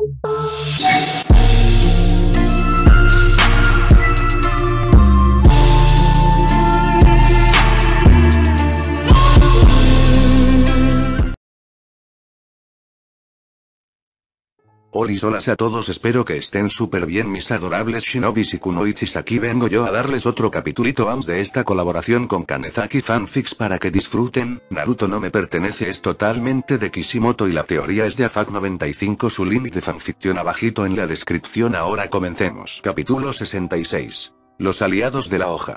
Hola a todos, espero que estén súper bien mis adorables shinobis y kunoichis. Aquí vengo yo a darles otro capitulito más de esta colaboración con Kanezaki Fanfics para que disfruten. Naruto no me pertenece, es totalmente de Kishimoto y la teoría es de AFAC95. Su link de fanfiction abajito en la descripción. Ahora comencemos. Capítulo 66. Los aliados de la hoja.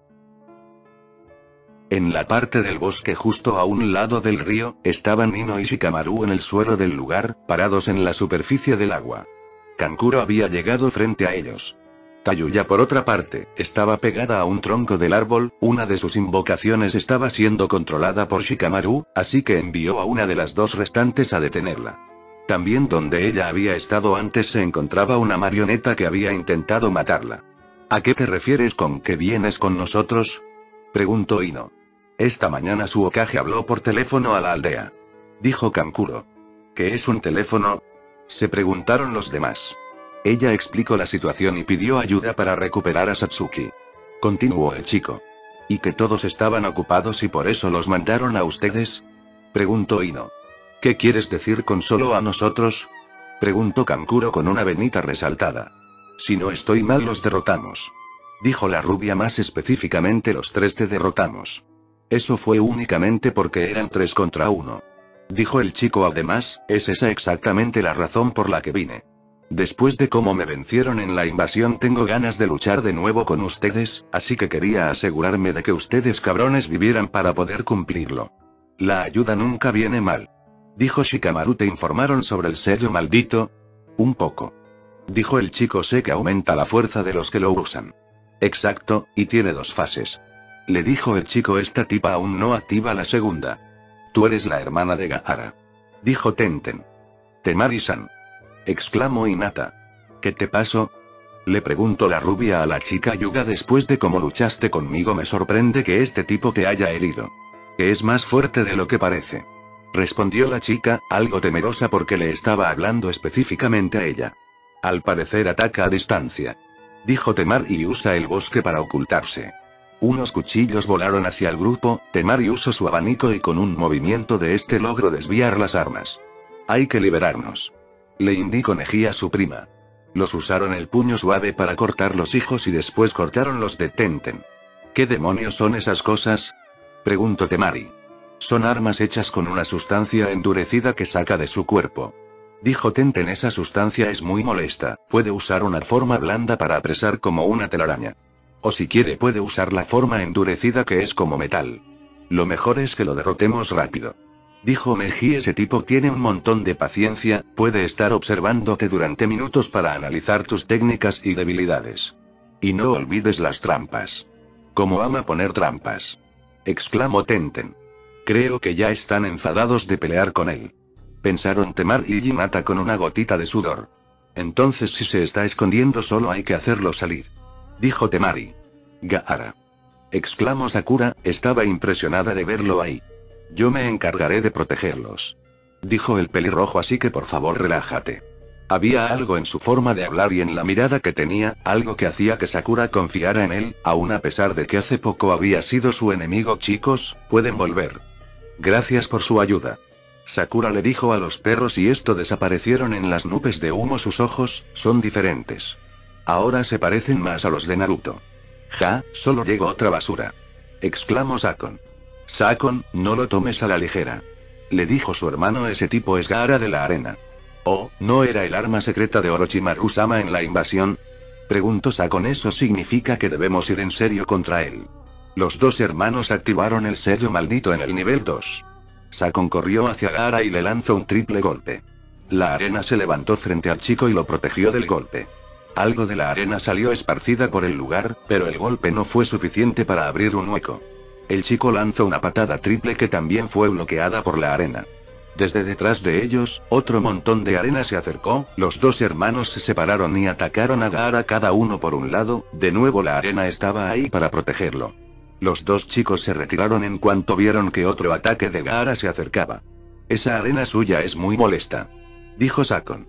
En la parte del bosque justo a un lado del río, estaban Ino y Shikamaru en el suelo del lugar, parados en la superficie del agua. Kankuro había llegado frente a ellos. Tayuya por otra parte, estaba pegada a un tronco del árbol, una de sus invocaciones estaba siendo controlada por Shikamaru, así que envió a una de las dos restantes a detenerla. También donde ella había estado antes se encontraba una marioneta que había intentado matarla. ¿A qué te refieres con que vienes con nosotros?, preguntó Ino. Esta mañana su Hokage habló por teléfono a la aldea, dijo Kankuro. ¿Qué es un teléfono?, se preguntaron los demás. Ella explicó la situación y pidió ayuda para recuperar a Satsuki. Continuó el chico. ¿Y que todos estaban ocupados y por eso los mandaron a ustedes?, preguntó Ino. ¿Qué quieres decir con solo a nosotros?, preguntó Kankuro con una venita resaltada. Si no estoy mal los derrotamos, dijo la rubia, más específicamente los 3 te derrotamos. Eso fue únicamente porque eran 3 contra 1. Dijo el chico, además, es esa exactamente la razón por la que vine. Después de cómo me vencieron en la invasión tengo ganas de luchar de nuevo con ustedes, así que quería asegurarme de que ustedes cabrones vivieran para poder cumplirlo. La ayuda nunca viene mal, dijo Shikamaru. ¿Te informaron sobre el sello maldito? Un poco, dijo el chico. Sé que aumenta la fuerza de los que lo usan. Exacto, y tiene 2 fases, le dijo el chico. Esta tipa aún no activa la segunda. Tú eres la hermana de Gaara, dijo Tenten. Temari-san, exclamó Hinata. ¿Qué te pasó?, le preguntó la rubia a la chica Yuga. Después de cómo luchaste conmigo me sorprende que este tipo te haya herido. Que es más fuerte de lo que parece, respondió la chica, algo temerosa porque le estaba hablando específicamente a ella. Al parecer ataca a distancia, dijo Temari, y usa el bosque para ocultarse. Unos cuchillos volaron hacia el grupo. Temari usó su abanico y con un movimiento de este logró desviar las armas. Hay que liberarnos, le indicó Neji a su prima. Los usaron el puño suave para cortar los hijos y después cortaron los de Tenten. ¿Qué demonios son esas cosas?, preguntó Temari. Son armas hechas con una sustancia endurecida que saca de su cuerpo, dijo Tenten. Esa sustancia es muy molesta, puede usar una forma blanda para apresar como una telaraña. O si quiere puede usar la forma endurecida que es como metal. Lo mejor es que lo derrotemos rápido, dijo Neji. Ese tipo tiene un montón de paciencia, puede estar observándote durante minutos para analizar tus técnicas y debilidades. Y no olvides las trampas. Como ama poner trampas, exclamó Tenten. Creo que ya están enfadados de pelear con él, pensaron Temari y Hinata con una gotita de sudor. Entonces si se está escondiendo solo hay que hacerlo salir, dijo Temari. Gaara, exclamó Sakura, estaba impresionada de verlo ahí. Yo me encargaré de protegerlos, dijo el pelirrojo, así que por favor relájate. Había algo en su forma de hablar y en la mirada que tenía, algo que hacía que Sakura confiara en él, aun a pesar de que hace poco había sido su enemigo. Chicos, pueden volver. Gracias por su ayuda, Sakura le dijo a los perros, y esto desaparecieron en las nubes de humo. Sus ojos son diferentes. Ahora se parecen más a los de Naruto. Ja, solo llegó otra basura, exclamó Sakon. Sakon, no lo tomes a la ligera, le dijo su hermano. Ese tipo es Gaara de la arena. Oh, ¿no era el arma secreta de Orochimaru-sama en la invasión?, preguntó Sakon. Eso significa que debemos ir en serio contra él. Los 2 hermanos activaron el sello maldito en el nivel 2. Sakon corrió hacia Gaara y le lanzó un triple golpe. La arena se levantó frente al chico y lo protegió del golpe. Algo de la arena salió esparcida por el lugar, pero el golpe no fue suficiente para abrir un hueco. El chico lanzó una patada triple que también fue bloqueada por la arena. Desde detrás de ellos, otro montón de arena se acercó. Los 2 hermanos se separaron y atacaron a Gaara cada uno por un lado. De nuevo la arena estaba ahí para protegerlo. Los 2 chicos se retiraron en cuanto vieron que otro ataque de Gaara se acercaba. Esa arena suya es muy molesta, dijo Sakon.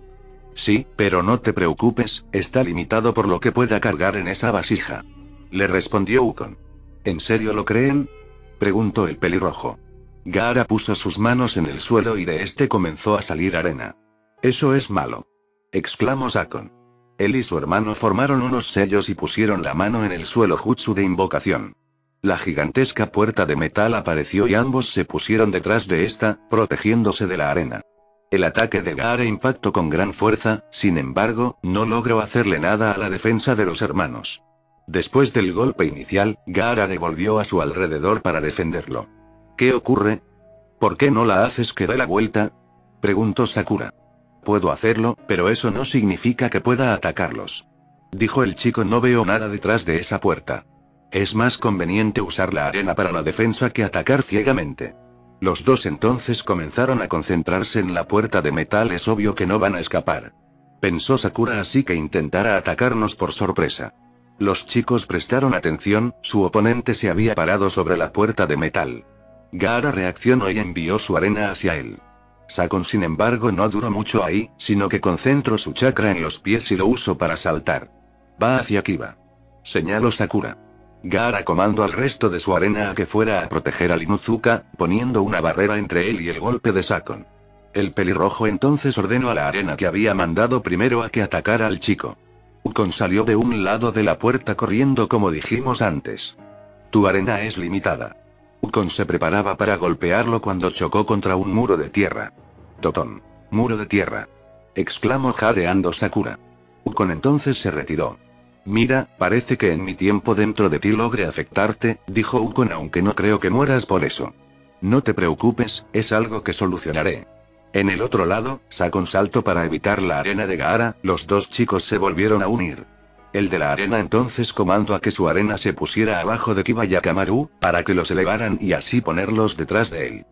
Sí, pero no te preocupes, está limitado por lo que pueda cargar en esa vasija. Le respondió Ukon. ¿En serio lo creen? Preguntó el pelirrojo. Gaara puso sus manos en el suelo y de este comenzó a salir arena. Eso es malo, exclamó Sakon. Él y su hermano formaron unos sellos y pusieron la mano en el suelo jutsu de invocación. La gigantesca puerta de metal apareció y ambos se pusieron detrás de esta, protegiéndose de la arena. El ataque de Gaara impactó con gran fuerza, sin embargo, no logró hacerle nada a la defensa de los hermanos. Después del golpe inicial, Gaara devolvió a su alrededor para defenderlo. ¿Qué ocurre? ¿Por qué no la haces que dé la vuelta? Preguntó Sakura. Puedo hacerlo, pero eso no significa que pueda atacarlos. Dijo el chico. No veo nada detrás de esa puerta. Es más conveniente usar la arena para la defensa que atacar ciegamente. Los dos entonces comenzaron a concentrarse en la puerta de metal. Es obvio que no van a escapar, pensó Sakura, así que intentará atacarnos por sorpresa. Los chicos prestaron atención, su oponente se había parado sobre la puerta de metal. Gaara reaccionó y envió su arena hacia él. Sakon sin embargo no duró mucho ahí, sino que concentró su chakra en los pies y lo usó para saltar. Va hacia Kiba, señaló Sakura. Gaara comandó al resto de su arena a que fuera a proteger a Inuzuka, poniendo una barrera entre él y el golpe de Sakon. El pelirrojo entonces ordenó a la arena que había mandado primero a que atacara al chico. Ukon salió de un lado de la puerta corriendo como dijimos antes. Tu arena es limitada. Ukon se preparaba para golpearlo cuando chocó contra un muro de tierra. Totón. Muro de tierra, exclamó jadeando Sakura. Ukon entonces se retiró. Mira, parece que en mi tiempo dentro de ti logre afectarte, dijo Ukon, aunque no creo que mueras por eso. No te preocupes, es algo que solucionaré. En el otro lado, Sakon saltó para evitar la arena de Gaara. Los dos chicos se volvieron a unir. El de la arena entonces comandó a que su arena se pusiera abajo de Kiba y Akamaru, para que los elevaran y así ponerlos detrás de él.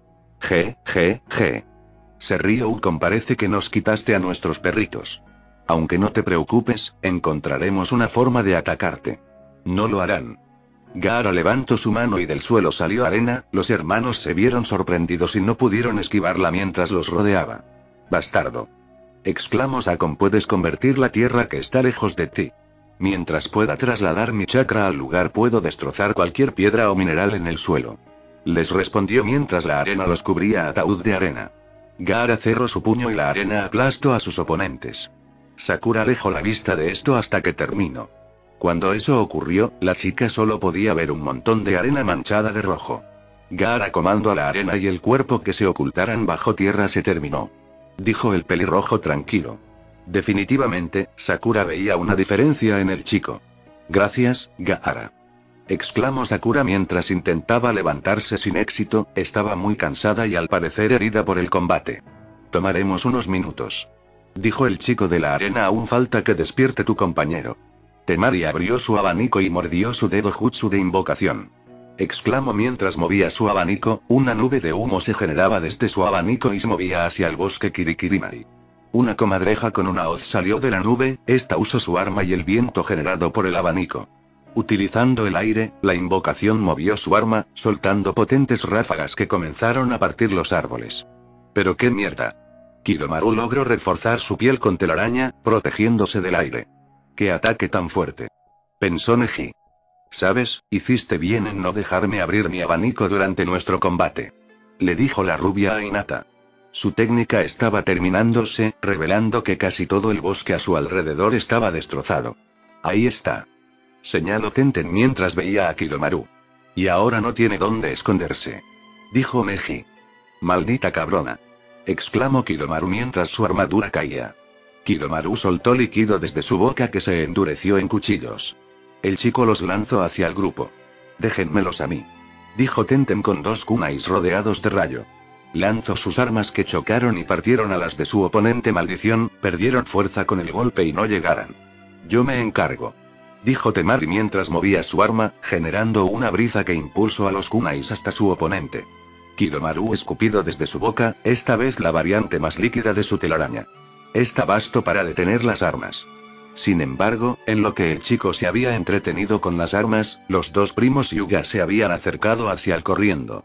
Je. Se rió Ukon, parece que nos quitaste a nuestros perritos. Aunque no te preocupes, encontraremos una forma de atacarte. No lo harán. Gaara levantó su mano y del suelo salió arena. Los hermanos se vieron sorprendidos y no pudieron esquivarla mientras los rodeaba. Bastardo, exclamó Sakon, puedes convertir la tierra que está lejos de ti. Mientras pueda trasladar mi chakra al lugar puedo destrozar cualquier piedra o mineral en el suelo. Les respondió mientras la arena los cubría ataúd de arena. Gaara cerró su puño y la arena aplastó a sus oponentes. Sakura alejó la vista de esto hasta que terminó. Cuando eso ocurrió, la chica solo podía ver un montón de arena manchada de rojo. Gaara comandó a la arena y el cuerpo que se ocultaran bajo tierra. Se terminó, dijo el pelirrojo tranquilo. Definitivamente, Sakura veía una diferencia en el chico. Gracias, Gaara, exclamó Sakura mientras intentaba levantarse sin éxito. Estaba muy cansada y al parecer herida por el combate. Tomaremos unos minutos, dijo el chico de la arena. Aún falta que despierte tu compañero. Temari abrió su abanico y mordió su dedo jutsu de invocación. Exclamó mientras movía su abanico. Una nube de humo se generaba desde su abanico y se movía hacia el bosque Kirikirimari. Una comadreja con una hoz salió de la nube. Esta usó su arma y el viento generado por el abanico. Utilizando el aire, la invocación movió su arma, soltando potentes ráfagas que comenzaron a partir los árboles. ¿Pero qué mierda? Kidomaru logró reforzar su piel con telaraña, protegiéndose del aire. ¡Qué ataque tan fuerte!, pensó Neji. ¿Sabes? Hiciste bien en no dejarme abrir mi abanico durante nuestro combate, le dijo la rubia a Hinata. Su técnica estaba terminándose, revelando que casi todo el bosque a su alrededor estaba destrozado. Ahí está, señaló Tenten mientras veía a Kidomaru. Y ahora no tiene dónde esconderse, dijo Neji. Maldita cabrona, exclamó Kidomaru mientras su armadura caía. Kidomaru soltó líquido desde su boca que se endureció en cuchillos. El chico los lanzó hacia el grupo. Déjenmelos a mí, dijo Tenten con dos kunais rodeados de rayo. Lanzó sus armas que chocaron y partieron a las de su oponente. Maldición, perdieron fuerza con el golpe y no llegaran. Yo me encargo, dijo Temari mientras movía su arma, generando una brisa que impulsó a los kunais hasta su oponente. Kidomaru escupido desde su boca, esta vez la variante más líquida de su telaraña. Esta bastó para detener las armas. Sin embargo, en lo que el chico se había entretenido con las armas, los dos primos Hyuga se habían acercado hacia él corriendo.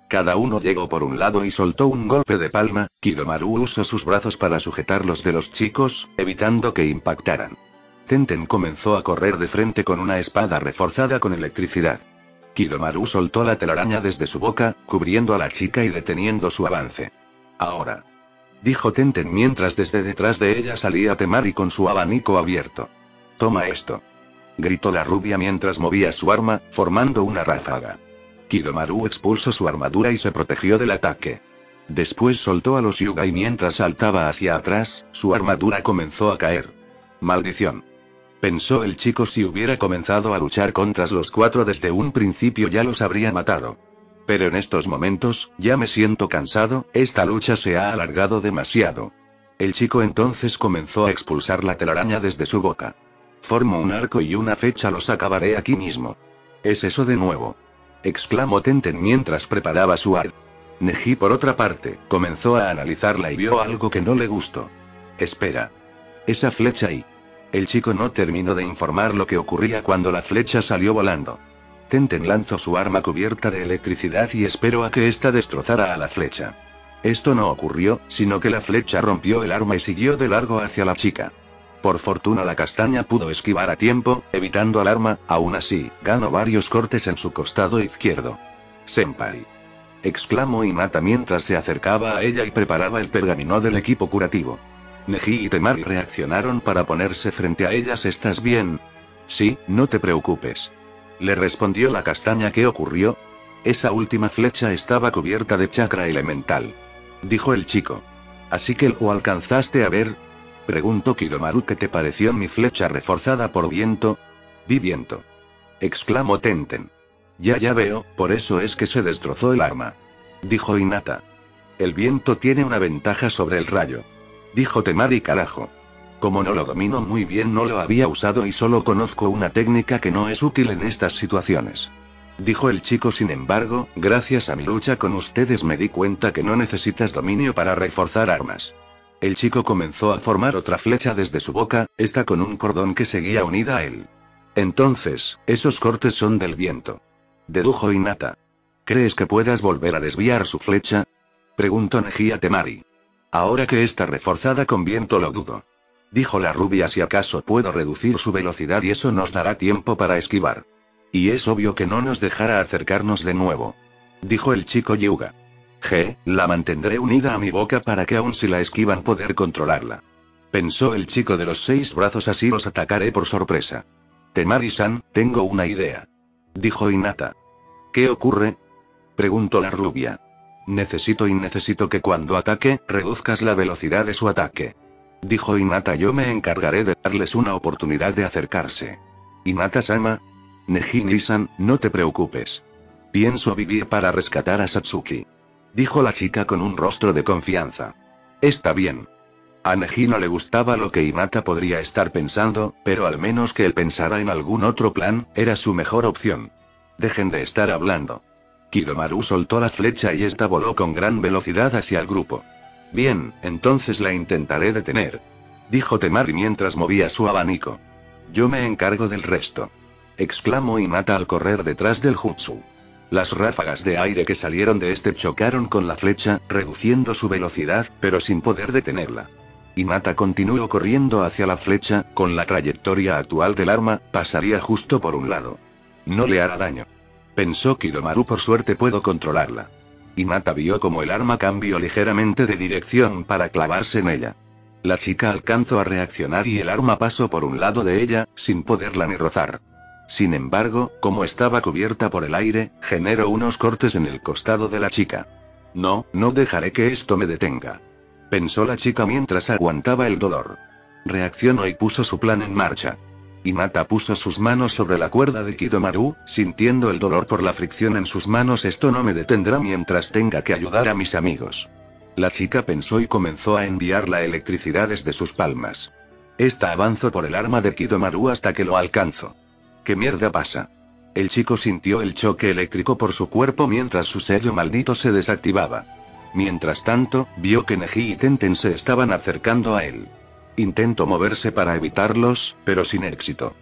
Cada uno llegó por un lado y soltó un golpe de palma. Kidomaru usó sus brazos para sujetar los de los chicos, evitando que impactaran. Tenten comenzó a correr de frente con una espada reforzada con electricidad. Kidomaru soltó la telaraña desde su boca, cubriendo a la chica y deteniendo su avance. Ahora, dijo Tenten mientras desde detrás de ella salía Temari con su abanico abierto. Toma esto, gritó la rubia mientras movía su arma, formando una ráfaga. Kidomaru expulsó su armadura y se protegió del ataque. Después soltó a los Yuga y mientras saltaba hacia atrás, su armadura comenzó a caer. Maldición, pensó el chico, si hubiera comenzado a luchar contra los 4 desde un principio ya los habría matado. Pero en estos momentos, ya me siento cansado, esta lucha se ha alargado demasiado. El chico entonces comenzó a expulsar la telaraña desde su boca. Formo un arco y una flecha, los acabaré aquí mismo. ¿Es eso de nuevo?, exclamó Tenten mientras preparaba su arco. Neji, por otra parte, comenzó a analizarla y vio algo que no le gustó. Espera. Esa flecha ahí. El chico no terminó de informar lo que ocurría cuando la flecha salió volando. Tenten lanzó su arma cubierta de electricidad y esperó a que ésta destrozara a la flecha. Esto no ocurrió, sino que la flecha rompió el arma y siguió de largo hacia la chica. Por fortuna la castaña pudo esquivar a tiempo, evitando al arma. Aún así, ganó varios cortes en su costado izquierdo. Senpai, exclamó Hinata mientras se acercaba a ella y preparaba el pergamino del equipo curativo. Neji y Temari reaccionaron para ponerse frente a ellas. ¿Estás bien? Sí, no te preocupes, le respondió la castaña. ¿Qué ocurrió? Esa última flecha estaba cubierta de chakra elemental, dijo el chico. ¿Así que lo alcanzaste a ver?, preguntó Kidomaru. ¿Qué te pareció mi flecha reforzada por viento? Vi viento, exclamó Tenten. Ya veo, por eso es que se destrozó el arma, dijo Hinata. El viento tiene una ventaja sobre el rayo, dijo Temari. Carajo. Como no lo domino muy bien, no lo había usado y solo conozco una técnica que no es útil en estas situaciones, dijo el chico. Sin embargo, gracias a mi lucha con ustedes me di cuenta que no necesitas dominio para reforzar armas. El chico comenzó a formar otra flecha desde su boca, esta con un cordón que seguía unida a él. Entonces, esos cortes son del viento, dedujo Hinata. ¿Crees que puedas volver a desviar su flecha?, preguntó Neji a Temari. Ahora que está reforzada con viento lo dudo, dijo la rubia. Si acaso puedo reducir su velocidad y eso nos dará tiempo para esquivar. Y es obvio que no nos dejará acercarnos de nuevo, dijo el chico Yuga. La mantendré unida a mi boca para que aun si la esquivan poder controlarla, pensó el chico de los 6 brazos. Así los atacaré por sorpresa. Temari-san, tengo una idea, dijo Hinata. ¿Qué ocurre?, preguntó la rubia. Necesito que cuando ataque, reduzcas la velocidad de su ataque, dijo Hinata. Yo me encargaré de darles una oportunidad de acercarse. Hinata-sama. Neji-san, no te preocupes. Pienso vivir para rescatar a Satsuki, dijo la chica con un rostro de confianza. Está bien. A Neji no le gustaba lo que Hinata podría estar pensando, pero al menos que él pensara en algún otro plan, era su mejor opción. Dejen de estar hablando. Kidomaru soltó la flecha y esta voló con gran velocidad hacia el grupo. Bien, entonces la intentaré detener, dijo Temari mientras movía su abanico. Yo me encargo del resto, exclamó Hinata al correr detrás del jutsu. Las ráfagas de aire que salieron de este chocaron con la flecha, reduciendo su velocidad, pero sin poder detenerla. Hinata continuó corriendo hacia la flecha. Con la trayectoria actual del arma, pasaría justo por un lado. No le hará daño, pensó Kidomaru. Por suerte puedo controlarla. Hinata vio como el arma cambió ligeramente de dirección para clavarse en ella. La chica alcanzó a reaccionar y el arma pasó por un lado de ella, sin poderla ni rozar. Sin embargo, como estaba cubierta por el aire, generó unos cortes en el costado de la chica. No dejaré que esto me detenga, pensó la chica mientras aguantaba el dolor. Reaccionó y puso su plan en marcha. Hinata puso sus manos sobre la cuerda de Kidomaru, sintiendo el dolor por la fricción en sus manos. Esto no me detendrá mientras tenga que ayudar a mis amigos. La chica pensó y comenzó a enviar la electricidad desde sus palmas. Esta avanzó por el arma de Kidomaru hasta que lo alcanzó. ¿Qué mierda pasa? El chico sintió el choque eléctrico por su cuerpo mientras su sello maldito se desactivaba. Mientras tanto, vio que Neji y Tenten se estaban acercando a él. Intentó moverse para evitarlos, pero sin éxito.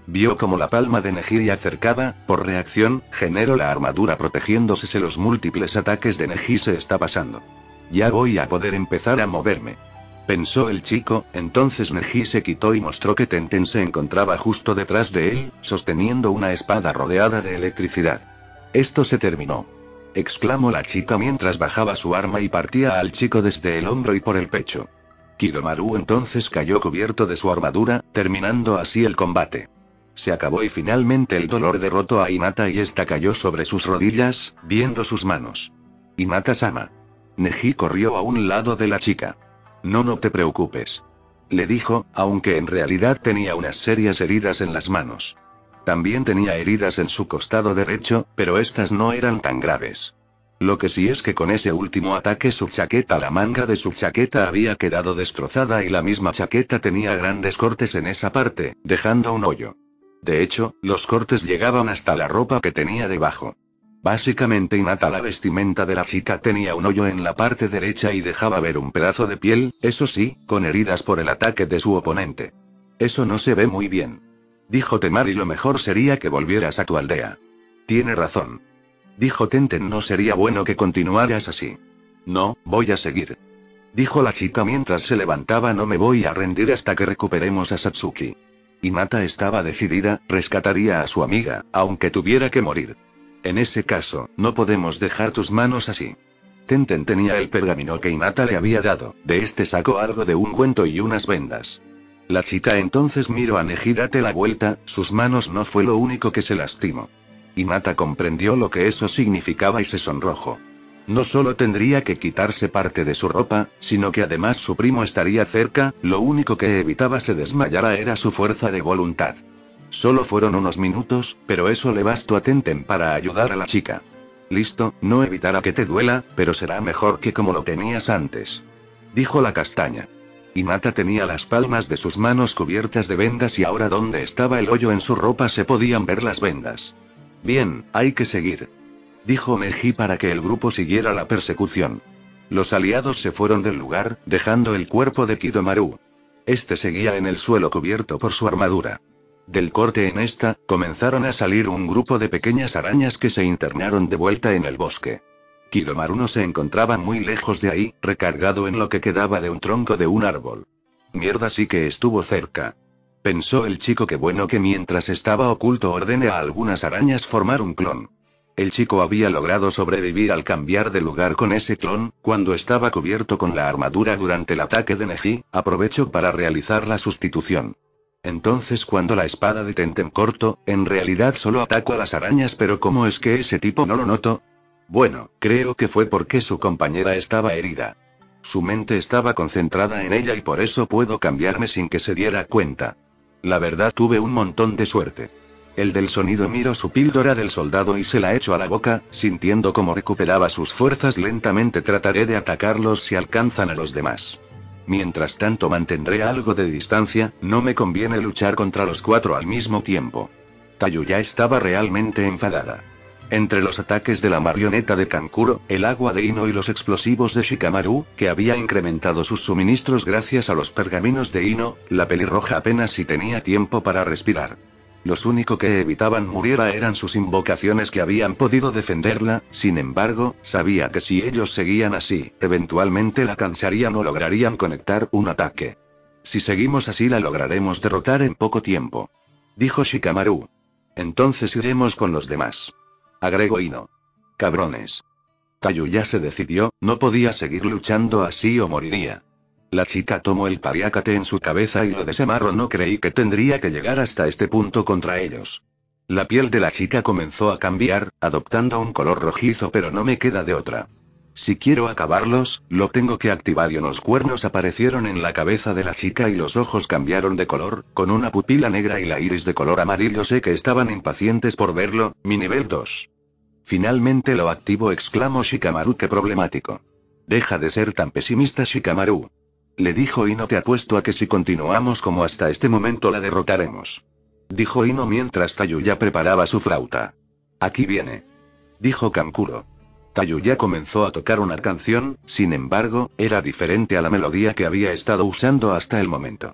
Vio como la palma de Neji acercaba, por reacción, generó la armadura protegiéndose de los múltiples ataques de Neji. Se está pasando. Ya voy a poder empezar a moverme, pensó el chico. Entonces Neji se quitó y mostró que Tenten se encontraba justo detrás de él, sosteniendo una espada rodeada de electricidad. Esto se terminó, exclamó la chica mientras bajaba su arma y partía al chico desde el hombro y por el pecho. Kidomaru entonces cayó cubierto de su armadura, terminando así el combate. Se acabó y finalmente el dolor derrotó a Hinata y esta cayó sobre sus rodillas, viendo sus manos. Hinata-sama. Neji corrió a un lado de la chica. No te preocupes, le dijo, aunque en realidad tenía unas serias heridas en las manos. También tenía heridas en su costado derecho, pero estas no eran tan graves. Lo que sí es que con ese último ataque la manga de su chaqueta había quedado destrozada y la misma chaqueta tenía grandes cortes en esa parte, dejando un hoyo. De hecho, los cortes llegaban hasta la ropa que tenía debajo. Básicamente la vestimenta de la chica tenía un hoyo en la parte derecha y dejaba ver un pedazo de piel, eso sí, con heridas por el ataque de su oponente. Eso no se ve muy bien, dijo Temari. Lo mejor sería que volvieras a tu aldea. Tiene razón, dijo Tenten. No sería bueno que continuaras así. No, voy a seguir, dijo la chica mientras se levantaba. No me voy a rendir hasta que recuperemos a Satsuki. Hinata estaba decidida, rescataría a su amiga, aunque tuviera que morir. En ese caso, no podemos dejar tus manos así. Tenten tenía el pergamino que Hinata le había dado. De este sacó algo de ungüento y unas vendas. La chica entonces miró a Neji. Date la vuelta. Sus manos no fue lo único que se lastimó. Hinata comprendió lo que eso significaba y se sonrojó. No solo tendría que quitarse parte de su ropa, sino que además su primo estaría cerca. Lo único que evitaba se desmayara era su fuerza de voluntad. Solo fueron unos minutos, pero eso le bastó a Tenten para ayudar a la chica. Listo, no evitará que te duela, pero será mejor que como lo tenías antes, dijo la castaña. Hinata tenía las palmas de sus manos cubiertas de vendas y ahora donde estaba el hoyo en su ropa se podían ver las vendas. Bien, hay que seguir, dijo Neji para que el grupo siguiera la persecución. Los aliados se fueron del lugar, dejando el cuerpo de Kidomaru. Este seguía en el suelo cubierto por su armadura. Del corte en esta, comenzaron a salir un grupo de pequeñas arañas que se internaron de vuelta en el bosque. Kidomaru no se encontraba muy lejos de ahí, recargado en lo que quedaba de un tronco de un árbol. Mierda, sí que estuvo cerca, pensó el chico. Qué bueno que mientras estaba oculto ordené a algunas arañas formar un clon. El chico había logrado sobrevivir al cambiar de lugar con ese clon. Cuando estaba cubierto con la armadura durante el ataque de Neji, aprovechó para realizar la sustitución. Entonces cuando la espada de Tenten cortó, en realidad solo atacó a las arañas. Pero ¿cómo es que ese tipo no lo notó? Bueno, creo que fue porque su compañera estaba herida. Su mente estaba concentrada en ella y por eso puedo cambiarme sin que se diera cuenta. La verdad, tuve un montón de suerte. El del sonido miró su píldora del soldado y se la echó a la boca, sintiendo cómo recuperaba sus fuerzas lentamente. Trataré de atacarlos si alcanzan a los demás. Mientras tanto mantendré algo de distancia. No me conviene luchar contra los 4 al mismo tiempo. Tayuya estaba realmente enfadada. Entre los ataques de la marioneta de Kankuro, el agua de Ino y los explosivos de Shikamaru, que había incrementado sus suministros gracias a los pergaminos de Ino, la pelirroja apenas si tenía tiempo para respirar. Los únicos que evitaban muriera eran sus invocaciones que habían podido defenderla. Sin embargo, sabía que si ellos seguían así, eventualmente la cansarían o lograrían conectar un ataque. Si seguimos así la lograremos derrotar en poco tiempo, dijo Shikamaru. Entonces iremos con los demás, agregó Ino. Cabrones. Tayuya se decidió, no podía seguir luchando así o moriría. La chica tomó el paliacate en su cabeza y lo desamarró. No creí que tendría que llegar hasta este punto contra ellos. La piel de la chica comenzó a cambiar, adoptando un color rojizo, pero no me queda de otra. Si quiero acabarlos, lo tengo que activar. Y unos cuernos aparecieron en la cabeza de la chica y los ojos cambiaron de color, con una pupila negra y la iris de color amarillo. Sé que estaban impacientes por verlo. Mi nivel 2. Finalmente lo activo, exclamó Shikamaru. Qué problemático. Deja de ser tan pesimista, Shikamaru, le dijo Ino. Te apuesto a que si continuamos como hasta este momento la derrotaremos, dijo Ino mientras Tayuya preparaba su flauta. Aquí viene, dijo Kankuro. Tayuya comenzó a tocar una canción, sin embargo, era diferente a la melodía que había estado usando hasta el momento.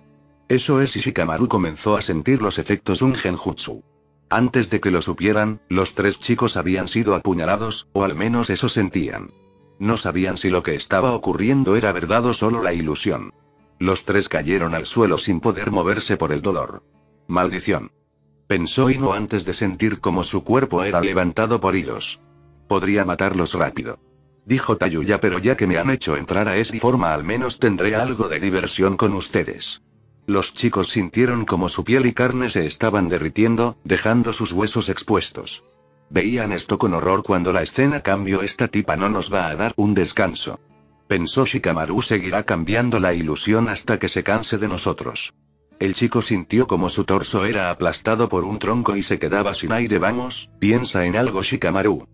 Eso es, y Shikamaru comenzó a sentir los efectos de un genjutsu. Antes de que lo supieran, los 3 chicos habían sido apuñalados, o al menos eso sentían. No sabían si lo que estaba ocurriendo era verdad o solo la ilusión. Los 3 cayeron al suelo sin poder moverse por el dolor. Maldición. Pensó Ino antes de sentir cómo su cuerpo era levantado por hilos. Podría matarlos rápido. Dijo Tayuya, pero ya que me han hecho entrar a esa forma, al menos tendré algo de diversión con ustedes. Los chicos sintieron como su piel y carne se estaban derritiendo, dejando sus huesos expuestos. Veían esto con horror cuando la escena cambió. Esta tipa no nos va a dar un descanso. Pensó Shikamaru, seguirá cambiando la ilusión hasta que se canse de nosotros. El chico sintió como su torso era aplastado por un tronco y se quedaba sin aire. Vamos, piensa en algo, Shikamaru.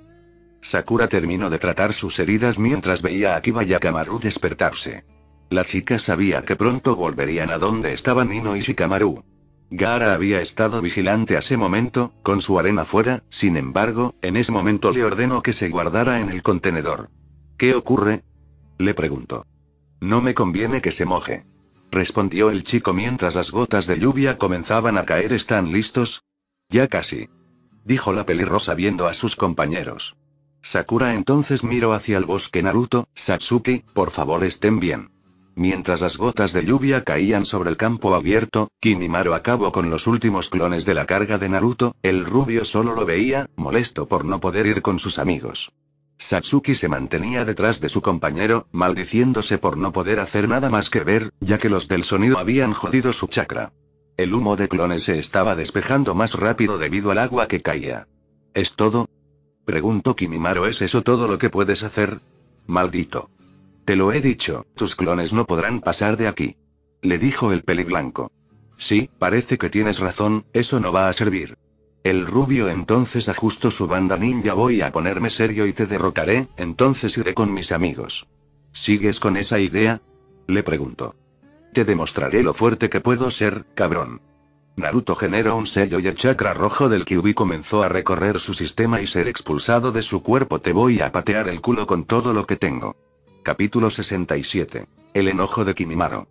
Sakura terminó de tratar sus heridas mientras veía a Kiba y a Kamaru despertarse. La chica sabía que pronto volverían a donde estaban Ino y Shikamaru. Gaara había estado vigilante a ese momento, con su arena fuera, sin embargo, en ese momento le ordenó que se guardara en el contenedor. ¿Qué ocurre?, le preguntó. No me conviene que se moje, respondió el chico mientras las gotas de lluvia comenzaban a caer. ¿Están listos? Ya casi, dijo la pelirrosa viendo a sus compañeros. Sakura entonces miró hacia el bosque. Naruto, Satsuki, por favor estén bien. Mientras las gotas de lluvia caían sobre el campo abierto, Kimimaro acabó con los últimos clones de la carga de Naruto. El rubio solo lo veía, molesto por no poder ir con sus amigos. Satsuki se mantenía detrás de su compañero, maldiciéndose por no poder hacer nada más que ver, ya que los del sonido habían jodido su chakra. El humo de clones se estaba despejando más rápido debido al agua que caía. ¿Es todo?, preguntó Kimimaro. ¿Es eso todo lo que puedes hacer? Maldito. Te lo he dicho, tus clones no podrán pasar de aquí, le dijo el peliblanco. Sí, parece que tienes razón, eso no va a servir. El rubio entonces ajustó su banda ninja. Voy a ponerme serio y te derrotaré, entonces iré con mis amigos. ¿Sigues con esa idea?, le preguntó. Te demostraré lo fuerte que puedo ser, cabrón. Naruto generó un sello y el chakra rojo del Kyuubi comenzó a recorrer su sistema y ser expulsado de su cuerpo. Te voy a patear el culo con todo lo que tengo. Capítulo 67. El enojo de Kimimaro.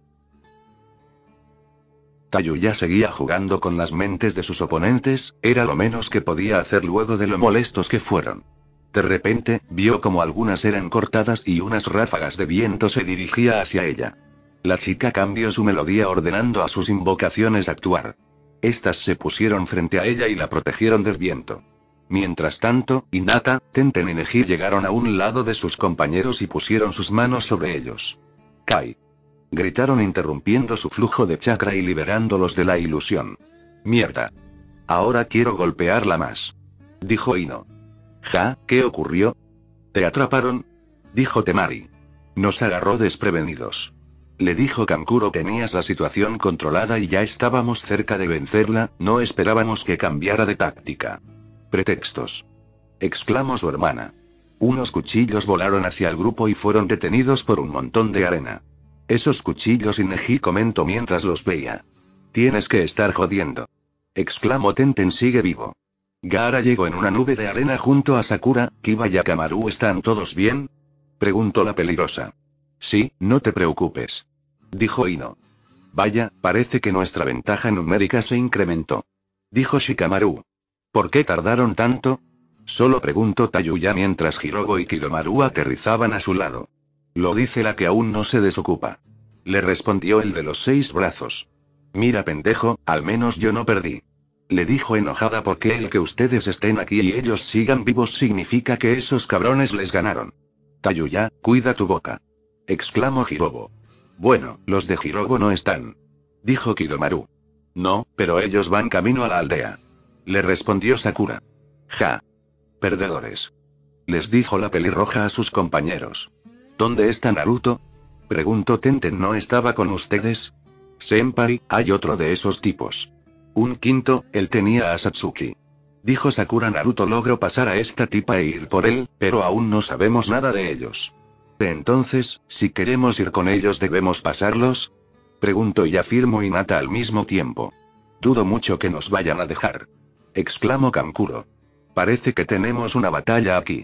Tayuya seguía jugando con las mentes de sus oponentes, era lo menos que podía hacer luego de lo molestos que fueron. De repente, vio como algunas eran cortadas y unas ráfagas de viento se dirigía hacia ella. La chica cambió su melodía ordenando a sus invocaciones actuar. Estas se pusieron frente a ella y la protegieron del viento. Mientras tanto, Hinata, Tenten y Neji llegaron a un lado de sus compañeros y pusieron sus manos sobre ellos. ¡Kai!, gritaron interrumpiendo su flujo de chakra y liberándolos de la ilusión. ¡Mierda! Ahora quiero golpearla más, dijo Ino. ¿Ja? ¿Qué ocurrió? ¿Te atraparon?, dijo Temari. Nos agarró desprevenidos, le dijo Kankuro. Tenías la situación controlada y ya estábamos cerca de vencerla, no esperábamos que cambiara de táctica. Pretextos, exclamó su hermana. Unos cuchillos volaron hacia el grupo y fueron detenidos por un montón de arena. Esos cuchillos, y Neji comentó mientras los veía. Tienes que estar jodiendo, exclamó Tenten. Sigue vivo. Gaara llegó en una nube de arena junto a Sakura. Kiba y Akamaru, ¿están todos bien?, preguntó la peligrosa. Sí, no te preocupes, dijo Ino. Vaya, parece que nuestra ventaja numérica se incrementó, dijo Shikamaru. ¿Por qué tardaron tanto?, solo preguntó Tayuya mientras Hirogo y Kidomaru aterrizaban a su lado. Lo dice la que aún no se desocupa, le respondió el de los 6 brazos. Mira, pendejo, al menos yo no perdí, le dijo enojada, porque el que ustedes estén aquí y ellos sigan vivos significa que esos cabrones les ganaron. Tayuya, cuida tu boca, exclamó Hirogo. Bueno, los de Hirogo no están, dijo Kidomaru. No, pero ellos van camino a la aldea, le respondió Sakura. Ja. Perdedores, les dijo la pelirroja a sus compañeros. ¿Dónde está Naruto?, preguntó Tenten. ¿No estaba con ustedes? Senpai, hay otro de esos tipos. Un quinto, él tenía a Satsuki, dijo Sakura. Naruto logró pasar a esta tipa e ir por él, pero aún no sabemos nada de ellos. Entonces, si queremos ir con ellos, ¿debemos pasarlos?, preguntó y afirmó Hinata al mismo tiempo. Dudo mucho que nos vayan a dejar, exclamó Kankuro. Parece que tenemos una batalla aquí.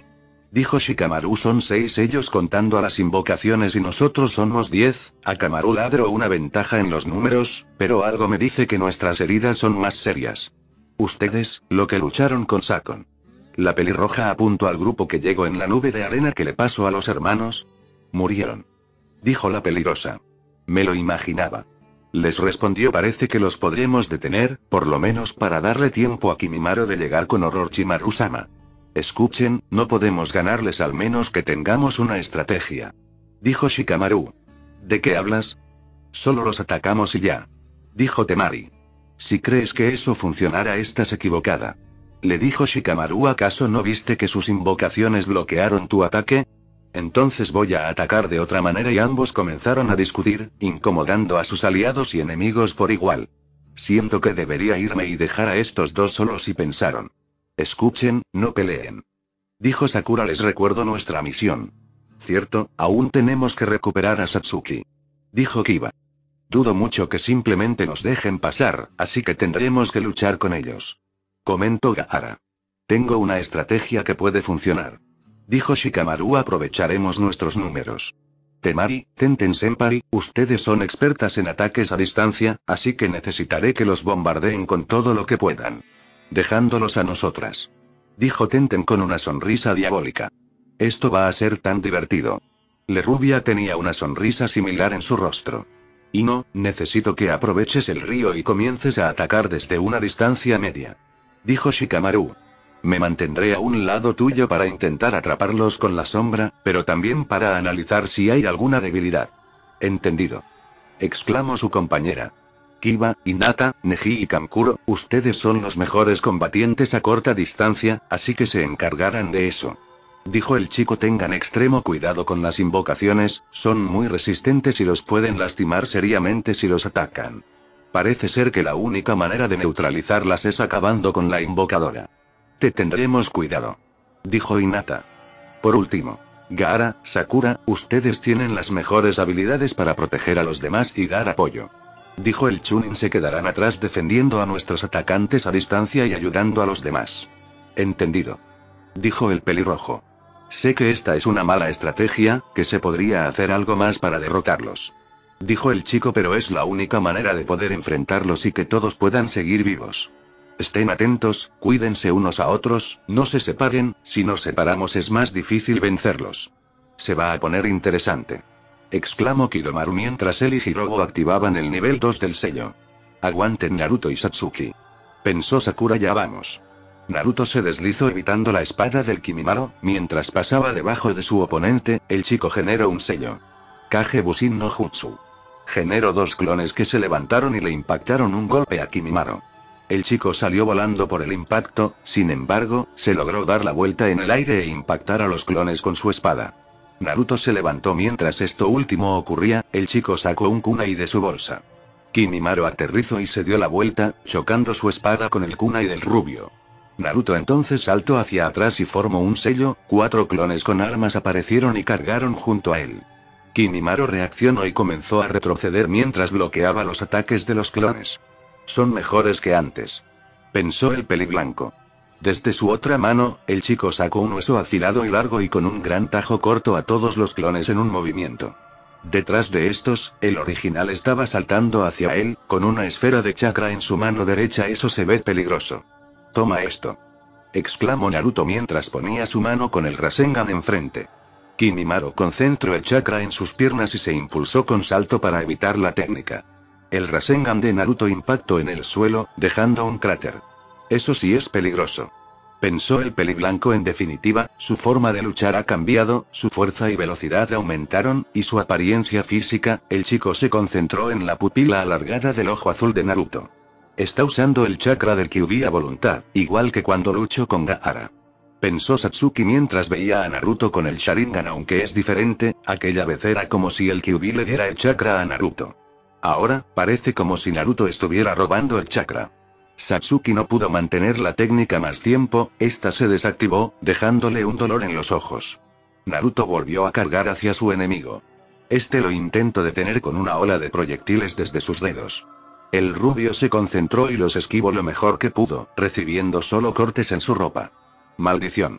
Dijo Shikamaru. Son 6 ellos contando a las invocaciones y nosotros somos 10, Akamaru ladró una ventaja en los números, pero algo me dice que nuestras heridas son más serias. Ustedes, lo que lucharon con Sakon. La pelirroja apuntó al grupo que llegó en la nube de arena que le pasó a los hermanos. Murieron. Dijo la peligrosa. Me lo imaginaba. Les respondió: parece que los podremos detener, por lo menos para darle tiempo a Kimimaro de llegar con Orochimaru-sama. Escuchen, no podemos ganarles al menos que tengamos una estrategia. Dijo Shikamaru. ¿De qué hablas? Solo los atacamos y ya. Dijo Temari. Si crees que eso funcionará estás equivocada. Le dijo Shikamaru. ¿Acaso no viste que sus invocaciones bloquearon tu ataque? Entonces voy a atacar de otra manera y ambos comenzaron a discutir, incomodando a sus aliados y enemigos por igual. Siento que debería irme y dejar a estos dos solos y pensaron. Escuchen, no peleen. Dijo Sakura. Les recuerdo nuestra misión. Cierto, aún tenemos que recuperar a Satsuki. Dijo Kiba. Dudo mucho que simplemente nos dejen pasar, así que tendremos que luchar con ellos. Comentó Gaara. Tengo una estrategia que puede funcionar. Dijo Shikamaru. Aprovecharemos nuestros números. Temari, Tenten-senpai, ustedes son expertas en ataques a distancia, así que necesitaré que los bombardeen con todo lo que puedan. Dejándolos a nosotras. Dijo Tenten con una sonrisa diabólica. Esto va a ser tan divertido. Lerubia tenía una sonrisa similar en su rostro. Y no, necesito que aproveches el río y comiences a atacar desde una distancia media. Dijo Shikamaru. Me mantendré a un lado tuyo para intentar atraparlos con la sombra, pero también para analizar si hay alguna debilidad. Entendido. Exclamó su compañera. Kiba, Hinata, Neji y Kankuro, ustedes son los mejores combatientes a corta distancia, así que se encargarán de eso. Dijo el chico. Tengan extremo cuidado con las invocaciones, son muy resistentes y los pueden lastimar seriamente si los atacan. Parece ser que la única manera de neutralizarlas es acabando con la invocadora. Te tendremos cuidado. Dijo Hinata. Por último, Gaara, Sakura, ustedes tienen las mejores habilidades para proteger a los demás y dar apoyo. Dijo el Chunin. Se quedarán atrás defendiendo a nuestros atacantes a distancia y ayudando a los demás. Entendido. Dijo el pelirrojo. Sé que esta es una mala estrategia, que se podría hacer algo más para derrotarlos. Dijo el chico. Pero es la única manera de poder enfrentarlos y que todos puedan seguir vivos. Estén atentos, cuídense unos a otros, no se separen, si nos separamos es más difícil vencerlos. Se va a poner interesante. Exclamó Kidomaru mientras él y Hirobo activaban el nivel 2 del sello. Aguanten Naruto y Satsuki. Pensó Sakura. Ya vamos. Naruto se deslizó evitando la espada del Kimimaro, mientras pasaba debajo de su oponente, el chico generó un sello. Kage Bushin no Jutsu. Generó 2 clones que se levantaron y le impactaron un golpe a Kimimaro. El chico salió volando por el impacto, sin embargo, se logró dar la vuelta en el aire e impactar a los clones con su espada. Naruto se levantó mientras esto último ocurría, el chico sacó un kunai de su bolsa. Kimimaro aterrizó y se dio la vuelta, chocando su espada con el kunai del rubio. Naruto entonces saltó hacia atrás y formó un sello, 4 clones con armas aparecieron y cargaron junto a él. Kimimaro reaccionó y comenzó a retroceder mientras bloqueaba los ataques de los clones. Son mejores que antes. Pensó el peliblanco. Desde su otra mano, el chico sacó un hueso afilado y largo y con un gran tajo cortó a todos los clones en un movimiento. Detrás de estos, el original estaba saltando hacia él, con una esfera de chakra en su mano derecha. Eso se ve peligroso. Toma esto. Exclamó Naruto mientras ponía su mano con el Rasengan enfrente. Kimimaro concentró el chakra en sus piernas y se impulsó con salto para evitar la técnica. El Rasengan de Naruto impactó en el suelo, dejando un cráter. Eso sí es peligroso. Pensó el peliblanco. En definitiva, su forma de luchar ha cambiado, su fuerza y velocidad aumentaron, y su apariencia física. El chico se concentró en la pupila alargada del ojo azul de Naruto. Está usando el chakra del Kyuubi a voluntad, igual que cuando luchó con Gaara. Pensó Satsuki mientras veía a Naruto con el Sharingan. Aunque es diferente, aquella vez era como si el Kyuubi le diera el chakra a Naruto. Ahora, parece como si Naruto estuviera robando el chakra. Satsuki no pudo mantener la técnica más tiempo, esta se desactivó, dejándole un dolor en los ojos. Naruto volvió a cargar hacia su enemigo. Este lo intentó detener con una ola de proyectiles desde sus dedos. El rubio se concentró y los esquivó lo mejor que pudo, recibiendo solo cortes en su ropa. Maldición.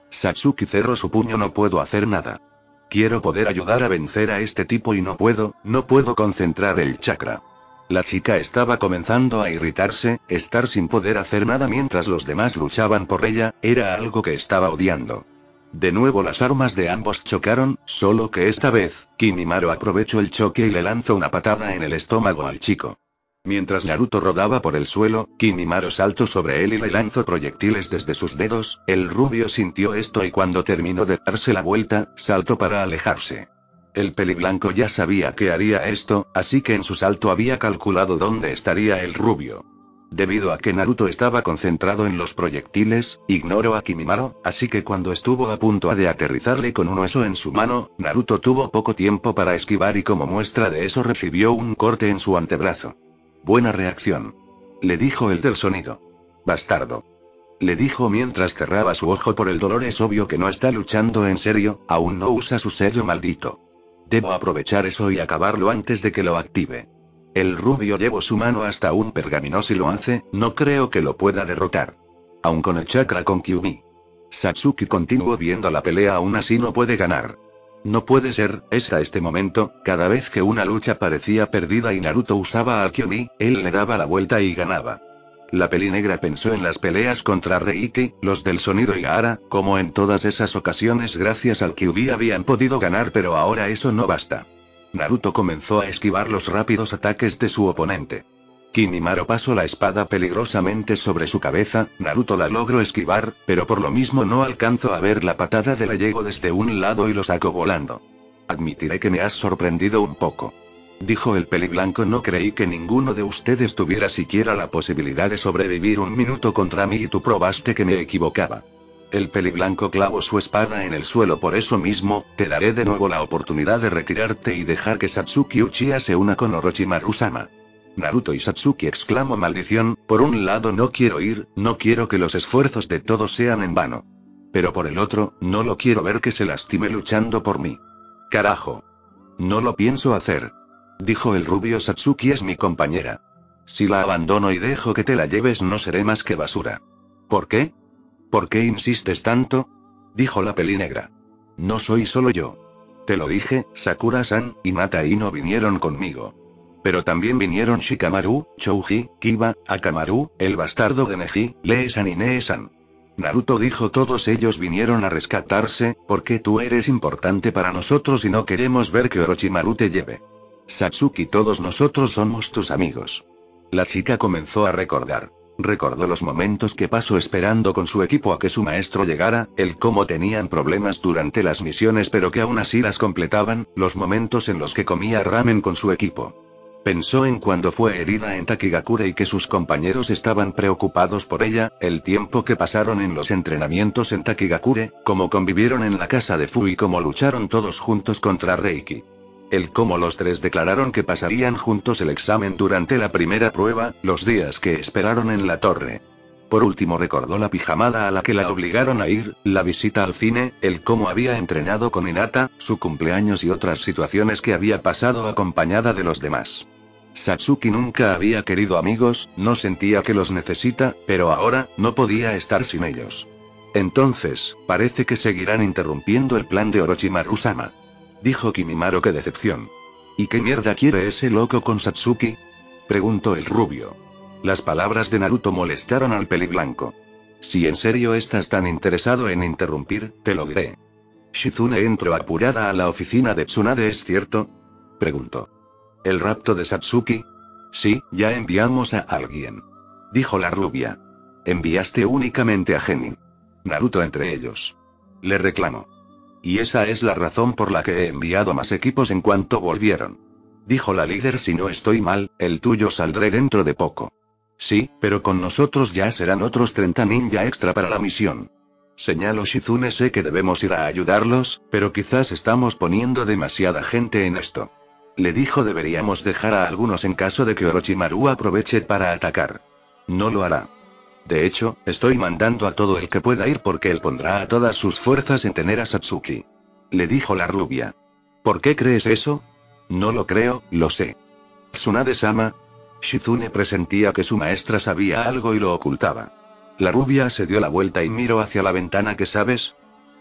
Satsuki cerró su puño. No puedo hacer nada. Quiero poder ayudar a vencer a este tipo y no puedo concentrar el chakra. La chica estaba comenzando a irritarse, estar sin poder hacer nada mientras los demás luchaban por ella, era algo que estaba odiando. De nuevo las armas de ambos chocaron, solo que esta vez, Kimimaro aprovechó el choque y le lanzó una patada en el estómago al chico. Mientras Naruto rodaba por el suelo, Kimimaro saltó sobre él y le lanzó proyectiles desde sus dedos. El rubio sintió esto y cuando terminó de darse la vuelta, saltó para alejarse. El peliblanco ya sabía que haría esto, así que en su salto había calculado dónde estaría el rubio. Debido a que Naruto estaba concentrado en los proyectiles, ignoró a Kimimaro, así que cuando estuvo a punto de aterrizarle con un hueso en su mano, Naruto tuvo poco tiempo para esquivar y como muestra de eso recibió un corte en su antebrazo. Buena reacción. Le dijo el del sonido. Bastardo. Le dijo mientras cerraba su ojo por el dolor. Es obvio que no está luchando en serio, aún no usa su sello maldito. Debo aprovechar eso y acabarlo antes de que lo active. El rubio llevó su mano hasta un pergamino. Si lo hace, no creo que lo pueda derrotar. Aun con el chakra con Kyuubi. Satsuki continuó viendo la pelea. Aún así no puede ganar. No puede ser, hasta este momento, cada vez que una lucha parecía perdida y Naruto usaba al Kyuubi, él le daba la vuelta y ganaba. La pelinegra pensó en las peleas contra Reiki, los del sonido y Gaara, como en todas esas ocasiones gracias al Kyuubi habían podido ganar, pero ahora eso no basta. Naruto comenzó a esquivar los rápidos ataques de su oponente. Kimimaro pasó la espada peligrosamente sobre su cabeza, Naruto la logró esquivar, pero por lo mismo no alcanzó a ver la patada de la llegó desde un lado y lo sacó volando. Admitiré que me has sorprendido un poco. Dijo el peliblanco. No creí que ninguno de ustedes tuviera siquiera la posibilidad de sobrevivir un minuto contra mí y tú probaste que me equivocaba. El peliblanco clavó su espada en el suelo. Por eso mismo, te daré de nuevo la oportunidad de retirarte y dejar que Satsuki Uchiha se una con Orochimaru-sama. Naruto y Satsuki exclamó. Maldición, por un lado no quiero ir, no quiero que los esfuerzos de todos sean en vano. Pero por el otro, no lo quiero ver que se lastime luchando por mí. Carajo. No lo pienso hacer. Dijo el rubio. Satsuki es mi compañera. Si la abandono y dejo que te la lleves no seré más que basura. ¿Por qué? ¿Por qué insistes tanto? Dijo la pelinegra. No soy solo yo. Te lo dije, Sakura-san, y Hinata y no vinieron conmigo. Pero también vinieron Shikamaru, Chouji, Kiba, Akamaru, el bastardo de Neji, Lee-san y Nee-san. Naruto dijo. Todos ellos vinieron a rescatarse, porque tú eres importante para nosotros y no queremos ver que Orochimaru te lleve. Satsuki, todos nosotros somos tus amigos. La chica comenzó a recordar. Recordó los momentos que pasó esperando con su equipo a que su maestro llegara, el cómo tenían problemas durante las misiones pero que aún así las completaban, los momentos en los que comía ramen con su equipo. Pensó en cuando fue herida en Takigakure y que sus compañeros estaban preocupados por ella, el tiempo que pasaron en los entrenamientos en Takigakure, cómo convivieron en la casa de Fu y cómo lucharon todos juntos contra Reiki. El cómo los tres declararon que pasarían juntos el examen durante la primera prueba, los días que esperaron en la torre. Por último recordó la pijamada a la que la obligaron a ir, la visita al cine, el cómo había entrenado con Hinata, su cumpleaños y otras situaciones que había pasado acompañada de los demás. Satsuki nunca había querido amigos, no sentía que los necesita, pero ahora, no podía estar sin ellos. Entonces, parece que seguirán interrumpiendo el plan de Orochimaru-sama. Dijo Kimimaro. ¡Qué decepción! ¿Y qué mierda quiere ese loco con Satsuki? Preguntó el rubio. Las palabras de Naruto molestaron al peliblanco. Si en serio estás tan interesado en interrumpir, te lo diré. Shizune entró apurada a la oficina de Tsunade. ¿Es cierto? Preguntó. ¿El rapto de Satsuki? Sí, ya enviamos a alguien. Dijo la rubia. Enviaste únicamente a Genin. Naruto entre ellos. Le reclamó. Y esa es la razón por la que he enviado más equipos en cuanto volvieron. Dijo la líder. Si no estoy mal, el tuyo saldrá dentro de poco. Sí, pero con nosotros ya serán otros 30 ninja extra para la misión. Señaló Shizune. Sé que debemos ir a ayudarlos, pero quizás estamos poniendo demasiada gente en esto. Le dijo. Deberíamos dejar a algunos en caso de que Orochimaru aproveche para atacar. No lo hará. De hecho, estoy mandando a todo el que pueda ir porque él pondrá a todas sus fuerzas en tener a Satsuki. Le dijo la rubia. ¿Por qué crees eso? No lo creo, lo sé. Tsunade-sama. Shizune presentía que su maestra sabía algo y lo ocultaba. La rubia se dio la vuelta y miró hacia la ventana. ¿Qué sabes?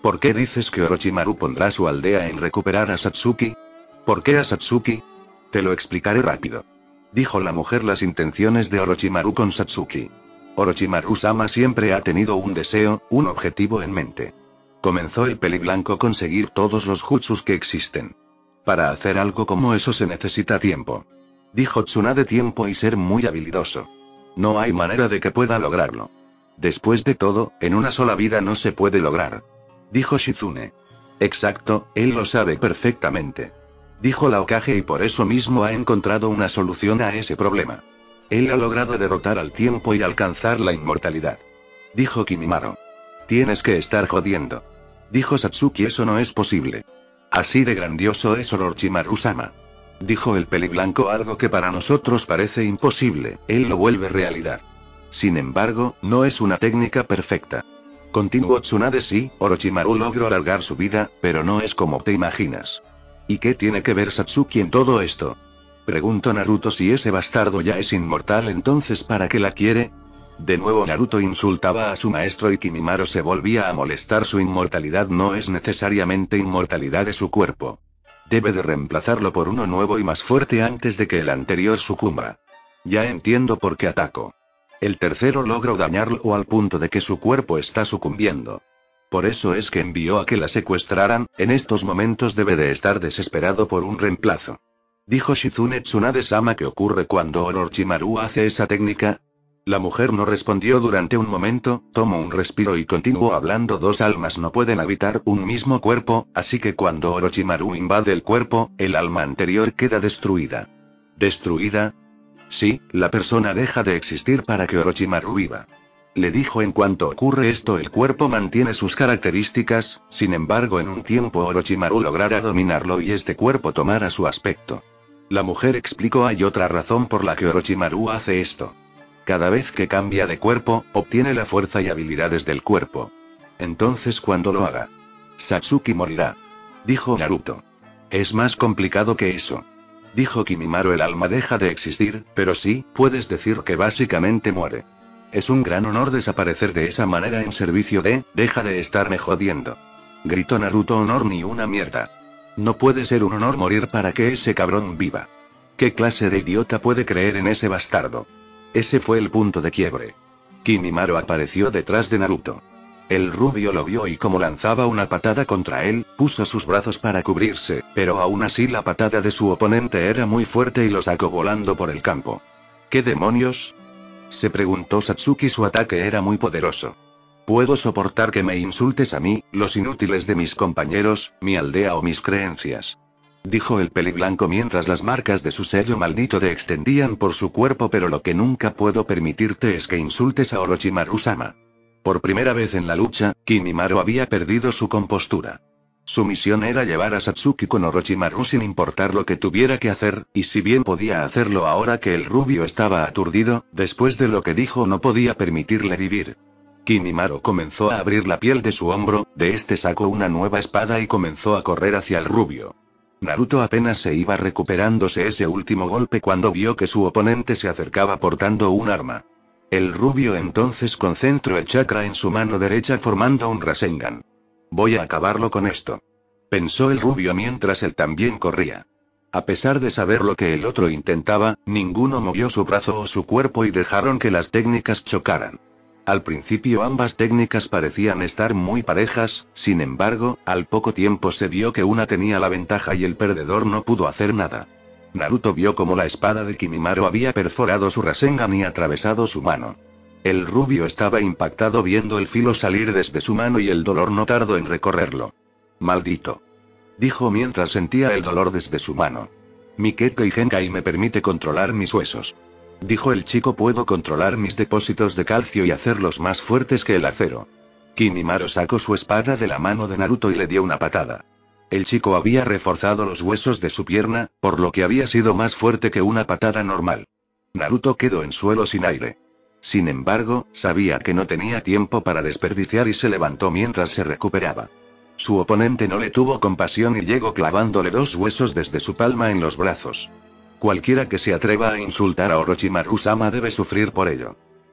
¿Por qué dices que Orochimaru pondrá su aldea en recuperar a Satsuki? ¿Por qué a Satsuki? Te lo explicaré rápido. Dijo la mujer las intenciones de Orochimaru con Satsuki. Orochimaru-sama siempre ha tenido un deseo, un objetivo en mente. Comenzó el peliblanco conseguir todos los jutsus que existen. Para hacer algo como eso se necesita tiempo. Dijo Tsunade, tiempo y ser muy habilidoso. No hay manera de que pueda lograrlo. Después de todo, en una sola vida no se puede lograr. Dijo Shizune. Exacto, él lo sabe perfectamente. Dijo la Hokage, y por eso mismo ha encontrado una solución a ese problema. Él ha logrado derrotar al tiempo y alcanzar la inmortalidad. Dijo Kimimaro. Tienes que estar jodiendo. Dijo Satsuki, eso no es posible. Así de grandioso es Orochimaru-sama. Dijo el peliblanco, algo que para nosotros parece imposible, él lo vuelve realidad. Sin embargo, no es una técnica perfecta. Continuó Tsunade, sí, Orochimaru logró alargar su vida, pero no es como te imaginas. ¿Y qué tiene que ver Satsuki en todo esto? Preguntó Naruto, si ese bastardo ya es inmortal, entonces ¿para qué la quiere? De nuevo Naruto insultaba a su maestro y Kimimaro se volvía a molestar. Su inmortalidad no es necesariamente inmortalidad de su cuerpo. Debe de reemplazarlo por uno nuevo y más fuerte antes de que el anterior sucumba. Ya entiendo por qué atacó. El tercero logró dañarlo al punto de que su cuerpo está sucumbiendo. Por eso es que envió a que la secuestraran, en estos momentos debe de estar desesperado por un reemplazo. Dijo Shizune Tsunade-sama, ¿qué ocurre cuando Orochimaru hace esa técnica? La mujer no respondió durante un momento, tomó un respiro y continuó hablando. Dos almas no pueden habitar un mismo cuerpo, así que cuando Orochimaru invade el cuerpo, el alma anterior queda destruida. ¿Destruida? Sí, la persona deja de existir para que Orochimaru viva. Le dijo, en cuanto ocurre esto el cuerpo mantiene sus características, sin embargo en un tiempo Orochimaru logrará dominarlo y este cuerpo tomará su aspecto. La mujer explicó, hay otra razón por la que Orochimaru hace esto. Cada vez que cambia de cuerpo, obtiene la fuerza y habilidades del cuerpo. Entonces cuando lo haga, Satsuki morirá. Dijo Naruto. Es más complicado que eso. Dijo Kimimaro, el alma deja de existir, pero sí, puedes decir que básicamente muere. Es un gran honor desaparecer de esa manera en servicio de, deja de estarme jodiendo. Gritó Naruto, honor ni una mierda. No puede ser un honor morir para que ese cabrón viva. ¿Qué clase de idiota puede creer en ese bastardo? Ese fue el punto de quiebre. Kimimaro apareció detrás de Naruto. El rubio lo vio y como lanzaba una patada contra él, puso sus brazos para cubrirse, pero aún así la patada de su oponente era muy fuerte y lo sacó volando por el campo. ¿Qué demonios? Se preguntó Satsuki, su ataque era muy poderoso. Puedo soportar que me insultes a mí, los inútiles de mis compañeros, mi aldea o mis creencias. Dijo el peliblanco mientras las marcas de su sello maldito te extendían por su cuerpo, pero lo que nunca puedo permitirte es que insultes a Orochimaru-sama. Por primera vez en la lucha, Kimimaro había perdido su compostura. Su misión era llevar a Satsuki con Orochimaru sin importar lo que tuviera que hacer, y si bien podía hacerlo ahora que el rubio estaba aturdido, después de lo que dijo no podía permitirle vivir. Kimimaro comenzó a abrir la piel de su hombro, de este sacó una nueva espada y comenzó a correr hacia el rubio. Naruto apenas se iba recuperándose ese último golpe cuando vio que su oponente se acercaba portando un arma. El rubio entonces concentró el chakra en su mano derecha formando un Rasengan. Voy a acabarlo con esto. Pensó el rubio mientras él también corría. A pesar de saber lo que el otro intentaba, ninguno movió su brazo o su cuerpo y dejaron que las técnicas chocaran. Al principio ambas técnicas parecían estar muy parejas, sin embargo, al poco tiempo se vio que una tenía la ventaja y el perdedor no pudo hacer nada. Naruto vio como la espada de Kimimaro había perforado su Rasengan y atravesado su mano. El rubio estaba impactado viendo el filo salir desde su mano y el dolor no tardó en recorrerlo. Maldito. Dijo mientras sentía el dolor desde su mano. Mi Kekkei Genkai me permite controlar mis huesos. Dijo el chico, puedo controlar mis depósitos de calcio y hacerlos más fuertes que el acero. Kimimaro sacó su espada de la mano de Naruto y le dio una patada. El chico había reforzado los huesos de su pierna, por lo que había sido más fuerte que una patada normal. Naruto quedó en suelo sin aire. Sin embargo, sabía que no tenía tiempo para desperdiciar y se levantó mientras se recuperaba. Su oponente no le tuvo compasión y llegó clavándole dos huesos desde su palma en los brazos. Cualquiera que se atreva a insultar a Orochimaru-sama debe sufrir por ello.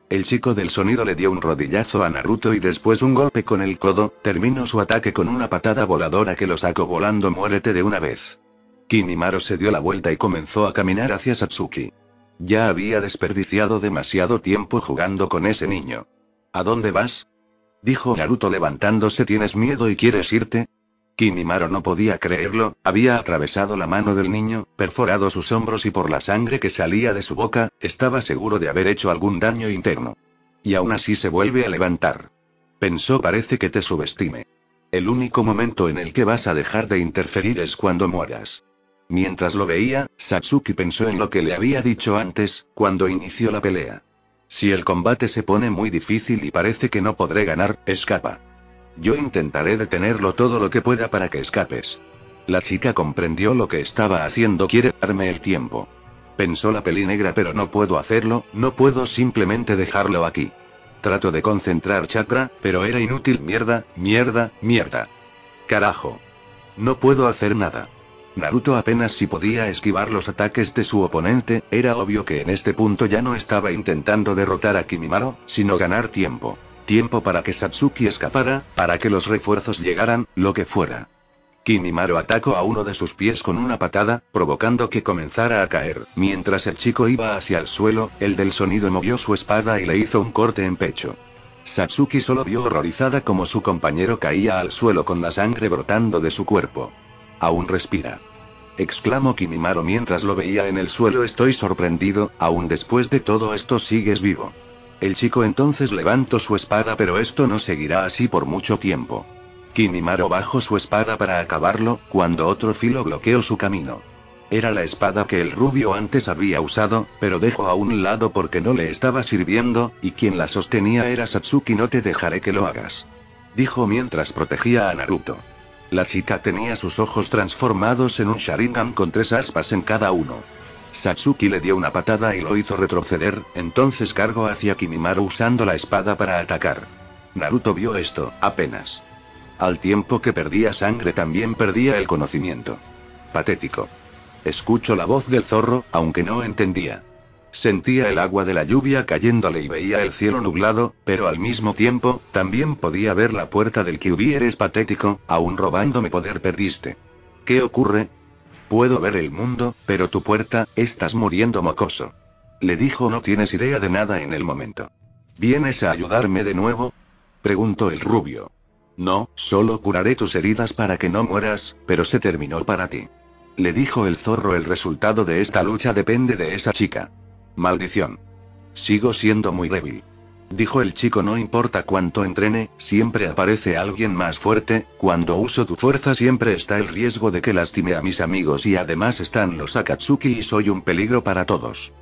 El chico del sonido le dio un rodillazo a Naruto y después un golpe con el codo, terminó su ataque con una patada voladora que lo sacó volando. Muérete de una vez. Kimimaro se dio la vuelta y comenzó a caminar hacia Satsuki. Ya había desperdiciado demasiado tiempo jugando con ese niño. ¿A dónde vas?, dijo Naruto levantándose. ¿Tienes miedo y quieres irte? Kimimaro no podía creerlo, había atravesado la mano del niño, perforado sus hombros y por la sangre que salía de su boca, estaba seguro de haber hecho algún daño interno. Y aún así se vuelve a levantar. Pensó: parece que te subestime. El único momento en el que vas a dejar de interferir es cuando mueras. Mientras lo veía, Satsuki pensó en lo que le había dicho antes, cuando inició la pelea. Si el combate se pone muy difícil y parece que no podré ganar, escapa. Yo intentaré detenerlo todo lo que pueda para que escapes. La chica comprendió lo que estaba haciendo. Quiere darme el tiempo. Pensó la pelinegra, pero no puedo hacerlo, no puedo simplemente dejarlo aquí. Trato de concentrar chakra, pero era inútil. Mierda, mierda, mierda. Carajo. No puedo hacer nada. Naruto apenas si podía esquivar los ataques de su oponente. Era obvio que en este punto ya no estaba intentando derrotar a Kimimaro, sino ganar tiempo. Tiempo para que Satsuki escapara, para que los refuerzos llegaran, lo que fuera. Kimimaro atacó a uno de sus pies con una patada, provocando que comenzara a caer. Mientras el chico iba hacia el suelo, el del sonido movió su espada y le hizo un corte en pecho. Satsuki solo vio horrorizada como su compañero caía al suelo con la sangre brotando de su cuerpo. «Aún respira», exclamó Kimimaro mientras lo veía en el suelo. «Estoy sorprendido, aún después de todo esto sigues vivo». El chico entonces levantó su espada, pero esto no seguirá así por mucho tiempo. Kimimaro bajó su espada para acabarlo, cuando otro filo bloqueó su camino. Era la espada que el rubio antes había usado, pero dejó a un lado porque no le estaba sirviendo, y quien la sostenía era Satsuki. «No te dejaré que lo hagas», dijo mientras protegía a Naruto. La chica tenía sus ojos transformados en un Sharingan con 3 aspas en cada uno. Satsuki le dio una patada y lo hizo retroceder, entonces cargó hacia Kimimaro usando la espada para atacar. Naruto vio esto, apenas. Al tiempo que perdía sangre también perdía el conocimiento. Patético. Escuchó la voz del zorro, aunque no entendía. Sentía el agua de la lluvia cayéndole y veía el cielo nublado, pero al mismo tiempo, también podía ver la puerta del Kyuubi. «Eres patético, aún robándome poder perdiste». «¿Qué ocurre?» «Puedo ver el mundo, pero tu puerta, estás muriendo, mocoso», le dijo. «No tienes idea de nada en el momento». «¿Vienes a ayudarme de nuevo?», preguntó el rubio. «No, solo curaré tus heridas para que no mueras, pero se terminó para ti», le dijo el zorro. «El resultado de esta lucha depende de esa chica». «Maldición. Sigo siendo muy débil», dijo el chico. «No importa cuánto entrene, siempre aparece alguien más fuerte. Cuando uso tu fuerza siempre está el riesgo de que lastime a mis amigos y además están los Akatsuki y soy un peligro para todos.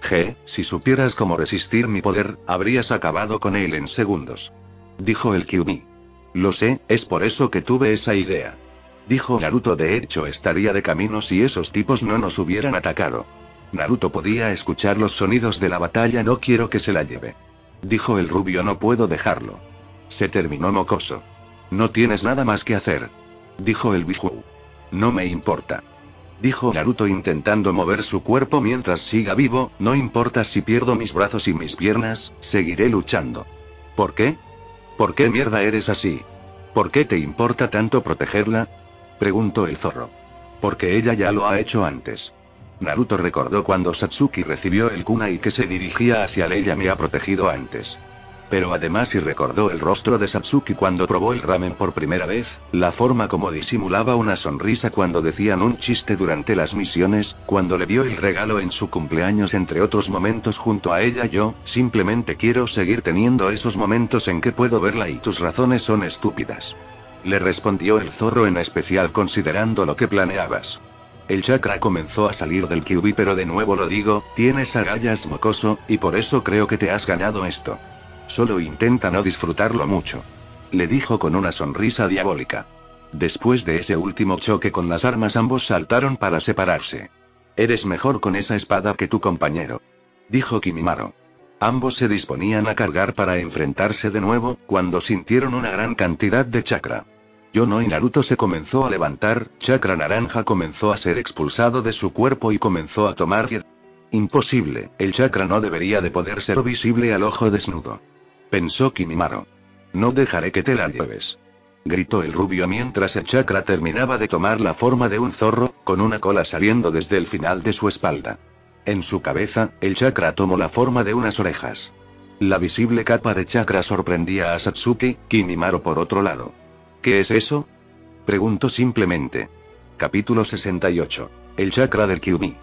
Si supieras cómo resistir mi poder, habrías acabado con él en segundos», dijo el Kyuubi. «Lo sé, es por eso que tuve esa idea», dijo Naruto. «De hecho estaría de camino si esos tipos no nos hubieran atacado». Naruto podía escuchar los sonidos de la batalla. «No quiero que se la lleve», dijo el rubio. «No puedo dejarlo. Se terminó, mocoso». «No tienes nada más que hacer», dijo el Biju. «No me importa», dijo Naruto intentando mover su cuerpo. «Mientras siga vivo, no importa si pierdo mis brazos y mis piernas, seguiré luchando». «¿Por qué? ¿Por qué mierda eres así? ¿Por qué te importa tanto protegerla?», preguntó el zorro. «Porque ella ya lo ha hecho antes». Naruto recordó cuando Satsuki recibió el kunai que se dirigía hacia él. «Ella me ha protegido antes». Pero además, y recordó el rostro de Satsuki cuando probó el ramen por primera vez, la forma como disimulaba una sonrisa cuando decían un chiste durante las misiones, cuando le dio el regalo en su cumpleaños, entre otros momentos junto a ella. «Yo, simplemente quiero seguir teniendo esos momentos en que puedo verla y tus razones son estúpidas», le respondió el zorro. «En especial considerando lo que planeabas». El chakra comenzó a salir del Kyuubi. «Pero de nuevo lo digo, tienes agallas, mocoso, y por eso creo que te has ganado esto. Solo intenta no disfrutarlo mucho», le dijo con una sonrisa diabólica. Después de ese último choque con las armas, ambos saltaron para separarse. «Eres mejor con esa espada que tu compañero», dijo Kimimaro. Ambos se disponían a cargar para enfrentarse de nuevo, cuando sintieron una gran cantidad de chakra. «Yo no», y Naruto se comenzó a levantar. Chakra naranja comenzó a ser expulsado de su cuerpo y comenzó a tomar Imposible, el chakra no debería de poder ser visible al ojo desnudo. Pensó Kimimaro. No dejaré que te la lleves. Gritó el rubio mientras el chakra terminaba de tomar la forma de un zorro, con una cola saliendo desde el final de su espalda. En su cabeza, el chakra tomó la forma de unas orejas. La visible capa de chakra sorprendía a Satsuki. Kimimaro por otro lado. ¿Qué es eso? Preguntó simplemente. Capítulo 68. El chakra del Kyuubi.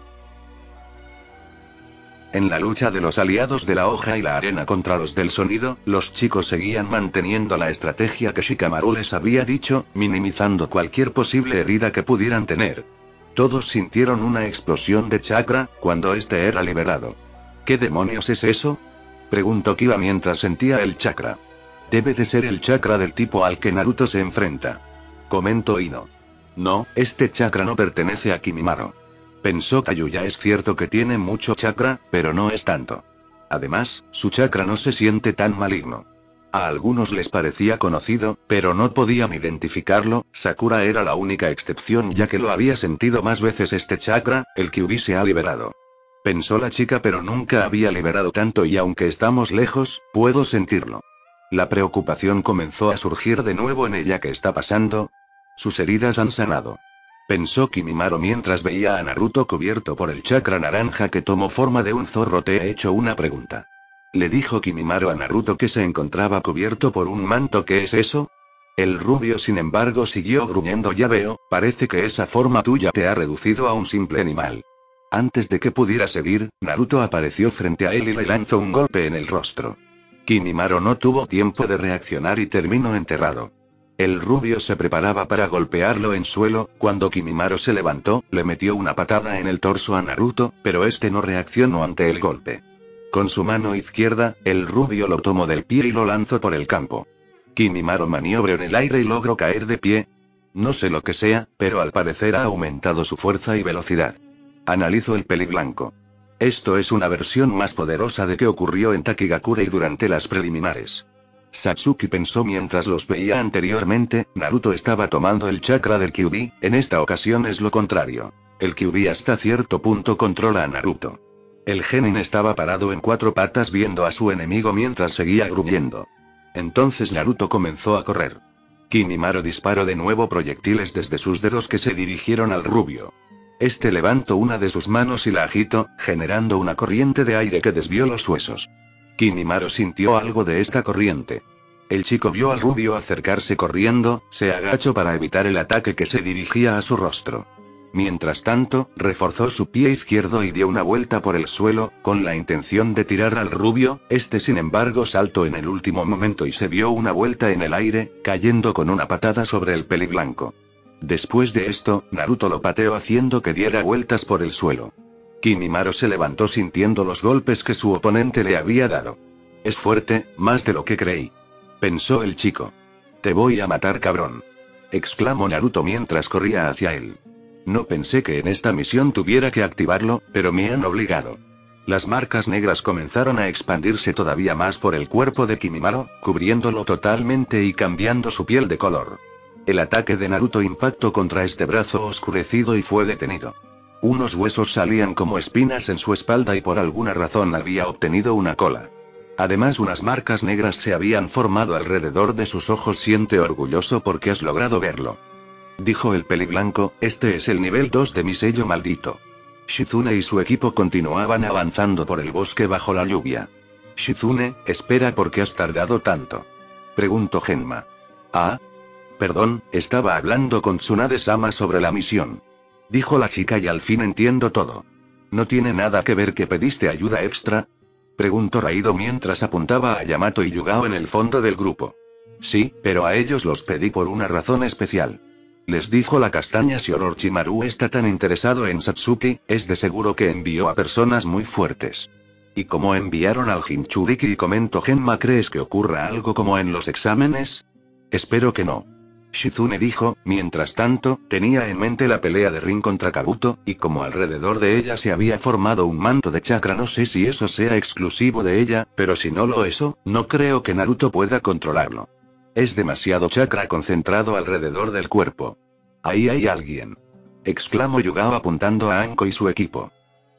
En la lucha de los aliados de la hoja y la arena contra los del sonido, los chicos seguían manteniendo la estrategia que Shikamaru les había dicho, minimizando cualquier posible herida que pudieran tener. Todos sintieron una explosión de chakra, cuando este era liberado. ¿Qué demonios es eso? Preguntó Kiba mientras sentía el chakra. Debe de ser el chakra del tipo al que Naruto se enfrenta. Comentó Ino. No, este chakra no pertenece a Kimimaro. Pensó Tayuya. Es cierto que tiene mucho chakra, pero no es tanto. Además, su chakra no se siente tan maligno. A algunos les parecía conocido, pero no podían identificarlo. Sakura era la única excepción ya que lo había sentido más veces. Este chakra, el Kyuubi se ha liberado. Pensó la chica, pero nunca había liberado tanto y aunque estamos lejos, puedo sentirlo. La preocupación comenzó a surgir de nuevo en ella. ¿Qué está pasando? Sus heridas han sanado. Pensó Kimimaro mientras veía a Naruto cubierto por el chakra naranja que tomó forma de un zorro. Te he hecho una pregunta. Le dijo Kimimaro a Naruto que se encontraba cubierto por un manto. ¿Qué es eso? El rubio sin embargo siguió gruñendo. Ya veo, parece que esa forma tuya te ha reducido a un simple animal. Antes de que pudiera seguir, Naruto apareció frente a él y le lanzó un golpe en el rostro. Kimimaro no tuvo tiempo de reaccionar y terminó enterrado. El rubio se preparaba para golpearlo en suelo. Cuando Kimimaro se levantó, le metió una patada en el torso a Naruto, pero este no reaccionó ante el golpe. Con su mano izquierda, el rubio lo tomó del pie y lo lanzó por el campo. Kimimaro maniobró en el aire y logró caer de pie. No sé lo que sea, pero al parecer ha aumentado su fuerza y velocidad. Analizó el peliblanco. Esto es una versión más poderosa de que ocurrió en Takigakure y durante las preliminares. Satsuki pensó mientras los veía anteriormente. Naruto estaba tomando el chakra del Kyuubi. En esta ocasión es lo contrario. El Kyuubi hasta cierto punto controla a Naruto. El genin estaba parado en cuatro patas viendo a su enemigo mientras seguía gruñendo. Entonces Naruto comenzó a correr. Kimimaro disparó de nuevo proyectiles desde sus dedos que se dirigieron al rubio. Este levantó una de sus manos y la agitó, generando una corriente de aire que desvió los huesos. Kimimaro sintió algo de esta corriente. El chico vio al rubio acercarse corriendo, se agachó para evitar el ataque que se dirigía a su rostro. Mientras tanto, reforzó su pie izquierdo y dio una vuelta por el suelo, con la intención de tirar al rubio. Este sin embargo saltó en el último momento y se dio una vuelta en el aire, cayendo con una patada sobre el peliblanco. Después de esto, Naruto lo pateó haciendo que diera vueltas por el suelo. Kimimaro se levantó sintiendo los golpes que su oponente le había dado. Es fuerte, más de lo que creí. Pensó el chico. Te voy a matar, cabrón. Exclamó Naruto mientras corría hacia él. No pensé que en esta misión tuviera que activarlo, pero me han obligado. Las marcas negras comenzaron a expandirse todavía más por el cuerpo de Kimimaro, cubriéndolo totalmente y cambiando su piel de color. El ataque de Naruto impactó contra este brazo oscurecido y fue detenido. Unos huesos salían como espinas en su espalda y por alguna razón había obtenido una cola. Además unas marcas negras se habían formado alrededor de sus ojos. Siente orgulloso porque has logrado verlo. Dijo el peliblanco, este es el nivel 2 de mi sello maldito. Shizune y su equipo continuaban avanzando por el bosque bajo la lluvia. Shizune, espera, ¿por qué has tardado tanto? Preguntó Genma. Ah. Perdón, estaba hablando con Tsunade-sama sobre la misión. Dijo la chica y al fin entiendo todo. ¿No tiene nada que ver que pediste ayuda extra? Preguntó Raido mientras apuntaba a Yamato y Yugao en el fondo del grupo. Sí, pero a ellos los pedí por una razón especial. Les dijo la castaña. Si Orochimaru está tan interesado en Satsuki, es de seguro que envió a personas muy fuertes. ¿Y cómo enviaron al Jinchuriki? Comentó Genma. ¿Crees que ocurra algo como en los exámenes? Espero que no. Shizune dijo. Mientras tanto, tenía en mente la pelea de Rin contra Kabuto, y como alrededor de ella se había formado un manto de chakra. No sé si eso sea exclusivo de ella, pero si no lo es, no creo que Naruto pueda controlarlo. Es demasiado chakra concentrado alrededor del cuerpo. Ahí hay alguien. Exclamó Yugao apuntando a Anko y su equipo.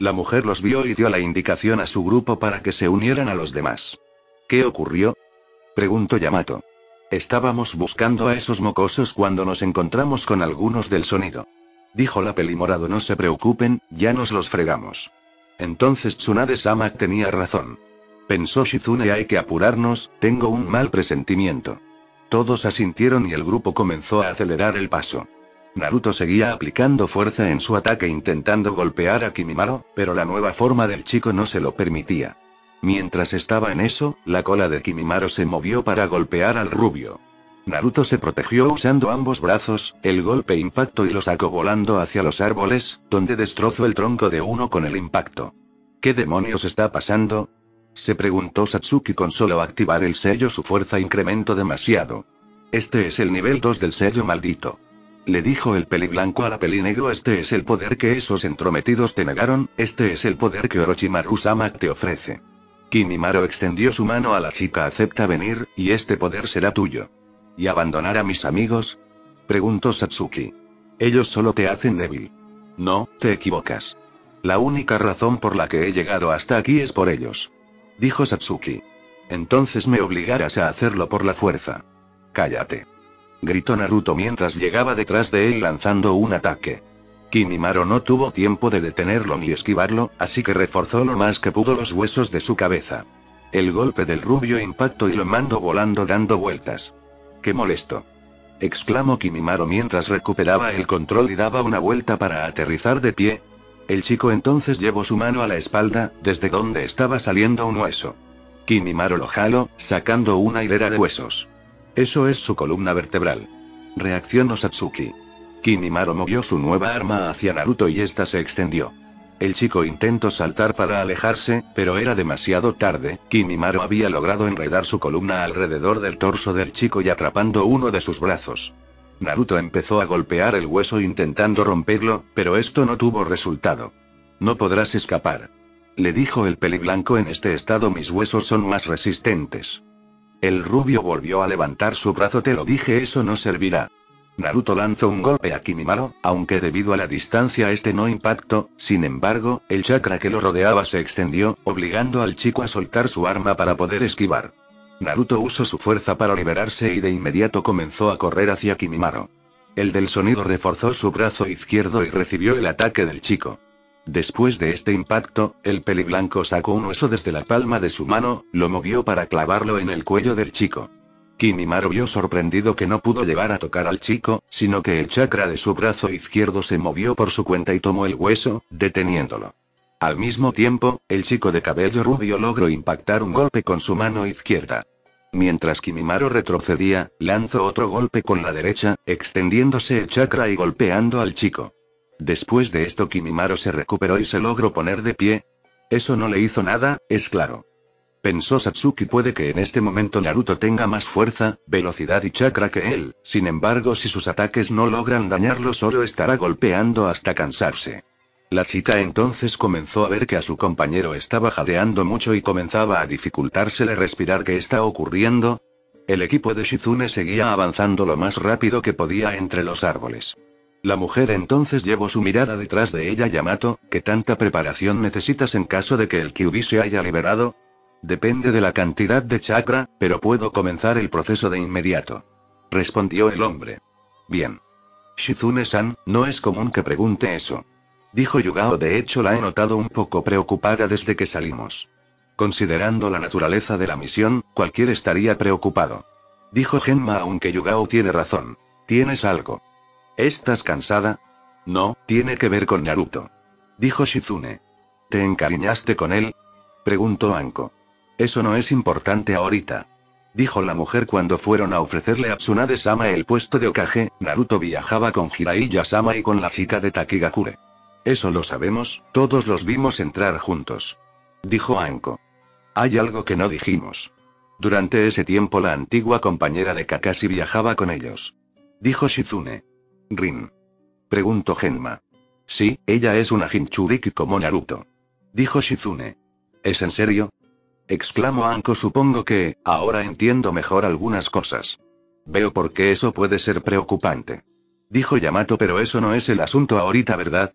La mujer los vio y dio la indicación a su grupo para que se unieran a los demás. ¿Qué ocurrió?, preguntó Yamato. Estábamos buscando a esos mocosos cuando nos encontramos con algunos del sonido. Dijo la Pelimorado. No se preocupen, ya nos los fregamos. Entonces Tsunade-sama tenía razón. Pensó Shizune, hay que apurarnos, tengo un mal presentimiento. Todos asintieron y el grupo comenzó a acelerar el paso. Naruto seguía aplicando fuerza en su ataque intentando golpear a Kimimaro, pero la nueva forma del chico no se lo permitía. Mientras estaba en eso, la cola de Kimimaro se movió para golpear al rubio. Naruto se protegió usando ambos brazos, el golpe impactó y lo sacó volando hacia los árboles, donde destrozó el tronco de uno con el impacto. ¿Qué demonios está pasando?, se preguntó Satsuki. Con solo activar el sello su fuerza incrementó demasiado. Este es el nivel 2 del sello maldito. Le dijo el peliblanco a la pelinegro. Este es el poder que esos entrometidos te negaron, este es el poder que Orochimaru-sama te ofrece. Kimimaro extendió su mano a la chica. Acepta venir, y este poder será tuyo. ¿Y abandonar a mis amigos?, preguntó Satsuki. Ellos solo te hacen débil. No, te equivocas. La única razón por la que he llegado hasta aquí es por ellos, dijo Satsuki. Entonces me obligarás a hacerlo por la fuerza. Cállate, gritó Naruto mientras llegaba detrás de él lanzando un ataque. Kimimaro no tuvo tiempo de detenerlo ni esquivarlo, así que reforzó lo más que pudo los huesos de su cabeza. El golpe del rubio impactó y lo mandó volando dando vueltas. ¡Qué molesto!, exclamó Kimimaro mientras recuperaba el control y daba una vuelta para aterrizar de pie. El chico entonces llevó su mano a la espalda, desde donde estaba saliendo un hueso. Kimimaro lo jaló, sacando una hilera de huesos. Eso es su columna vertebral, reaccionó Satsuki. Kimimaro movió su nueva arma hacia Naruto y esta se extendió. El chico intentó saltar para alejarse, pero era demasiado tarde. Kimimaro había logrado enredar su columna alrededor del torso del chico y atrapando uno de sus brazos. Naruto empezó a golpear el hueso intentando romperlo, pero esto no tuvo resultado. No podrás escapar, le dijo el peliblanco. En este estado mis huesos son más resistentes. El rubio volvió a levantar su brazo. Te lo dije, eso no servirá. Naruto lanzó un golpe a Kimimaro, aunque debido a la distancia este no impactó. Sin embargo, el chakra que lo rodeaba se extendió, obligando al chico a soltar su arma para poder esquivar. Naruto usó su fuerza para liberarse y de inmediato comenzó a correr hacia Kimimaro. El del sonido reforzó su brazo izquierdo y recibió el ataque del chico. Después de este impacto, el peliblanco sacó un hueso desde la palma de su mano, lo movió para clavarlo en el cuello del chico. Kimimaro vio sorprendido que no pudo llegar a tocar al chico, sino que el chakra de su brazo izquierdo se movió por su cuenta y tomó el hueso, deteniéndolo. Al mismo tiempo, el chico de cabello rubio logró impactar un golpe con su mano izquierda. Mientras Kimimaro retrocedía, lanzó otro golpe con la derecha, extendiéndose el chakra y golpeando al chico. Después de esto Kimimaro se recuperó y se logró poner de pie. Eso no le hizo nada, es claro. Pensó Satsuki. Puede que en este momento Naruto tenga más fuerza, velocidad y chakra que él, sin embargo si sus ataques no logran dañarlo solo estará golpeando hasta cansarse. La chica entonces comenzó a ver que a su compañero estaba jadeando mucho y comenzaba a dificultársele respirar. ¿Qué está ocurriendo? El equipo de Shizune seguía avanzando lo más rápido que podía entre los árboles. La mujer entonces llevó su mirada detrás de ella. Yamato, ¿qué tanta preparación necesitas en caso de que el Kyuubi se haya liberado? Depende de la cantidad de chakra, pero puedo comenzar el proceso de inmediato, respondió el hombre. Bien. Shizune-san, no es común que pregunte eso, dijo Yugao. De hecho la he notado un poco preocupada desde que salimos. Considerando la naturaleza de la misión, cualquiera estaría preocupado, dijo Genma. Aunque Yugao tiene razón. ¿Tienes algo? ¿Estás cansada? No, tiene que ver con Naruto, dijo Shizune. ¿Te encariñaste con él?, preguntó Anko. Eso no es importante ahorita, dijo la mujer. Cuando fueron a ofrecerle a Tsunade-sama el puesto de Hokage, Naruto viajaba con Jiraiya-sama y con la chica de Takigakure. Eso lo sabemos, todos los vimos entrar juntos, dijo Anko. Hay algo que no dijimos. Durante ese tiempo la antigua compañera de Kakashi viajaba con ellos, dijo Shizune. ¿Rin?, preguntó Genma. Sí, ella es una Jinchuriki como Naruto, dijo Shizune. ¿Es en serio?, exclamó Anko. Supongo que, ahora entiendo mejor algunas cosas. Veo por qué eso puede ser preocupante, dijo Yamato. Pero eso no es el asunto ahorita, ¿verdad?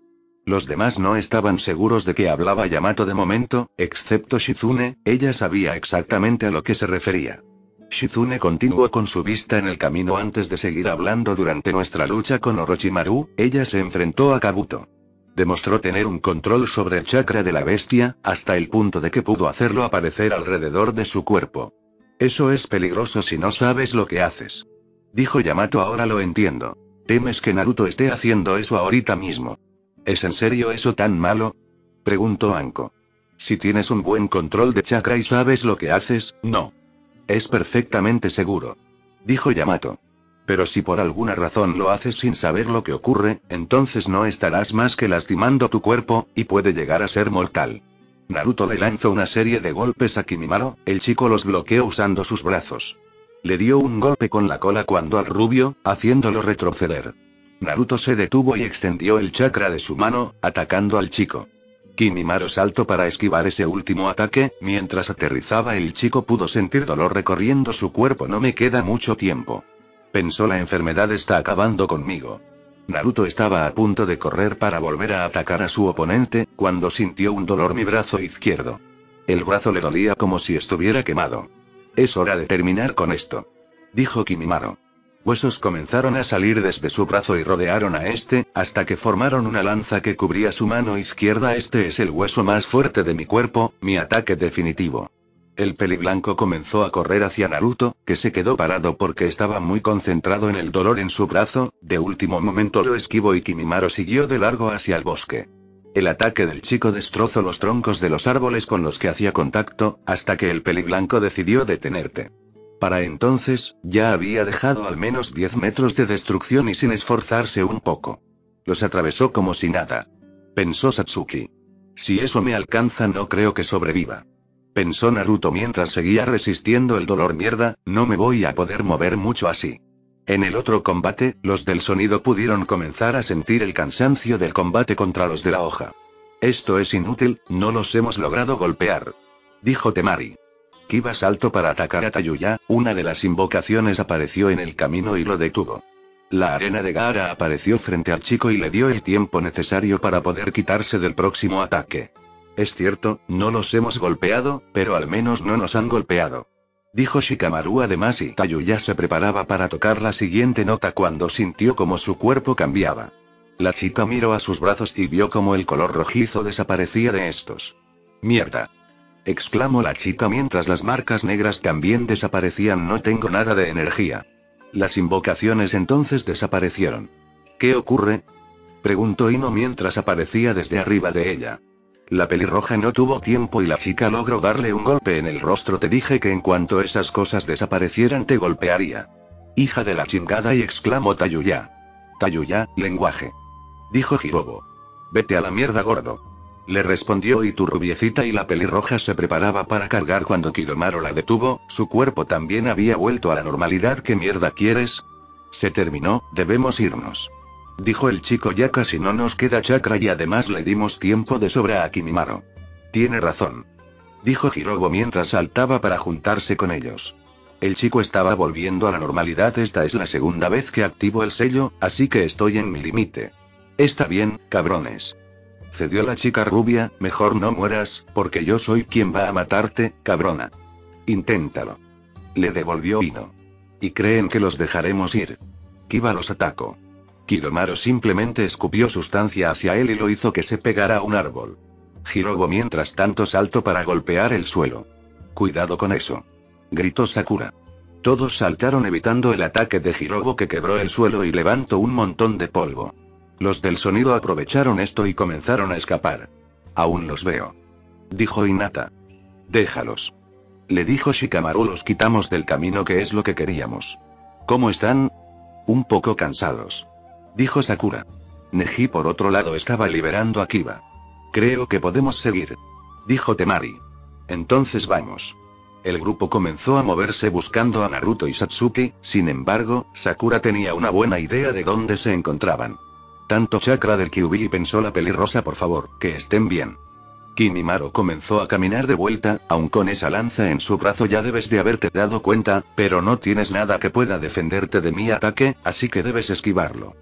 Los demás no estaban seguros de que hablaba Yamato de momento, excepto Shizune, ella sabía exactamente a lo que se refería. Shizune continuó con su vista en el camino antes de seguir hablando. Durante nuestra lucha con Orochimaru, ella se enfrentó a Kabuto. Demostró tener un control sobre el chakra de la bestia, hasta el punto de que pudo hacerlo aparecer alrededor de su cuerpo. Eso es peligroso si no sabes lo que haces. Dijo Yamato. Ahora lo entiendo. ¿Temes que Naruto esté haciendo eso ahorita mismo? ¿Es en serio eso tan malo? Preguntó Anko. Si tienes un buen control de chakra y sabes lo que haces, no. Es perfectamente seguro. Dijo Yamato. Pero si por alguna razón lo haces sin saber lo que ocurre, entonces no estarás más que lastimando tu cuerpo, y puede llegar a ser mortal. Naruto le lanzó una serie de golpes a Kimimaro, el chico los bloqueó usando sus brazos. Le dio un golpe con la cola cuando al rubio, haciéndolo retroceder. Naruto se detuvo y extendió el chakra de su mano, atacando al chico. Kimimaro saltó para esquivar ese último ataque. Mientras aterrizaba, el chico pudo sentir dolor recorriendo su cuerpo. No me queda mucho tiempo. Pensó, la enfermedad está acabando conmigo. Naruto estaba a punto de correr para volver a atacar a su oponente, cuando sintió un dolor en mi brazo izquierdo. El brazo le dolía como si estuviera quemado. Es hora de terminar con esto. Dijo Kimimaro. Huesos comenzaron a salir desde su brazo y rodearon a este, hasta que formaron una lanza que cubría su mano izquierda. Este es el hueso más fuerte de mi cuerpo, mi ataque definitivo. El peliblanco comenzó a correr hacia Naruto, que se quedó parado porque estaba muy concentrado en el dolor en su brazo. De último momento lo esquivó y Kimimaro siguió de largo hacia el bosque. El ataque del chico destrozó los troncos de los árboles con los que hacía contacto, hasta que el peliblanco decidió detenerte. Para entonces, ya había dejado al menos 10 metros de destrucción y sin esforzarse un poco. Los atravesó como si nada. Pensó Satsuki. Si eso me alcanza no creo que sobreviva. Pensó Naruto mientras seguía resistiendo el dolor. Mierda, no me voy a poder mover mucho así. En el otro combate, los del sonido pudieron comenzar a sentir el cansancio del combate contra los de la hoja. Esto es inútil, no los hemos logrado golpear. Dijo Temari. Kiba saltó para atacar a Tayuya. Una de las invocaciones apareció en el camino y lo detuvo. La arena de Gaara apareció frente al chico y le dio el tiempo necesario para poder quitarse del próximo ataque. Es cierto, no los hemos golpeado, pero al menos no nos han golpeado. Dijo Shikamaru además, y Tayuya se preparaba para tocar la siguiente nota cuando sintió como su cuerpo cambiaba. La chica miró a sus brazos y vio como el color rojizo desaparecía de estos. ¡Mierda!, exclamó la chica mientras las marcas negras también desaparecían. No tengo nada de energía. Las invocaciones entonces desaparecieron. ¿Qué ocurre?, preguntó Ino mientras aparecía desde arriba de ella. La pelirroja no tuvo tiempo y la chica logró darle un golpe en el rostro. Te dije que en cuanto esas cosas desaparecieran te golpearía. Hija de la chingada, y exclamó Tayuya. Tayuya, lenguaje. Dijo Hirobo. Vete a la mierda, gordo. Le respondió y tu rubiecita, y la pelirroja se preparaba para cargar cuando Kidomaru la detuvo. Su cuerpo también había vuelto a la normalidad. ¿Qué mierda quieres? Se terminó, debemos irnos. Dijo el chico, ya casi no nos queda chakra y además le dimos tiempo de sobra a Kimimaro. Tiene razón. Dijo Hirobo mientras saltaba para juntarse con ellos. El chico estaba volviendo a la normalidad. Esta es la segunda vez que activo el sello, así que estoy en mi límite. Está bien, cabrones. Cedió la chica rubia. Mejor no mueras, porque yo soy quien va a matarte, cabrona. Inténtalo. Le devolvió Ino. ¿Y creen que los dejaremos ir? Kiba los atacó. Kidomaru simplemente escupió sustancia hacia él y lo hizo que se pegara a un árbol. Hirobo mientras tanto saltó para golpear el suelo. Cuidado con eso, gritó Sakura. Todos saltaron evitando el ataque de Hirobo, que quebró el suelo y levantó un montón de polvo. Los del sonido aprovecharon esto y comenzaron a escapar. Aún los veo, dijo Hinata. Déjalos, le dijo Shikamaru. Los quitamos del camino, que es lo que queríamos. ¿Cómo están? Un poco cansados, dijo Sakura. Neji por otro lado estaba liberando a Kiba. Creo que podemos seguir, dijo Temari. Entonces vamos. El grupo comenzó a moverse buscando a Naruto y Satsuki. Sin embargo, Sakura tenía una buena idea de dónde se encontraban. Tanto chakra del Kyuubi, pensó la pelirrosa. Por favor, que estén bien. Kimimaro comenzó a caminar de vuelta. Aun con esa lanza en su brazo ya debes de haberte dado cuenta, pero no tienes nada que pueda defenderte de mi ataque, así que debes esquivarlo.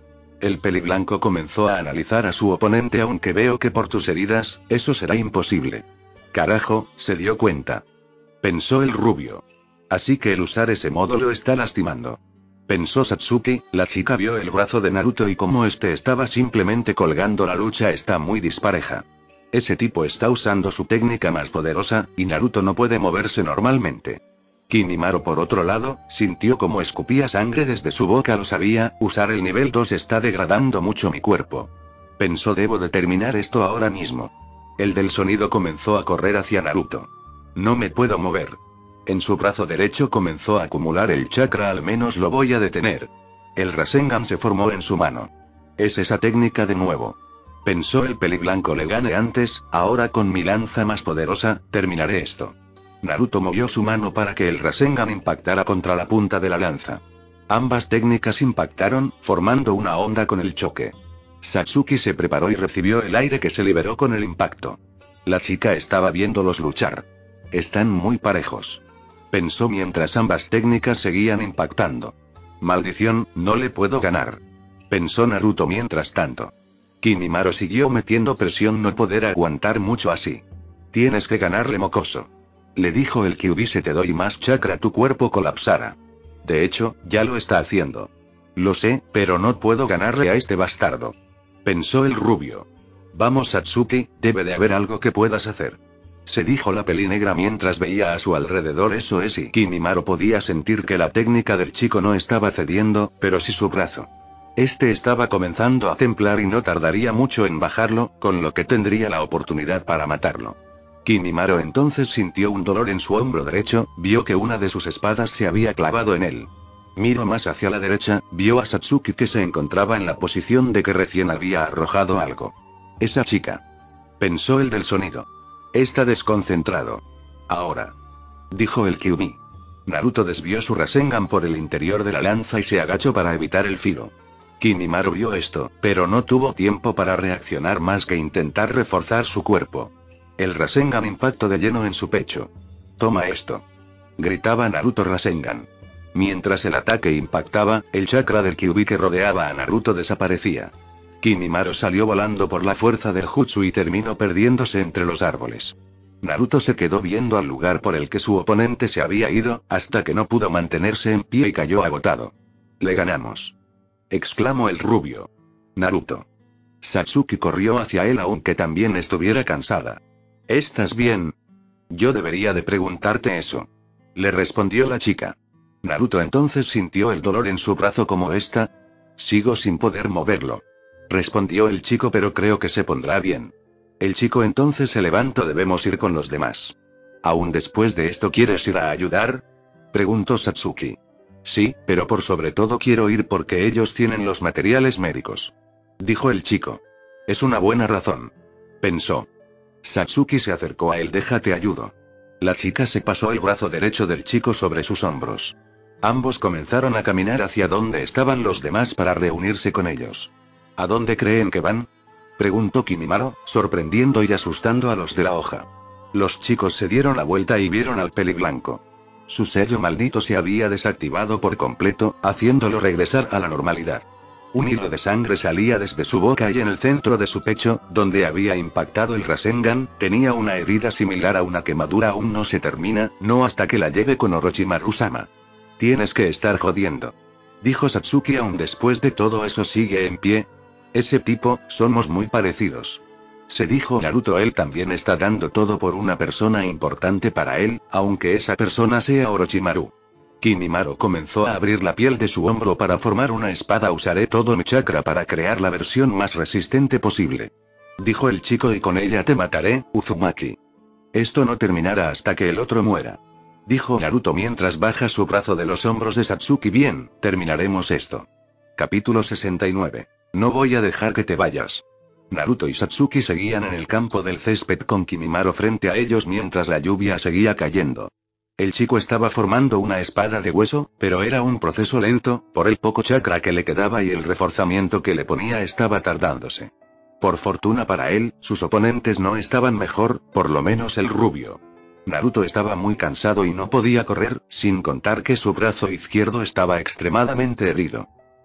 El peliblanco comenzó a analizar a su oponente, aunque veo que por tus heridas, eso será imposible. Carajo, se dio cuenta. Pensó el rubio. Así que el usar ese modo lo está lastimando. Pensó Satsuki, la chica vio el brazo de Naruto y como este estaba simplemente colgando, la lucha está muy dispareja. Ese tipo está usando su técnica más poderosa, y Naruto no puede moverse normalmente. Kimimaro por otro lado, sintió como escupía sangre desde su boca. Lo sabía, usar el nivel 2 está degradando mucho mi cuerpo. Pensó, debo de terminar esto ahora mismo. El del sonido comenzó a correr hacia Naruto. No me puedo mover. En su brazo derecho comenzó a acumular el chakra, al menos lo voy a detener. El Rasengan se formó en su mano. Es esa técnica de nuevo. Pensó, el peliblanco le gané antes, ahora con mi lanza más poderosa, terminaré esto. Naruto movió su mano para que el Rasengan impactara contra la punta de la lanza. Ambas técnicas impactaron, formando una onda con el choque. Satsuki se preparó y recibió el aire que se liberó con el impacto. La chica estaba viéndolos luchar. Están muy parejos. Pensó mientras ambas técnicas seguían impactando. Maldición, no le puedo ganar. Pensó Naruto mientras tanto. Kimimaro siguió metiendo presión, no poder aguantar mucho así. Tienes que ganarle, mocoso. Le dijo el Kyuubi, se te doy más chakra tu cuerpo colapsará. De hecho, ya lo está haciendo. Lo sé, pero no puedo ganarle a este bastardo. Pensó el rubio. Vamos Satsuki, debe de haber algo que puedas hacer. Se dijo la pelinegra mientras veía a su alrededor. Eso es, y Kimimaro podía sentir que la técnica del chico no estaba cediendo, pero sí su brazo. Este estaba comenzando a templar y no tardaría mucho en bajarlo, con lo que tendría la oportunidad para matarlo. Kimimaro entonces sintió un dolor en su hombro derecho, vio que una de sus espadas se había clavado en él. Miró más hacia la derecha, vio a Satsuki que se encontraba en la posición de que recién había arrojado algo. Esa chica. Pensó el del sonido. Está desconcentrado. Ahora. Dijo el Kyuubi. Naruto desvió su Rasengan por el interior de la lanza y se agachó para evitar el filo. Kimimaro vio esto, pero no tuvo tiempo para reaccionar más que intentar reforzar su cuerpo. El Rasengan impactó de lleno en su pecho. Toma esto. Gritaba Naruto Rasengan. Mientras el ataque impactaba, el chakra del Kyuubi que rodeaba a Naruto desaparecía. Kimimaro salió volando por la fuerza del jutsu y terminó perdiéndose entre los árboles. Naruto se quedó viendo al lugar por el que su oponente se había ido, hasta que no pudo mantenerse en pie y cayó agotado. Le ganamos. Exclamó el rubio. Naruto. Satsuki corrió hacia él aunque también estuviera cansada. ¿Estás bien? Yo debería de preguntarte eso. Le respondió la chica. Naruto entonces sintió el dolor en su brazo como esta. Sigo sin poder moverlo. Respondió el chico, pero creo que se pondrá bien. El chico entonces se levantó. Debemos ir con los demás. ¿Aún después de esto quieres ir a ayudar? Preguntó Satsuki. Sí, pero por sobre todo quiero ir porque ellos tienen los materiales médicos. Dijo el chico. Es una buena razón. Pensó. Satsuki se acercó a él. Déjate ayudo. La chica se pasó el brazo derecho del chico sobre sus hombros. Ambos comenzaron a caminar hacia donde estaban los demás para reunirse con ellos. ¿A dónde creen que van? Preguntó Kimimaro, sorprendiendo y asustando a los de la hoja. Los chicos se dieron la vuelta y vieron al peliblanco. Su sello maldito se había desactivado por completo, haciéndolo regresar a la normalidad. Un hilo de sangre salía desde su boca y en el centro de su pecho, donde había impactado el Rasengan, tenía una herida similar a una quemadura. Aún no se termina, no hasta que la lleve con Orochimaru-sama. Tienes que estar jodiendo. Dijo Satsuki. Aún después de todo eso sigue en pie. Ese tipo, somos muy parecidos. Se dijo Naruto. Él también está dando todo por una persona importante para él, aunque esa persona sea Orochimaru. Kimimaro comenzó a abrir la piel de su hombro para formar una espada. Usaré todo mi chakra para crear la versión más resistente posible. Dijo el chico, y con ella te mataré, Uzumaki. Esto no terminará hasta que el otro muera. Dijo Naruto mientras baja su brazo de los hombros de Satsuki. Bien, terminaremos esto. Capítulo 69. No voy a dejar que te vayas. Naruto y Satsuki seguían en el campo del césped con Kimimaro frente a ellos mientras la lluvia seguía cayendo. El chico estaba formando una espada de hueso, pero era un proceso lento, por el poco chakra que le quedaba y el reforzamiento que le ponía estaba tardándose. Por fortuna para él, sus oponentes no estaban mejor, por lo menos el rubio. Naruto estaba muy cansado y no podía correr, sin contar que su brazo izquierdo estaba extremadamente herido.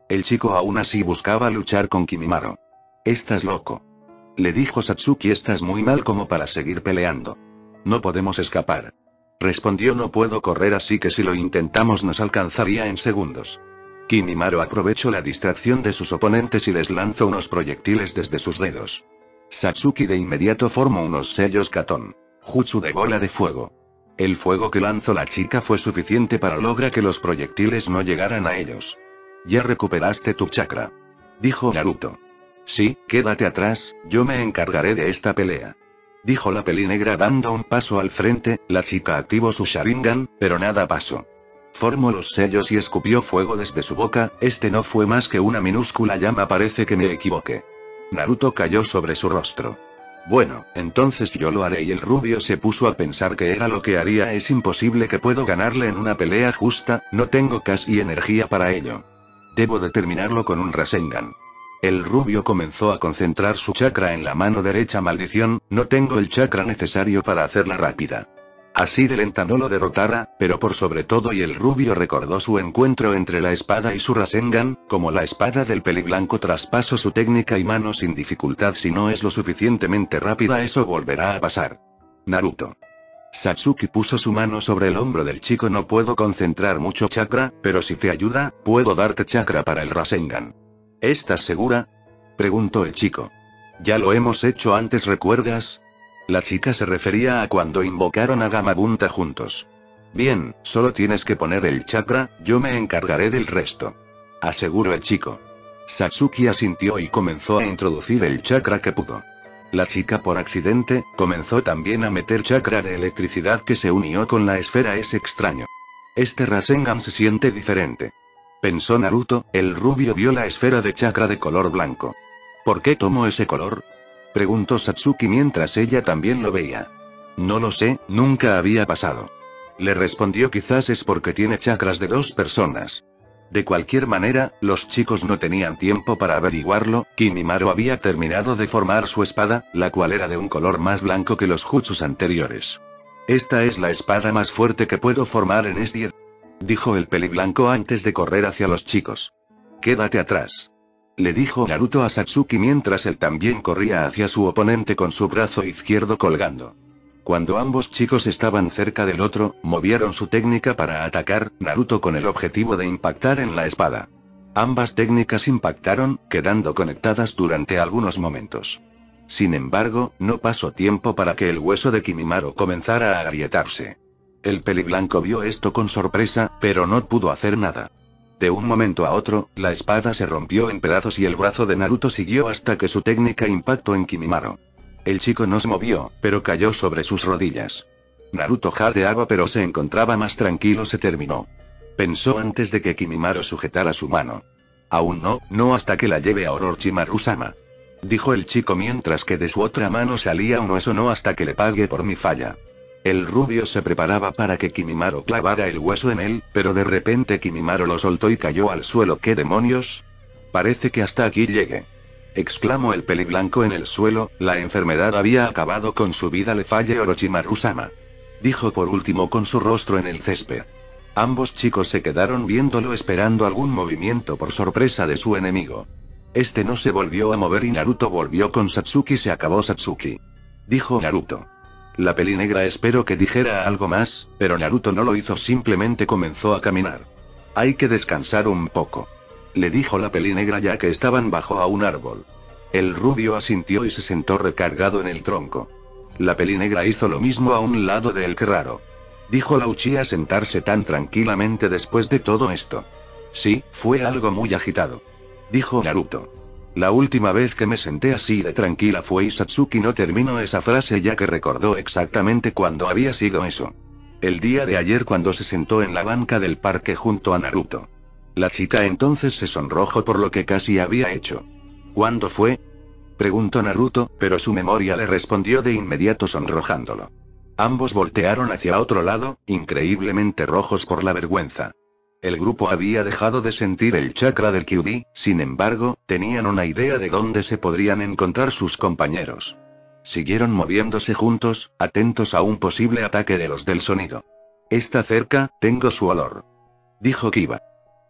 El chico aún así buscaba luchar con Kimimaro. «Estás loco», le dijo Satsuki. «Estás muy mal como para seguir peleando. No podemos escapar», respondió. «No puedo correr, así que si lo intentamos nos alcanzaría en segundos». Kimimaro aprovechó la distracción de sus oponentes y les lanzó unos proyectiles desde sus dedos. Satsuki de inmediato formó unos sellos Katon, jutsu de bola de fuego. El fuego que lanzó la chica fue suficiente para lograr que los proyectiles no llegaran a ellos. «Ya recuperaste tu chakra», dijo Naruto. «Sí, quédate atrás, yo me encargaré de esta pelea», dijo la pelinegra dando un paso al frente. La chica activó su Sharingan, pero nada pasó. Formó los sellos y escupió fuego desde su boca. Este no fue más que una minúscula llama. «Parece que me equivoqué». Naruto cayó sobre su rostro. «Bueno, entonces yo lo haré», y el rubio se puso a pensar que era lo que haría. «Es imposible que puedo ganarle en una pelea justa, no tengo casi energía para ello. Debo determinarlo con un Rasengan». El rubio comenzó a concentrar su chakra en la mano derecha. «Maldición, no tengo el chakra necesario para hacerla rápida». Así de lenta no lo derrotara, pero por sobre todo. Y el rubio recordó su encuentro entre la espada y su Rasengan, como la espada del peliblanco traspasó su técnica y mano sin dificultad. «Si no es lo suficientemente rápida, eso volverá a pasar». Naruto. Satsuki puso su mano sobre el hombro del chico. «No puedo concentrar mucho chakra, pero si te ayuda, puedo darte chakra para el Rasengan». «¿Estás segura?», preguntó el chico. «Ya lo hemos hecho antes, ¿recuerdas?». La chica se refería a cuando invocaron a Gamabunta juntos. «Bien, solo tienes que poner el chakra, yo me encargaré del resto», aseguró el chico. Satsuki asintió y comenzó a introducir el chakra que pudo. La chica, por accidente, comenzó también a meter chakra de electricidad que se unió con la esfera. «Es extraño. Este Rasengan se siente diferente», pensó Naruto. El rubio vio la esfera de chakra de color blanco. «¿Por qué tomó ese color?», preguntó Satsuki mientras ella también lo veía. «No lo sé, nunca había pasado», le respondió. «Quizás es porque tiene chakras de dos personas». De cualquier manera, los chicos no tenían tiempo para averiguarlo. Kimimaro había terminado de formar su espada, la cual era de un color más blanco que los jutsus anteriores. «Esta es la espada más fuerte que puedo formar en este», dijo el peliblanco antes de correr hacia los chicos. «Quédate atrás», le dijo Naruto a Satsuki mientras él también corría hacia su oponente con su brazo izquierdo colgando. Cuando ambos chicos estaban cerca del otro, movieron su técnica para atacar. Naruto con el objetivo de impactar en la espada. Ambas técnicas impactaron, quedando conectadas durante algunos momentos. Sin embargo, no pasó tiempo para que el hueso de Kimimaro comenzara a agrietarse. El peliblanco vio esto con sorpresa, pero no pudo hacer nada. De un momento a otro, la espada se rompió en pedazos y el brazo de Naruto siguió hasta que su técnica impactó en Kimimaro. El chico no se movió, pero cayó sobre sus rodillas. Naruto jadeaba pero se encontraba más tranquilo. «Se terminó», pensó antes de que Kimimaro sujetara su mano. «Aún no, no hasta que la lleve a Orochimaru-sama», dijo el chico mientras que de su otra mano salía un hueso. «No hasta que le pague por mi falla». El rubio se preparaba para que Kimimaro clavara el hueso en él, pero de repente Kimimaro lo soltó y cayó al suelo. «¿Qué demonios? Parece que hasta aquí llegué», exclamó el peliblanco en el suelo. «La enfermedad había acabado con su vida. Le falle Orochimaru-sama», dijo por último con su rostro en el césped. Ambos chicos se quedaron viéndolo esperando algún movimiento por sorpresa de su enemigo. Este no se volvió a mover y Naruto volvió con Satsuki. «Se acabó, Satsuki», dijo Naruto. La pelinegra esperó que dijera algo más, pero Naruto no lo hizo, simplemente comenzó a caminar. «Hay que descansar un poco», le dijo la pelinegra ya que estaban bajo a un árbol. El rubio asintió y se sentó recargado en el tronco. La pelinegra hizo lo mismo a un lado de él. «Qué raro», dijo la Uchiha sentarse tan tranquilamente después de todo esto. «Sí, fue algo muy agitado», dijo Naruto. «La última vez que me senté así de tranquila fue», y Satsuki no terminó esa frase ya que recordó exactamente cuándo había sido eso. El día de ayer cuando se sentó en la banca del parque junto a Naruto. La chica entonces se sonrojó por lo que casi había hecho. «¿Cuándo fue?», preguntó Naruto, pero su memoria le respondió de inmediato sonrojándolo. Ambos voltearon hacia otro lado, increíblemente rojos por la vergüenza. El grupo había dejado de sentir el chakra del Kyuubi, sin embargo, tenían una idea de dónde se podrían encontrar sus compañeros. Siguieron moviéndose juntos, atentos a un posible ataque de los del sonido. «Está cerca, tengo su olor», dijo Kiba.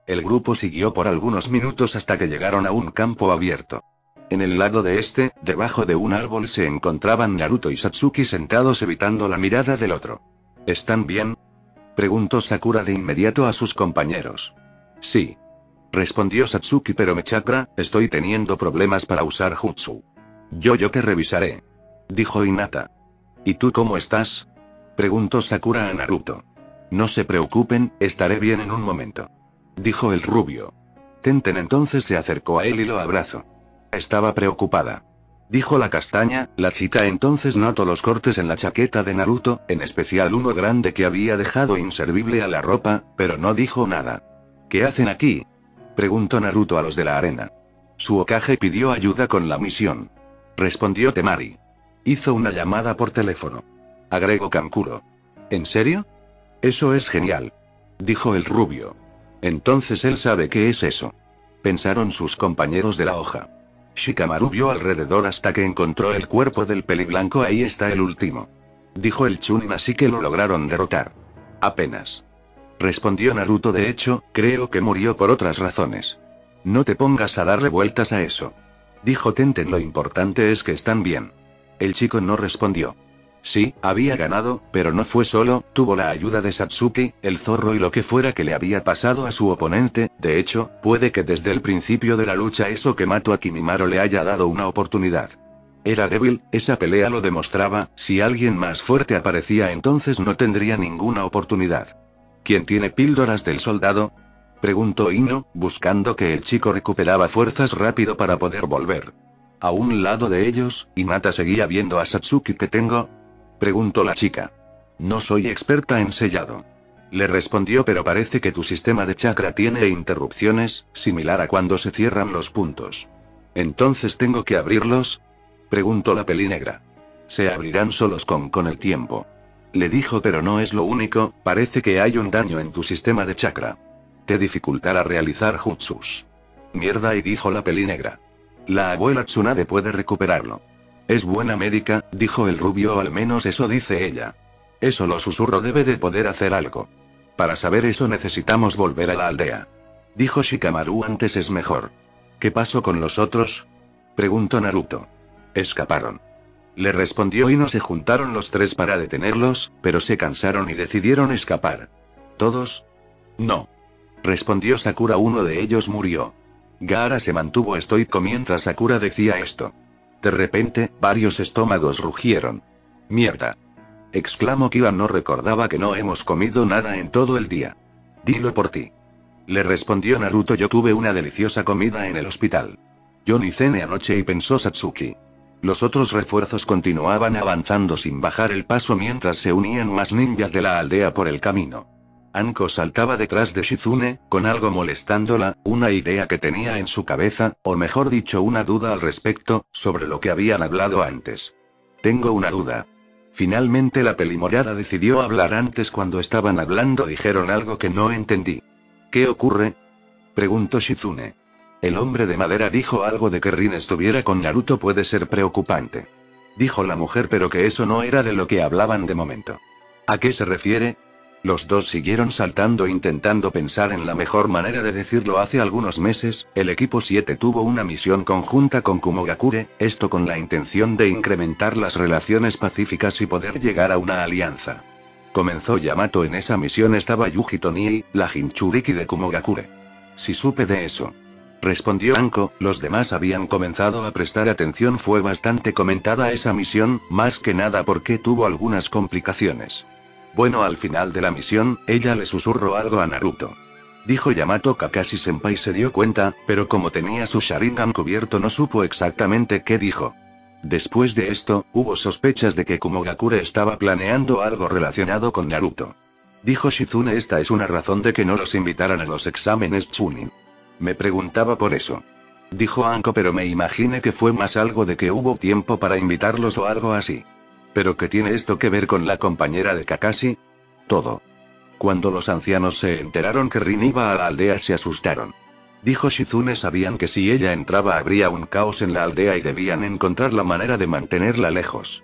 El grupo siguió por algunos minutos hasta que llegaron a un campo abierto. En el lado de este, debajo de un árbol se encontraban Naruto y Satsuki sentados evitando la mirada del otro. ¿Están bien?, preguntó Sakura de inmediato a sus compañeros. Sí, respondió Satsuki, pero mi chakra, estoy teniendo problemas para usar jutsu. Yo te revisaré, dijo Hinata. ¿Y tú cómo estás?, preguntó Sakura a Naruto. No se preocupen, estaré bien en un momento, dijo el rubio. Tenten entonces se acercó a él y lo abrazó. Estaba preocupada, dijo la castaña. La chica entonces notó los cortes en la chaqueta de Naruto, en especial uno grande que había dejado inservible a la ropa, pero no dijo nada. ¿Qué hacen aquí?, preguntó Naruto a los de la arena. Su Hokage pidió ayuda con la misión, respondió Temari. Hizo una llamada por teléfono, agregó Kankuro. ¿En serio? Eso es genial, dijo el rubio. Entonces él sabe qué es eso, pensaron sus compañeros de la hoja. Shikamaru vio alrededor hasta que encontró el cuerpo del peliblanco. Ahí está el último, dijo el Chunin, así que lo lograron derrotar. Apenas, respondió Naruto. De hecho, creo que murió por otras razones. No te pongas a darle vueltas a eso, dijo Tenten. Lo importante es que están bien. El chico no respondió. Sí, había ganado, pero no fue solo, tuvo la ayuda de Satsuki, el zorro y lo que fuera que le había pasado a su oponente. De hecho, puede que desde el principio de la lucha eso que mató a Kimimaro le haya dado una oportunidad. Era débil, esa pelea lo demostraba. Si alguien más fuerte aparecía entonces no tendría ninguna oportunidad. ¿Quién tiene píldoras del soldado?, preguntó Ino, buscando que el chico recuperaba fuerzas rápido para poder volver. A un lado de ellos, Hinata seguía viendo a Satsuki. ¿Qué tengo?, preguntó la chica. No soy experta en sellado, le respondió, pero parece que tu sistema de chakra tiene interrupciones, similar a cuando se cierran los puntos. ¿Entonces tengo que abrirlos?, preguntó la pelinegra. Se abrirán solos con el tiempo, le dijo, pero no es lo único, parece que hay un daño en tu sistema de chakra. Te dificultará realizar jutsus. Mierda, y dijo la pelinegra. La abuela Tsunade puede recuperarlo. Es buena médica, dijo el rubio, o al menos eso dice ella. Eso lo susurro, debe de poder hacer algo. Para saber eso necesitamos volver a la aldea, dijo Shikamaru. Antes es mejor. ¿Qué pasó con los otros?, preguntó Naruto. Escaparon, le respondió, y no se juntaron los tres para detenerlos, pero se cansaron y decidieron escapar. ¿Todos? No, respondió Sakura. Uno de ellos murió. Gaara se mantuvo estoico mientras Sakura decía esto. De repente, varios estómagos rugieron. ¡Mierda!, exclamó Kiba. No recordaba que no hemos comido nada en todo el día. Dilo por ti, le respondió Naruto. Yo tuve una deliciosa comida en el hospital. Yo ni cené anoche, y pensó Satsuki. Los otros refuerzos continuaban avanzando sin bajar el paso mientras se unían más ninjas de la aldea por el camino. Anko saltaba detrás de Shizune, con algo molestándola, una idea que tenía en su cabeza, o mejor dicho una duda al respecto, sobre lo que habían hablado antes. Tengo una duda. Finalmente la pelimorada decidió hablar. Antes, cuando estaban hablando, dijeron algo que no entendí. ¿Qué ocurre?, preguntó Shizune. El hombre de madera dijo algo de que Rin estuviera con Naruto. Puede ser preocupante, dijo la mujer, pero que eso no era de lo que hablaban de momento. ¿A qué se refiere? Los dos siguieron saltando intentando pensar en la mejor manera de decirlo. Hace algunos meses, el equipo 7 tuvo una misión conjunta con Kumogakure, esto con la intención de incrementar las relaciones pacíficas y poder llegar a una alianza. Comenzó Yamato. En esa misión estaba Yuji Tonii, la Jinchuriki de Kumogakure. Sí supe de eso, respondió Anko. Los demás habían comenzado a prestar atención. Fue bastante comentada esa misión, más que nada porque tuvo algunas complicaciones. Bueno, al final de la misión, ella le susurró algo a Naruto, dijo Yamato. Kakashi-senpai se dio cuenta, pero como tenía su Sharingan cubierto no supo exactamente qué dijo. Después de esto, hubo sospechas de que Kumogakure estaba planeando algo relacionado con Naruto, dijo Shizune. Esta es una razón de que no los invitaran a los exámenes Chunin. Me preguntaba por eso, dijo Anko, pero me imaginé que fue más algo de que hubo tiempo para invitarlos o algo así. ¿Pero qué tiene esto que ver con la compañera de Kakashi? Todo. Cuando los ancianos se enteraron que Rin iba a la aldea se asustaron, dijo Shizune. Sabían que si ella entraba habría un caos en la aldea y debían encontrar la manera de mantenerla lejos.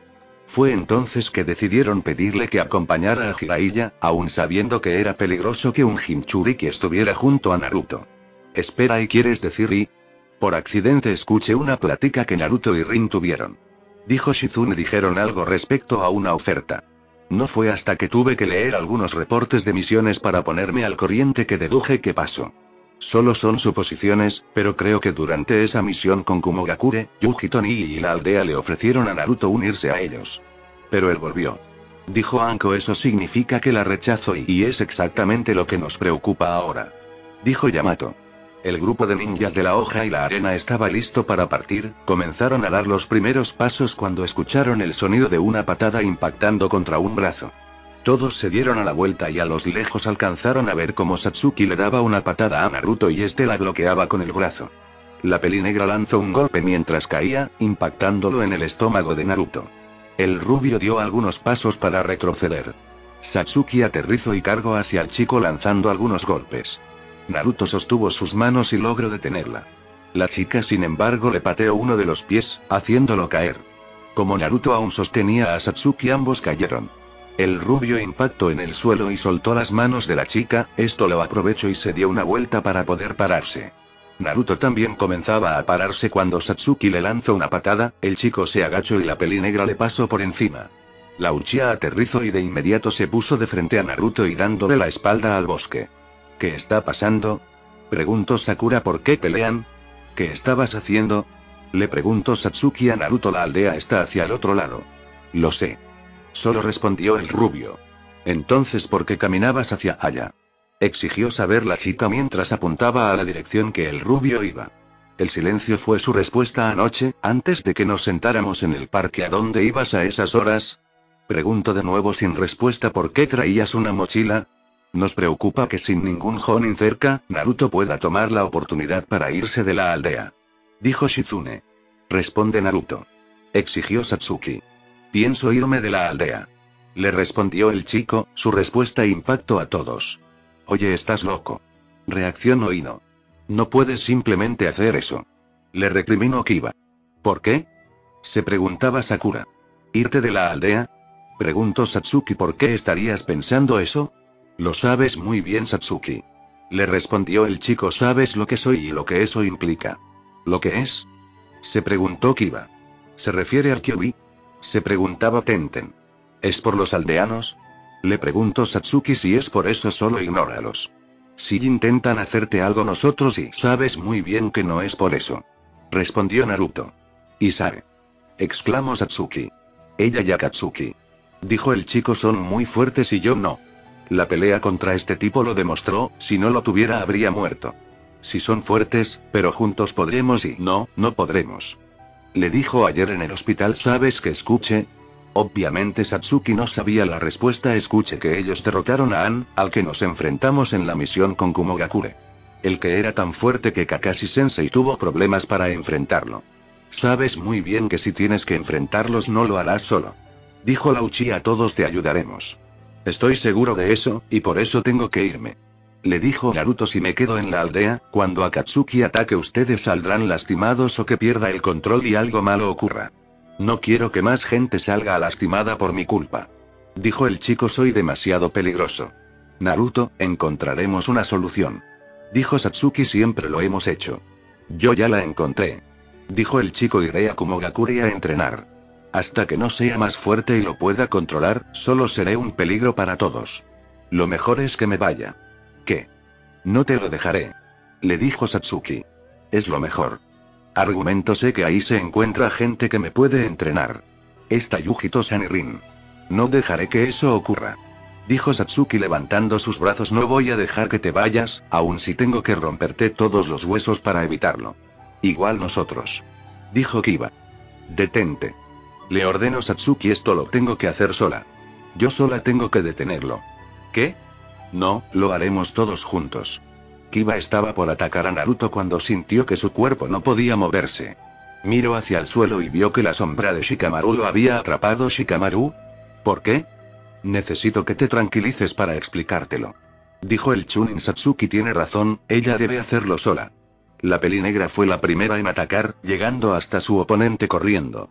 Fue entonces que decidieron pedirle que acompañara a Jiraiya, aun sabiendo que era peligroso que un Jinchuriki estuviera junto a Naruto. Espera, ¿y quieres decir y? Por accidente escuché una plática que Naruto y Rin tuvieron. Dijo Shizune, dijeron algo respecto a una oferta. No fue hasta que tuve que leer algunos reportes de misiones para ponerme al corriente que deduje qué pasó. Solo son suposiciones, pero creo que durante esa misión con Kumogakure, Yuji Toni y la aldea le ofrecieron a Naruto unirse a ellos. Pero él volvió. Dijo Anko, eso significa que la rechazó y es exactamente lo que nos preocupa ahora. Dijo Yamato. El grupo de ninjas de la hoja y la arena estaba listo para partir, comenzaron a dar los primeros pasos cuando escucharon el sonido de una patada impactando contra un brazo. Todos se dieron a la vuelta y a los lejos alcanzaron a ver cómo Satsuki le daba una patada a Naruto y este la bloqueaba con el brazo. La pelinegra lanzó un golpe mientras caía, impactándolo en el estómago de Naruto. El rubio dio algunos pasos para retroceder. Satsuki aterrizó y cargó hacia el chico lanzando algunos golpes. Naruto sostuvo sus manos y logró detenerla. La chica sin embargo le pateó uno de los pies, haciéndolo caer. Como Naruto aún sostenía a Satsuki, ambos cayeron. El rubio impactó en el suelo y soltó las manos de la chica, esto lo aprovechó y se dio una vuelta para poder pararse. Naruto también comenzaba a pararse cuando Satsuki le lanzó una patada, el chico se agachó y la pelinegra le pasó por encima. La Uchiha aterrizó y de inmediato se puso de frente a Naruto y dándole la espalda al bosque. ¿Qué está pasando? Preguntó Sakura. ¿Por qué pelean? ¿Qué estabas haciendo? Le preguntó Satsuki a Naruto. La aldea está hacia el otro lado. Lo sé. Solo respondió el rubio. Entonces, ¿por qué caminabas hacia allá? Exigió saber la chica mientras apuntaba a la dirección que el rubio iba. El silencio fue su respuesta. Anoche, antes de que nos sentáramos en el parque. ¿A dónde ibas a esas horas? Preguntó de nuevo sin respuesta. ¿Por qué traías una mochila? Nos preocupa que sin ningún Jonin cerca, Naruto pueda tomar la oportunidad para irse de la aldea. Dijo Shizune. Responde Naruto. Exigió Satsuki. Pienso irme de la aldea. Le respondió el chico, su respuesta impactó a todos. Oye, estás loco. Reaccionó Ino. No puedes simplemente hacer eso. Le recriminó Kiba. ¿Por qué? Se preguntaba Sakura. ¿Irte de la aldea? Preguntó Satsuki. ¿Por qué estarías pensando eso? Lo sabes muy bien, Satsuki. Le respondió el chico. Sabes lo que soy y lo que eso implica. ¿Lo que es? Se preguntó Kiba. ¿Se refiere al Kyuubi? Se preguntaba Tenten. ¿Es por los aldeanos? Le preguntó Satsuki. Si es por eso, solo ignóralos. Si intentan hacerte algo nosotros y sabes muy bien que no es por eso. Respondió Naruto. Isae. Exclamó Satsuki. Ella y Akatsuki. Dijo el chico, son muy fuertes y yo no. La pelea contra este tipo lo demostró, si no lo tuviera habría muerto. Si son fuertes, pero juntos podremos y no podremos. Le dijo ayer en el hospital. ¿Sabes qué escuché? Obviamente Satsuki no sabía la respuesta. Escuché que ellos derrotaron a An, al que nos enfrentamos en la misión con Kumogakure. El que era tan fuerte que Kakashi Sensei tuvo problemas para enfrentarlo. Sabes muy bien que si tienes que enfrentarlos no lo harás solo. Dijo la Uchiha. Todos te ayudaremos. Estoy seguro de eso, y por eso tengo que irme. Le dijo Naruto. Si me quedo en la aldea, cuando Akatsuki ataque ustedes saldrán lastimados o que pierda el control y algo malo ocurra. No quiero que más gente salga lastimada por mi culpa. Dijo el chico. Soy demasiado peligroso. Naruto, encontraremos una solución. Dijo Satsuki. Siempre lo hemos hecho. Yo ya la encontré. Dijo el chico. Iré a Kumogakure a entrenar. Hasta que no sea más fuerte y lo pueda controlar, solo seré un peligro para todos. Lo mejor es que me vaya. ¿Qué? No te lo dejaré. Le dijo Satsuki. Es lo mejor. Argumento. Sé que ahí se encuentra gente que me puede entrenar. Está Yujito-san y Rin. No dejaré que eso ocurra. Dijo Satsuki levantando sus brazos. No voy a dejar que te vayas, aun si tengo que romperte todos los huesos para evitarlo. Igual nosotros. Dijo Kiba. Detente. Le ordenó Satsuki. Esto lo tengo que hacer sola. Yo sola tengo que detenerlo. ¿Qué? No, lo haremos todos juntos. Kiba estaba por atacar a Naruto cuando sintió que su cuerpo no podía moverse. Miró hacia el suelo y vio que la sombra de Shikamaru lo había atrapado. ¿Shikamaru? ¿Por qué? Necesito que te tranquilices para explicártelo. Dijo el Chunin. Satsuki tiene razón, ella debe hacerlo sola. La pelinegra fue la primera en atacar, llegando hasta su oponente corriendo.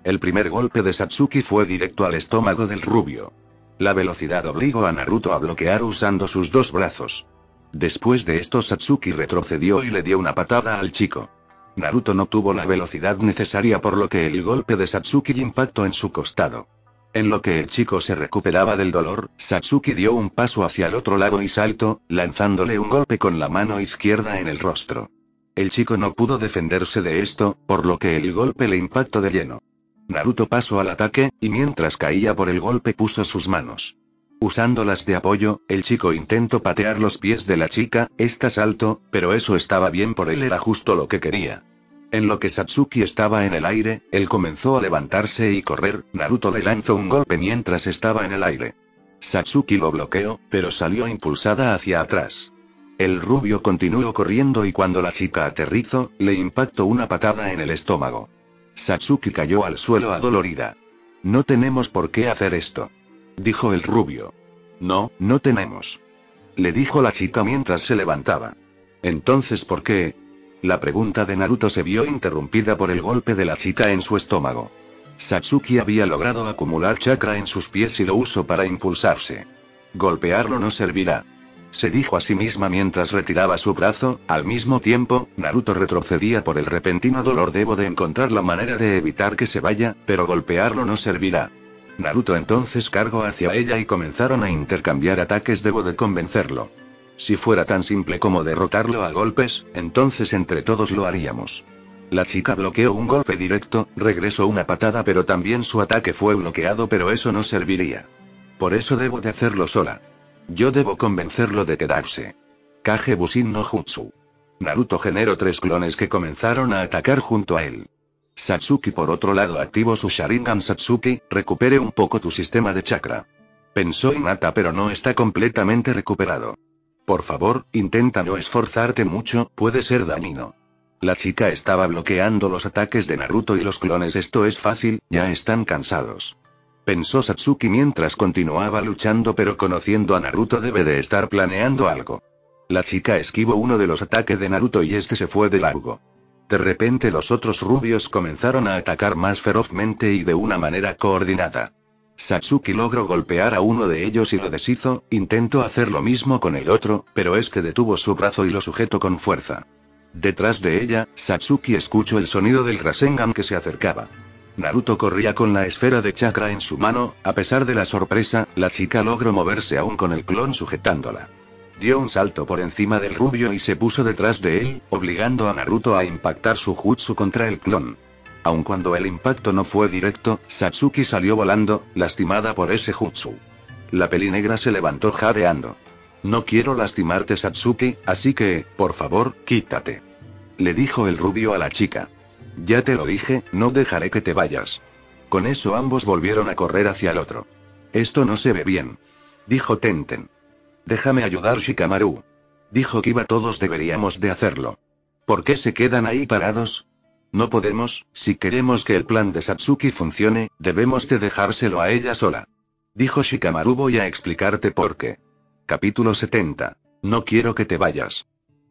El primer golpe de Satsuki fue directo al estómago del rubio. La velocidad obligó a Naruto a bloquear usando sus dos brazos. Después de esto Satsuki retrocedió y le dio una patada al chico. Naruto no tuvo la velocidad necesaria por lo que el golpe de Satsuki impactó en su costado. En lo que el chico se recuperaba del dolor, Satsuki dio un paso hacia el otro lado y saltó, lanzándole un golpe con la mano izquierda en el rostro. El chico no pudo defenderse de esto, por lo que el golpe le impactó de lleno. Naruto pasó al ataque, y mientras caía por el golpe puso sus manos. Usándolas de apoyo, el chico intentó patear los pies de la chica, esta saltó, pero eso estaba bien por él, era justo lo que quería. En lo que Satsuki estaba en el aire, él comenzó a levantarse y correr, Naruto le lanzó un golpe mientras estaba en el aire. Satsuki lo bloqueó, pero salió impulsada hacia atrás. El rubio continuó corriendo y cuando la chica aterrizó, le impactó una patada en el estómago. Satsuki cayó al suelo adolorida. No tenemos por qué hacer esto, dijo el rubio. No, no tenemos, le dijo la chica mientras se levantaba. Entonces, ¿por qué? La pregunta de Naruto se vio interrumpida por el golpe de la chica en su estómago. Satsuki había logrado acumular chakra en sus pies y lo usó para impulsarse. Golpearlo no servirá, se dijo a sí misma mientras retiraba su brazo. Al mismo tiempo, Naruto retrocedía por el repentino dolor. Debo de encontrar la manera de evitar que se vaya, pero golpearlo no servirá. Naruto entonces cargó hacia ella y comenzaron a intercambiar ataques. Debo de convencerlo. Si fuera tan simple como derrotarlo a golpes, entonces entre todos lo haríamos. La chica bloqueó un golpe directo, regresó una patada, pero también su ataque fue bloqueado, pero eso no serviría. Por eso debo de hacerlo sola. Yo debo convencerlo de quedarse. Kage Bushin no Jutsu. Naruto generó 3 clones que comenzaron a atacar junto a él. Satsuki por otro lado activó su Sharingan. Satsuki, recupere un poco tu sistema de chakra, pensó Hinata, pero no está completamente recuperado. Por favor, intenta no esforzarte mucho, puede ser dañino. La chica estaba bloqueando los ataques de Naruto y los clones. Esto es fácil, ya están cansados, pensó Satsuki mientras continuaba luchando, pero conociendo a Naruto debe de estar planeando algo. La chica esquivó uno de los ataques de Naruto y este se fue de largo. De repente los otros rubios comenzaron a atacar más ferozmente y de una manera coordinada. Satsuki logró golpear a uno de ellos y lo deshizo, intentó hacer lo mismo con el otro, pero este detuvo su brazo y lo sujetó con fuerza. Detrás de ella, Satsuki escuchó el sonido del Rasengan que se acercaba. Naruto corría con la esfera de chakra en su mano. A pesar de la sorpresa, la chica logró moverse aún con el clon sujetándola. Dio un salto por encima del rubio y se puso detrás de él, obligando a Naruto a impactar su jutsu contra el clon. Aun cuando el impacto no fue directo, Satsuki salió volando, lastimada por ese jutsu. La pelinegra se levantó jadeando. No quiero lastimarte, Satsuki, así que, por favor, quítate, le dijo el rubio a la chica. Ya te lo dije, no dejaré que te vayas. Con eso ambos volvieron a correr hacia el otro. Esto no se ve bien, dijo Tenten. Déjame ayudar, Shikamaru, dijo Kiba. Todos deberíamos de hacerlo. ¿Por qué se quedan ahí parados? No podemos, si queremos que el plan de Satsuki funcione, debemos de dejárselo a ella sola, dijo Shikamaru. Voy a explicarte por qué. Capítulo 70. No quiero que te vayas.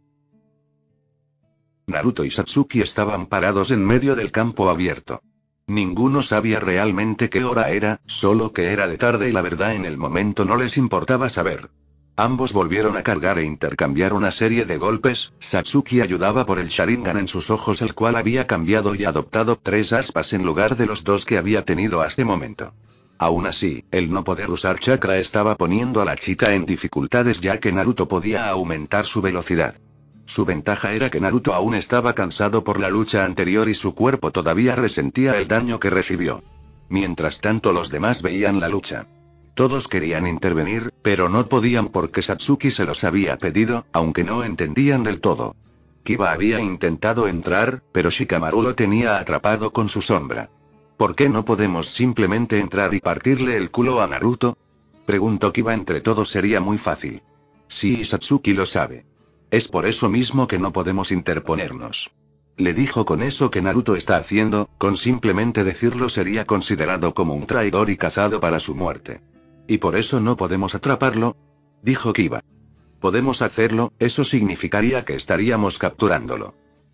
Naruto y Satsuki estaban parados en medio del campo abierto. Ninguno sabía realmente qué hora era, solo que era de tarde y la verdad en el momento no les importaba saber. Ambos volvieron a cargar e intercambiar una serie de golpes. Satsuki ayudaba por el Sharingan en sus ojos, el cual había cambiado y adoptado 3 aspas en lugar de los 2 que había tenido hasta el momento. Aún así, el no poder usar chakra estaba poniendo a la chica en dificultades, ya que Naruto podía aumentar su velocidad. Su ventaja era que Naruto aún estaba cansado por la lucha anterior y su cuerpo todavía resentía el daño que recibió. Mientras tanto los demás veían la lucha. Todos querían intervenir, pero no podían porque Satsuki se los había pedido, aunque no entendían del todo. Kiba había intentado entrar, pero Shikamaru lo tenía atrapado con su sombra. ¿Por qué no podemos simplemente entrar y partirle el culo a Naruto?, preguntó Kiba. Entre todos sería muy fácil. Sí, y Satsuki lo sabe. Es por eso mismo que no podemos interponernos, le dijo. Con eso que Naruto está haciendo, con simplemente decirlo sería considerado como un traidor y cazado para su muerte. ¿Y por eso no podemos atraparlo?, dijo Kiba. Podemos hacerlo, eso significaría que estaríamos capturándolo.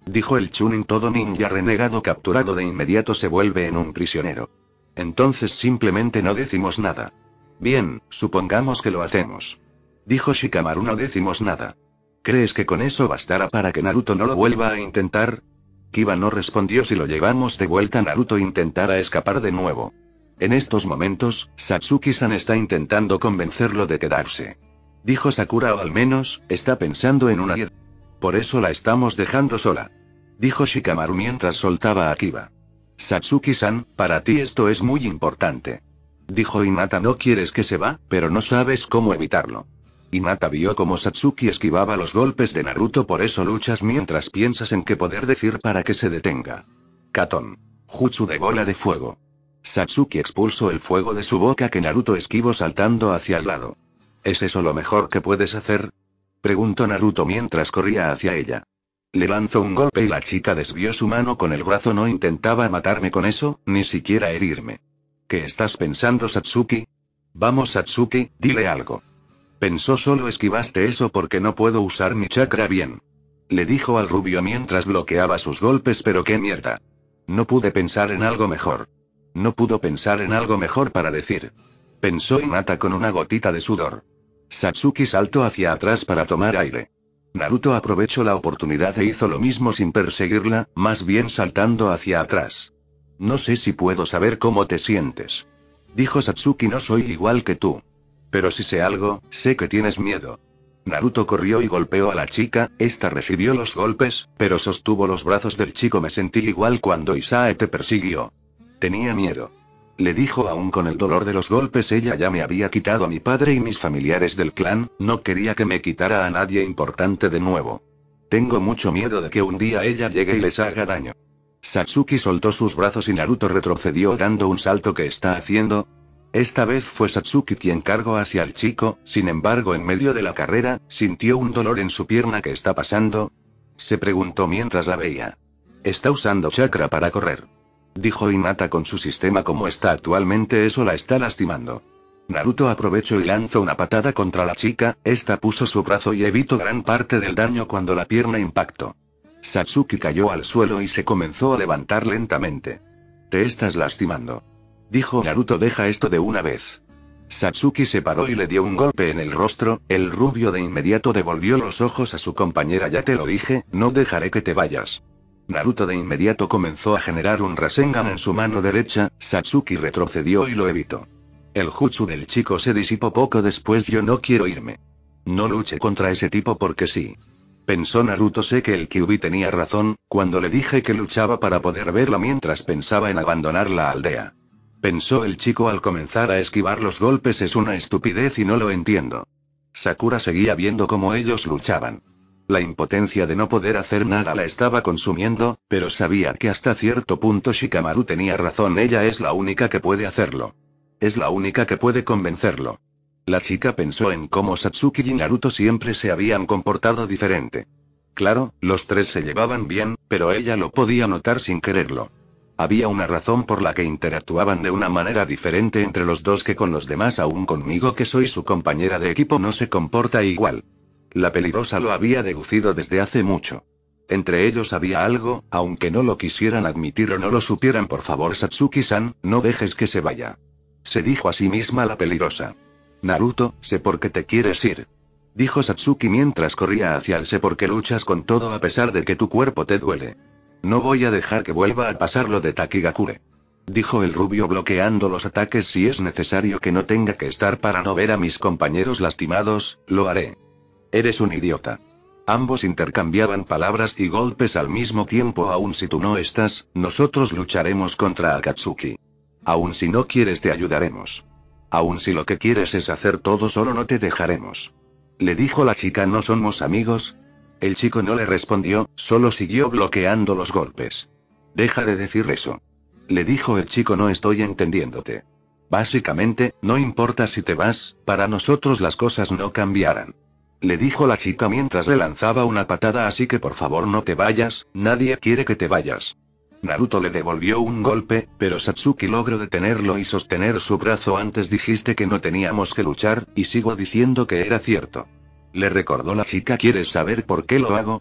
dijo el Chunin. Todo ninja renegado capturado de inmediato se vuelve en un prisionero. Entonces simplemente no decimos nada. Bien, supongamos que lo hacemos. Dijo Shikamaru. No decimos nada. ¿Crees que con eso bastará para que Naruto no lo vuelva a intentar? Kiba no respondió. Si lo llevamos de vuelta, Naruto intentará escapar de nuevo. En estos momentos, Satsuki-san está intentando convencerlo de quedarse. Dijo Sakura, o al menos, está pensando en una idea. Por eso la estamos dejando sola. Dijo Shikamaru mientras soltaba a Kiba. Satsuki-san, para ti esto es muy importante. Dijo Hinata. No quieres que se va, pero no sabes cómo evitarlo. Hinata vio cómo Satsuki esquivaba los golpes de Naruto. Por eso luchas mientras piensas en qué poder decir para que se detenga. Katon. Jutsu de bola de fuego. Satsuki expulsó el fuego de su boca que Naruto esquivó saltando hacia el lado. ¿Es eso lo mejor que puedes hacer? Preguntó Naruto mientras corría hacia ella. Le lanzó un golpe y la chica desvió su mano con el brazo. No intentaba matarme con eso, ni siquiera herirme. ¿Qué estás pensando, Satsuki? Vamos, Satsuki, dile algo. Pensó. Solo esquivaste eso porque no puedo usar mi chakra bien. Le dijo al rubio mientras bloqueaba sus golpes. Pero qué mierda. No pude pensar en algo mejor. No pudo pensar en algo mejor para decir. Pensó Hinata con una gotita de sudor. Satsuki saltó hacia atrás para tomar aire. Naruto aprovechó la oportunidad e hizo lo mismo sin perseguirla, más bien saltando hacia atrás. No sé si puedo saber cómo te sientes. Dijo Satsuki. No soy igual que tú. Pero si sé algo, sé que tienes miedo. Naruto corrió y golpeó a la chica. Esta recibió los golpes, pero sostuvo los brazos del chico. Me sentí igual cuando Isae te persiguió. Tenía miedo. Le dijo. Aún con el dolor de los golpes, ella ya me había quitado a mi padre y mis familiares del clan. No quería que me quitara a nadie importante de nuevo. Tengo mucho miedo de que un día ella llegue y les haga daño. Satsuki soltó sus brazos y Naruto retrocedió dando un salto. ¿Qué está haciendo? Esta vez fue Satsuki quien cargó hacia el chico. Sin embargo, en medio de la carrera, sintió un dolor en su pierna. ¿Qué está pasando? Se preguntó mientras la veía. Está usando chakra para correr. Dijo Hinata. Con su sistema como está actualmente, eso la está lastimando. Naruto aprovechó y lanzó una patada contra la chica. Esta puso su brazo y evitó gran parte del daño cuando la pierna impactó. Satsuki cayó al suelo y se comenzó a levantar lentamente. Te estás lastimando. Dijo Naruto. Deja esto de una vez. Satsuki se paró y le dio un golpe en el rostro. El rubio de inmediato devolvió los ojos a su compañera. Ya te lo dije, no dejaré que te vayas. Naruto de inmediato comenzó a generar un Rasengan en su mano derecha. Satsuki retrocedió y lo evitó. El jutsu del chico se disipó poco después. Yo no quiero irme. No luche contra ese tipo porque sí. Pensó Naruto. Sé que el Kyuubi tenía razón, cuando le dije que luchaba para poder verla mientras pensaba en abandonar la aldea. Pensó el chico al comenzar a esquivar los golpes. Es una estupidez y no lo entiendo. Sakura seguía viendo cómo ellos luchaban. La impotencia de no poder hacer nada la estaba consumiendo, pero sabía que hasta cierto punto Shikamaru tenía razón. Ella es la única que puede hacerlo. Es la única que puede convencerlo. La chica pensó en cómo Satsuki y Naruto siempre se habían comportado diferente. Claro, los tres se llevaban bien, pero ella lo podía notar sin quererlo. Había una razón por la que interactuaban de una manera diferente entre los dos que con los demás. Aún conmigo, que soy su compañera de equipo, no se comporta igual. La peligrosa lo había deducido desde hace mucho. Entre ellos había algo, aunque no lo quisieran admitir o no lo supieran. Por favor, Satsuki-san, no dejes que se vaya. Se dijo a sí misma la peligrosa. Naruto, sé por qué te quieres ir. Dijo Satsuki mientras corría hacia él. Sé por qué luchas con todo a pesar de que tu cuerpo te duele. No voy a dejar que vuelva a pasar lo de Takigakure. Dijo el rubio bloqueando los ataques. Si es necesario que no tenga que estar para no ver a mis compañeros lastimados, lo haré. Eres un idiota. Ambos intercambiaban palabras y golpes al mismo tiempo. Aun si tú no estás, nosotros lucharemos contra Akatsuki. Aun si no quieres, te ayudaremos. Aun si lo que quieres es hacer todo solo, no te dejaremos. Le dijo la chica. ¿No somos amigos? El chico no le respondió, solo siguió bloqueando los golpes. Deja de decir eso. Le dijo el chico. No estoy entendiéndote. Básicamente, no importa si te vas, para nosotros las cosas no cambiarán. Le dijo la chica mientras le lanzaba una patada. Así que por favor no te vayas, nadie quiere que te vayas. Naruto le devolvió un golpe, pero Satsuki logró detenerlo y sostener su brazo. Antes dijiste que no teníamos que luchar, y sigo diciendo que era cierto. Le recordó la chica. ¿Quieres saber por qué lo hago?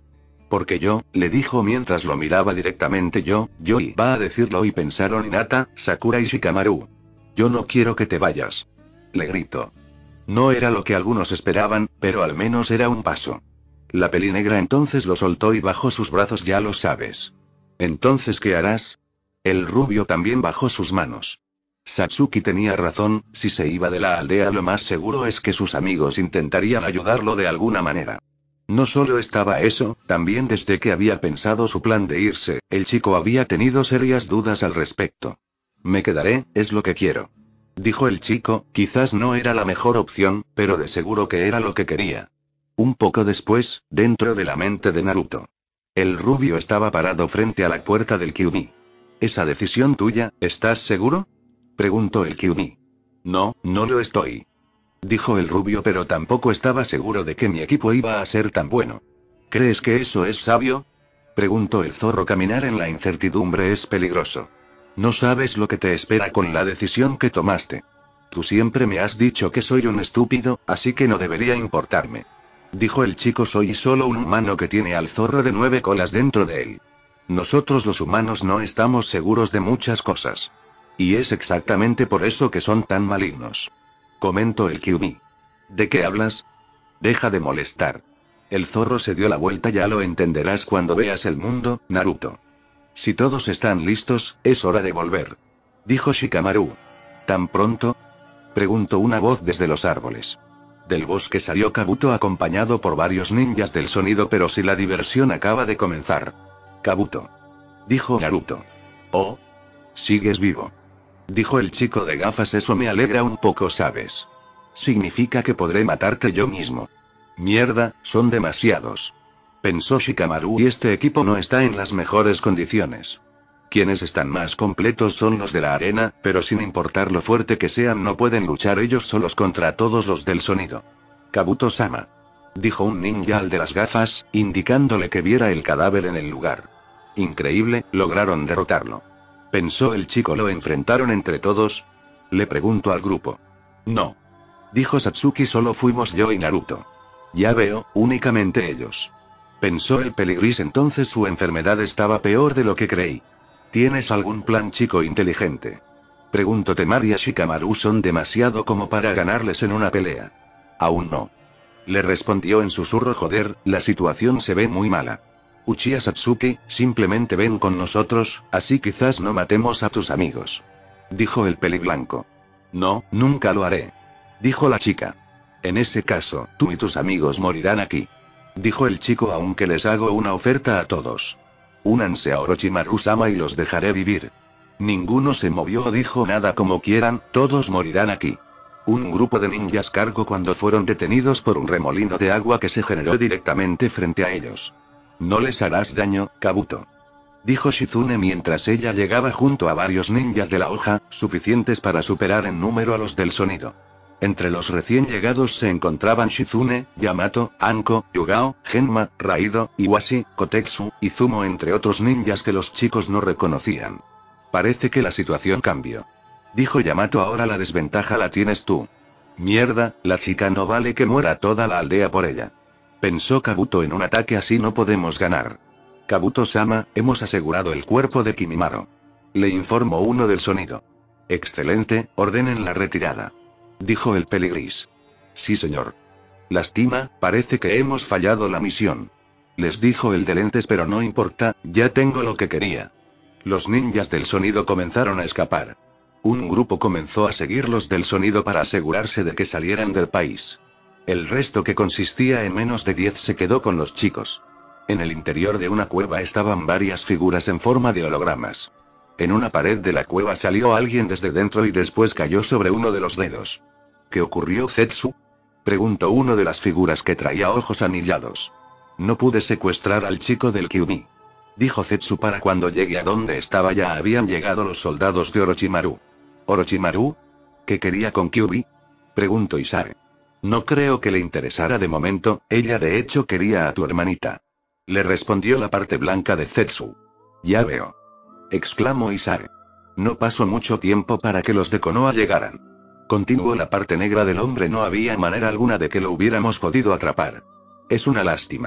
Porque yo, le dijo mientras lo miraba directamente yo iba a decirlo y pensaron Hinata, Sakura y Shikamaru. Yo no quiero que te vayas. Le gritó. No era lo que algunos esperaban, pero al menos era un paso. La pelinegra entonces lo soltó y bajó sus brazos, ya lo sabes. ¿Entonces qué harás? El rubio también bajó sus manos. Satsuki tenía razón, si se iba de la aldea lo más seguro es que sus amigos intentarían ayudarlo de alguna manera. No solo estaba eso, también desde que había pensado su plan de irse, el chico había tenido serias dudas al respecto. Me quedaré, es lo que quiero. Dijo el chico, quizás no era la mejor opción, pero de seguro que era lo que quería. Un poco después, dentro de la mente de Naruto. El rubio estaba parado frente a la puerta del Kyuubi. ¿Esa decisión tuya, estás seguro? Preguntó el Kyuubi. No, no lo estoy. Dijo el rubio, pero tampoco estaba seguro de que mi equipo iba a ser tan bueno. ¿Crees que eso es sabio? Preguntó el zorro. Caminar en la incertidumbre es peligroso. No sabes lo que te espera con la decisión que tomaste. Tú siempre me has dicho que soy un estúpido, así que no debería importarme. Dijo el chico. Soy solo un humano que tiene al zorro de 9 colas dentro de él. Nosotros los humanos no estamos seguros de muchas cosas. Y es exactamente por eso que son tan malignos. Comentó el Kyuubi. ¿De qué hablas? Deja de molestar. El zorro se dio la vuelta. Ya lo entenderás cuando veas el mundo, Naruto. Si todos están listos, es hora de volver. Dijo Shikamaru. ¿Tan pronto? Preguntó una voz desde los árboles. Del bosque salió Kabuto acompañado por varios ninjas del sonido. Pero si la diversión acaba de comenzar. Kabuto. Dijo Naruto. Oh. Sigues vivo. Dijo el chico de gafas. Eso me alegra un poco, ¿sabes? Significa que podré matarte yo mismo. Mierda, son demasiados. Pensó Shikamaru, y este equipo no está en las mejores condiciones. Quienes están más completos son los de la arena, pero sin importar lo fuerte que sean no pueden luchar ellos solos contra todos los del sonido. Kabuto-sama. Dijo un ninja al de las gafas, indicándole que viera el cadáver en el lugar. Increíble, lograron derrotarlo. Pensó el chico. ¿Lo enfrentaron entre todos? Le preguntó al grupo. No. Dijo Satsuki. Solo fuimos yo y Naruto. Ya veo, únicamente ellos. Pensó el peligris. Entonces su enfermedad estaba peor de lo que creí. ¿Tienes algún plan, chico inteligente? Preguntó Temari a Shikamaru. Son demasiado como para ganarles en una pelea. Aún no. Le respondió en susurro. Joder, la situación se ve muy mala. Uchiha Satsuki, simplemente ven con nosotros, así quizás no matemos a tus amigos. Dijo el peliblanco. No, nunca lo haré. Dijo la chica. En ese caso, tú y tus amigos morirán aquí. Dijo el chico. Aunque les hago una oferta a todos. Únanse a Orochimaru-sama y los dejaré vivir. Ninguno se movió o dijo nada. Como quieran, todos morirán aquí. Un grupo de ninjas cargó cuando fueron detenidos por un remolino de agua que se generó directamente frente a ellos. No les harás daño, Kabuto. Dijo Shizune mientras ella llegaba junto a varios ninjas de la hoja, suficientes para superar en número a los del sonido. Entre los recién llegados se encontraban Shizune, Yamato, Anko, Yugao, Genma, Raido, Iwashi, Kotetsu, y Zumo, entre otros ninjas que los chicos no reconocían. Parece que la situación cambió. Dijo Yamato. Ahora la desventaja la tienes tú. Mierda, la chica no vale que muera toda la aldea por ella. Pensó Kabuto. En un ataque así no podemos ganar. Kabuto-sama, hemos asegurado el cuerpo de Kimimaro. Le informó uno del sonido. Excelente, ordenen la retirada. Dijo el peligris. Sí, señor. Lástima, parece que hemos fallado la misión. Les dijo el de lentes. Pero no importa, ya tengo lo que quería. Los ninjas del sonido comenzaron a escapar. Un grupo comenzó a seguir los del sonido para asegurarse de que salieran del país. El resto, que consistía en menos de 10, se quedó con los chicos. En el interior de una cueva estaban varias figuras en forma de hologramas. En una pared de la cueva salió alguien desde dentro y después cayó sobre uno de los dedos. ¿Qué ocurrió, Zetsu? Preguntó uno de las figuras que traía ojos anillados. No pude secuestrar al chico del Kyuubi. Dijo Zetsu. Para cuando llegue a donde estaba ya habían llegado los soldados de Orochimaru. ¿Orochimaru? ¿Qué quería con Kyuubi? Preguntó Isare. No creo que le interesara de momento, ella de hecho quería a tu hermanita. Le respondió la parte blanca de Zetsu. Ya veo. Exclamó Isare. No pasó mucho tiempo para que los de Konoha llegaran. Continuó la parte negra del hombre. No había manera alguna de que lo hubiéramos podido atrapar. Es una lástima.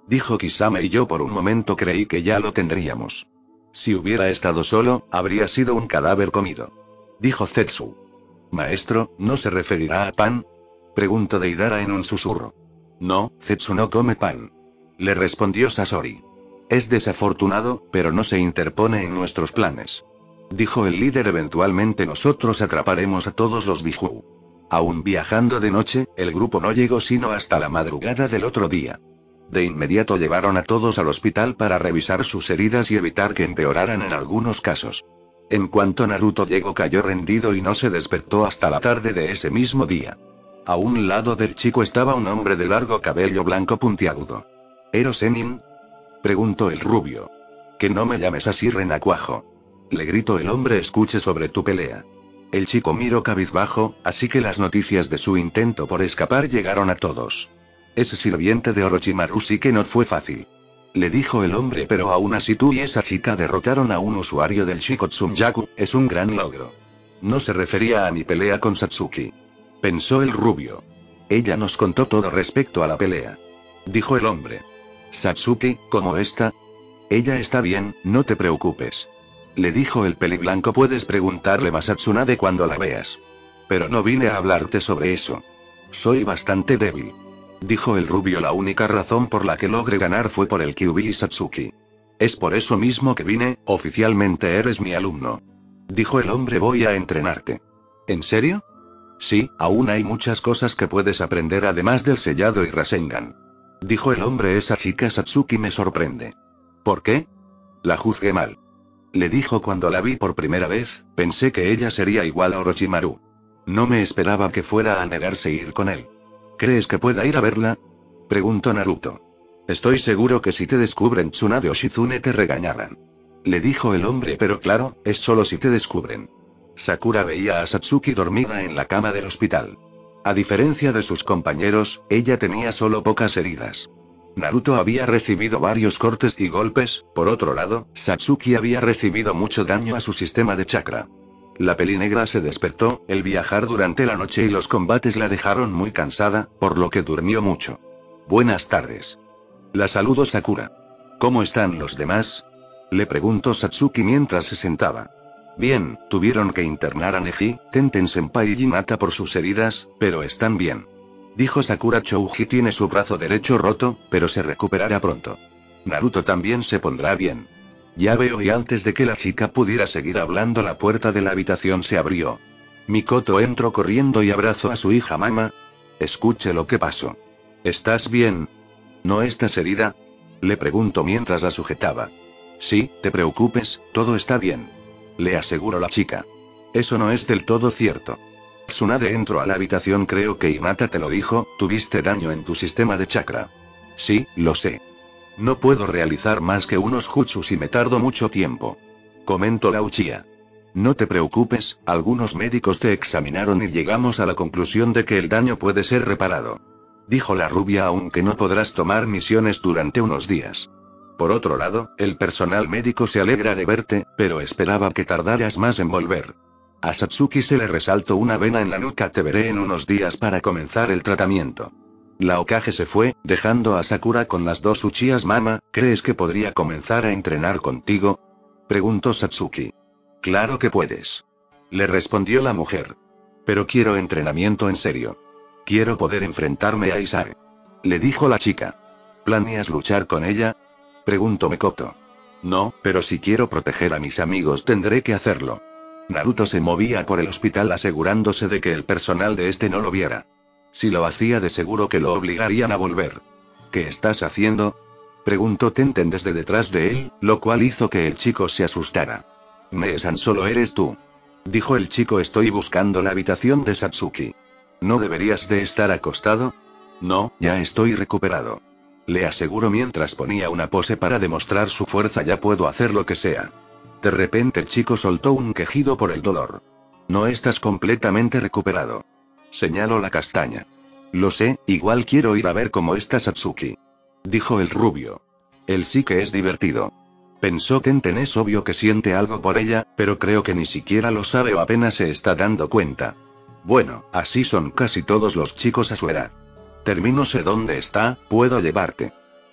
Dijo Kisame y yo por un momento creí que ya lo tendríamos. Si hubiera estado solo, habría sido un cadáver comido. Dijo Zetsu. Maestro, ¿no se referirá a pan? Preguntó Deidara en un susurro. No, Zetsu no come pan. Le respondió Sasori. Es desafortunado, pero no se interpone en nuestros planes. Dijo el líder. Eventualmente nosotros atraparemos a todos los Biju. Aún viajando de noche, el grupo no llegó sino hasta la madrugada del otro día. De inmediato llevaron a todos al hospital para revisar sus heridas y evitar que empeoraran en algunos casos. En cuanto Naruto llegó cayó rendido y no se despertó hasta la tarde de ese mismo día. A un lado del chico estaba un hombre de largo cabello blanco puntiagudo. ¿Ero Zenin? Preguntó el rubio. Que no me llames así, renacuajo. Le gritó el hombre. Escuche sobre tu pelea. El chico miró cabizbajo, así que las noticias de su intento por escapar llegaron a todos. Ese sirviente de Orochimaru sí que no fue fácil. Le dijo el hombre, pero aún así tú y esa chica derrotaron a un usuario del Shikotsunyaku, es un gran logro. No se refería a mi pelea con Satsuki. Pensó el rubio. Ella nos contó todo respecto a la pelea. Dijo el hombre. Satsuki, ¿cómo está? Ella está bien, no te preocupes. Le dijo el peliblanco. Puedes preguntarle más a Tsunade cuando la veas. Pero no vine a hablarte sobre eso. Soy bastante débil. Dijo el rubio. La única razón por la que logré ganar fue por el Kyuubi Satsuki. Es por eso mismo que vine. Oficialmente eres mi alumno. Dijo el hombre. Voy a entrenarte. ¿En serio? Sí, aún hay muchas cosas que puedes aprender además del sellado y Rasengan. Dijo el hombre. Esa chica Satsuki me sorprende. ¿Por qué? La juzgué mal. Le dijo. Cuando la vi por primera vez, pensé que ella sería igual a Orochimaru. No me esperaba que fuera a negarse a ir con él. ¿Crees que pueda ir a verla? Preguntó Naruto. Estoy seguro que si te descubren Tsunade o Shizune te regañarán. Le dijo el hombre. Pero claro, es solo si te descubren. Sakura veía a Satsuki dormida en la cama del hospital. A diferencia de sus compañeros, ella tenía solo pocas heridas. Naruto había recibido varios cortes y golpes. Por otro lado, Satsuki había recibido mucho daño a su sistema de chakra. La pelinegra se despertó. El viajar durante la noche y los combates la dejaron muy cansada, por lo que durmió mucho. Buenas tardes. La saludó Sakura. ¿Cómo están los demás? Le preguntó Satsuki mientras se sentaba. Bien, tuvieron que internar a Neji, Tenten-senpai y Hinata por sus heridas, pero están bien. Dijo Sakura. Chouji tiene su brazo derecho roto, pero se recuperará pronto. Naruto también se pondrá bien. Ya veo. Y antes de que la chica pudiera seguir hablando, la puerta de la habitación se abrió. Mikoto entró corriendo y abrazó a su hija. Mamá. Escuche lo que pasó. ¿Estás bien? ¿No estás herida? Le preguntó mientras la sujetaba. Sí, te preocupes, todo está bien. Le aseguró la chica. Eso no es del todo cierto. Tsunade entró a la habitación. Creo que Hinata te lo dijo, tuviste daño en tu sistema de chakra. Sí, lo sé. No puedo realizar más que unos jutsus y me tardo mucho tiempo. Comentó la Uchiha. No te preocupes, algunos médicos te examinaron y llegamos a la conclusión de que el daño puede ser reparado. Dijo la rubia. Aunque no podrás tomar misiones durante unos días. Por otro lado, el personal médico se alegra de verte, pero esperaba que tardaras más en volver. A Satsuki se le resaltó una vena en la nuca. Te veré en unos días para comenzar el tratamiento. La Hokage se fue, dejando a Sakura con las dos Uchihas. Mama, ¿crees que podría comenzar a entrenar contigo? Preguntó Satsuki. Claro que puedes. Le respondió la mujer. Pero quiero entrenamiento en serio. Quiero poder enfrentarme a Isae. Le dijo la chica. ¿Planeas luchar con ella? Preguntó Mikoto. No, pero si quiero proteger a mis amigos tendré que hacerlo. Naruto se movía por el hospital asegurándose de que el personal de este no lo viera. Si lo hacía, de seguro que lo obligarían a volver. ¿Qué estás haciendo? Preguntó Tenten desde detrás de él, lo cual hizo que el chico se asustara. Mee-san, solo eres tú. Dijo el chico. Estoy buscando la habitación de Satsuki. ¿No deberías de estar acostado? No, ya estoy recuperado. Le aseguró mientras ponía una pose para demostrar su fuerza. Ya puedo hacer lo que sea. De repente el chico soltó un quejido por el dolor. No estás completamente recuperado. Señaló la castaña. Lo sé, igual quiero ir a ver cómo está Satsuki. Dijo el rubio. Él sí que es divertido. Pensó Tenten. Es obvio que siente algo por ella, pero creo que ni siquiera lo sabe o apenas se está dando cuenta. Bueno, así son casi todos los chicos a su edad. Termino sé dónde está, puedo llevarte.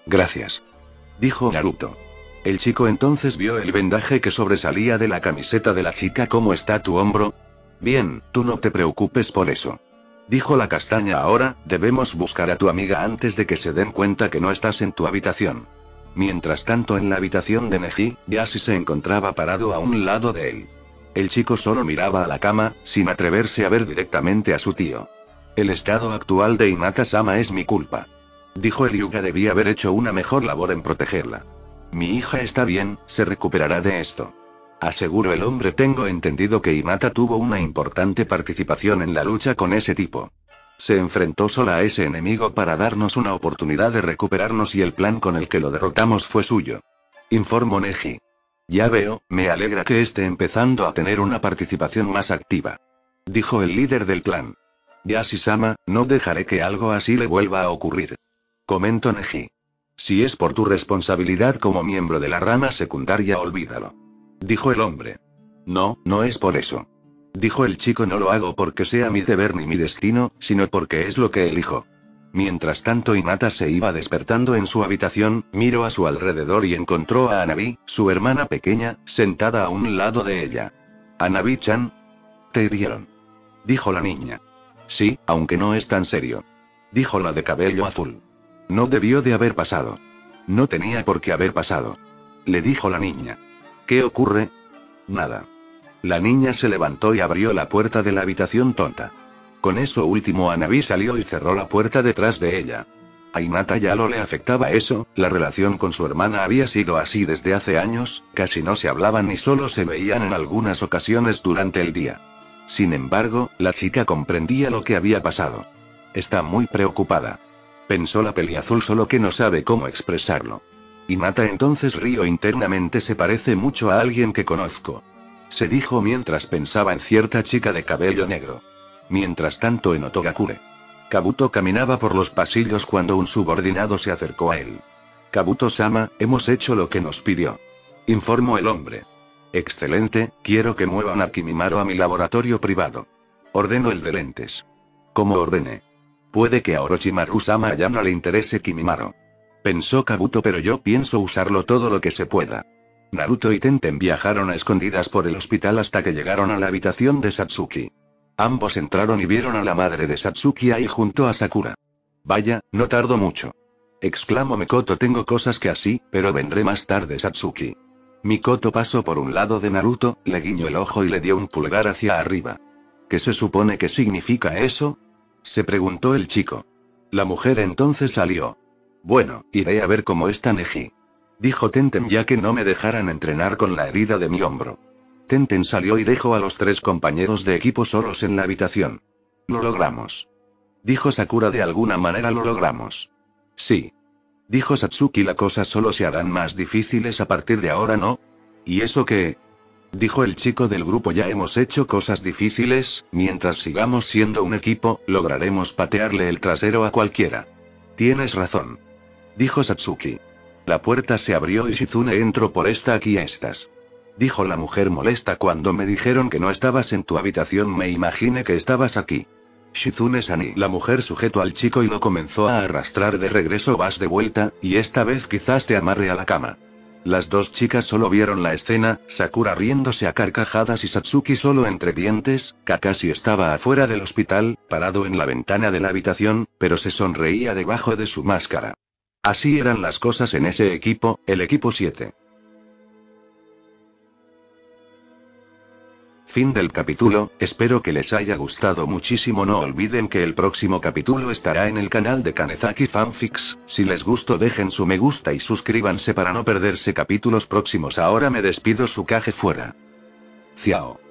Gracias. Dijo Naruto. El chico entonces vio el vendaje que sobresalía de la camiseta de la chica. ¿Cómo está tu hombro? Bien, tú no te preocupes por eso. Dijo la castaña. Ahora, debemos buscar a tu amiga antes de que se den cuenta que no estás en tu habitación. Mientras tanto, en la habitación de Neji, Yashi se encontraba parado a un lado de él. El chico solo miraba a la cama, sin atreverse a ver directamente a su tío. El estado actual de Hinata-sama es mi culpa. Dijo el Hyuga. Debí haber hecho una mejor labor en protegerla. Mi hija está bien, se recuperará de esto. Aseguró el hombre. Tengo entendido que Hinata tuvo una importante participación en la lucha con ese tipo. Se enfrentó sola a ese enemigo para darnos una oportunidad de recuperarnos y el plan con el que lo derrotamos fue suyo. Informó Neji. Ya veo, me alegra que esté empezando a tener una participación más activa. Dijo el líder del clan. Yashi-sama, no dejaré que algo así le vuelva a ocurrir. Comentó Neji. Si es por tu responsabilidad como miembro de la rama secundaria, olvídalo. Dijo el hombre. No, no es por eso. Dijo el chico. No lo hago porque sea mi deber ni mi destino, sino porque es lo que elijo. Mientras tanto, Hinata se iba despertando en su habitación, miró a su alrededor y encontró a Hanabi, su hermana pequeña, sentada a un lado de ella. Hanabi-chan. ¿Te hirieron? Dijo la niña. Sí, aunque no es tan serio. Dijo la de cabello azul. No debió de haber pasado. No tenía por qué haber pasado. Le dijo la niña. ¿Qué ocurre? Nada. La niña se levantó y abrió la puerta de la habitación tonta. Con eso último, Hanabi salió y cerró la puerta detrás de ella. A Hinata ya no le afectaba eso, la relación con su hermana había sido así desde hace años, casi no se hablaban y solo se veían en algunas ocasiones durante el día. Sin embargo, la chica comprendía lo que había pasado. Está muy preocupada. Pensó la peliazul, solo que no sabe cómo expresarlo. Hinata entonces rió internamente. Se parece mucho a alguien que conozco. Se dijo mientras pensaba en cierta chica de cabello negro. Mientras tanto, en Otogakure. Kabuto caminaba por los pasillos cuando un subordinado se acercó a él. Kabuto-sama, hemos hecho lo que nos pidió. Informó el hombre. Excelente, quiero que muevan a Kimimaro a mi laboratorio privado. Ordenó el de lentes. ¿Cómo ordene? Puede que a Orochimaru-sama ya no le interese Kimimaro. Pensó Kabuto, pero yo pienso usarlo todo lo que se pueda. Naruto y Tenten viajaron a escondidas por el hospital hasta que llegaron a la habitación de Satsuki. Ambos entraron y vieron a la madre de Satsuki ahí junto a Sakura. Vaya, no tardó mucho. Exclamó Mikoto. Tengo cosas que así, pero vendré más tarde. Satsuki. Mikoto pasó por un lado de Naruto, le guiñó el ojo y le dio un pulgar hacia arriba. ¿Qué se supone que significa eso? Se preguntó el chico. La mujer entonces salió. Bueno, iré a ver cómo está Neji. Dijo Tenten, ya que no me dejaran entrenar con la herida de mi hombro. Tenten salió y dejó a los 3 compañeros de equipo solos en la habitación. Lo logramos. Dijo Sakura. De alguna manera lo logramos. Sí. Dijo Satsuki. Las cosas solo se harán más difíciles a partir de ahora, ¿no? ¿Y eso qué? Dijo el chico del grupo. Ya hemos hecho cosas difíciles, mientras sigamos siendo un equipo, lograremos patearle el trasero a cualquiera. Tienes razón. Dijo Satsuki. La puerta se abrió y Shizune entró. Por esta aquí estás. Dijo la mujer molesta. Cuando me dijeron que no estabas en tu habitación me imaginé que estabas aquí. Shizune-san. La mujer sujetó al chico y lo comenzó a arrastrar de regreso. Vas de vuelta, y esta vez quizás te amarre a la cama. Las 2 chicas solo vieron la escena, Sakura riéndose a carcajadas y Satsuki solo entre dientes. Kakashi estaba afuera del hospital, parado en la ventana de la habitación, pero se sonreía debajo de su máscara. Así eran las cosas en ese equipo, el equipo 7. Fin del capítulo. Espero que les haya gustado muchísimo. No olviden que el próximo capítulo estará en el canal de Kanezaki Fanfics. Si les gustó, dejen su me gusta y suscríbanse para no perderse capítulos próximos. Ahora me despido. Su Kage fuera. Ciao.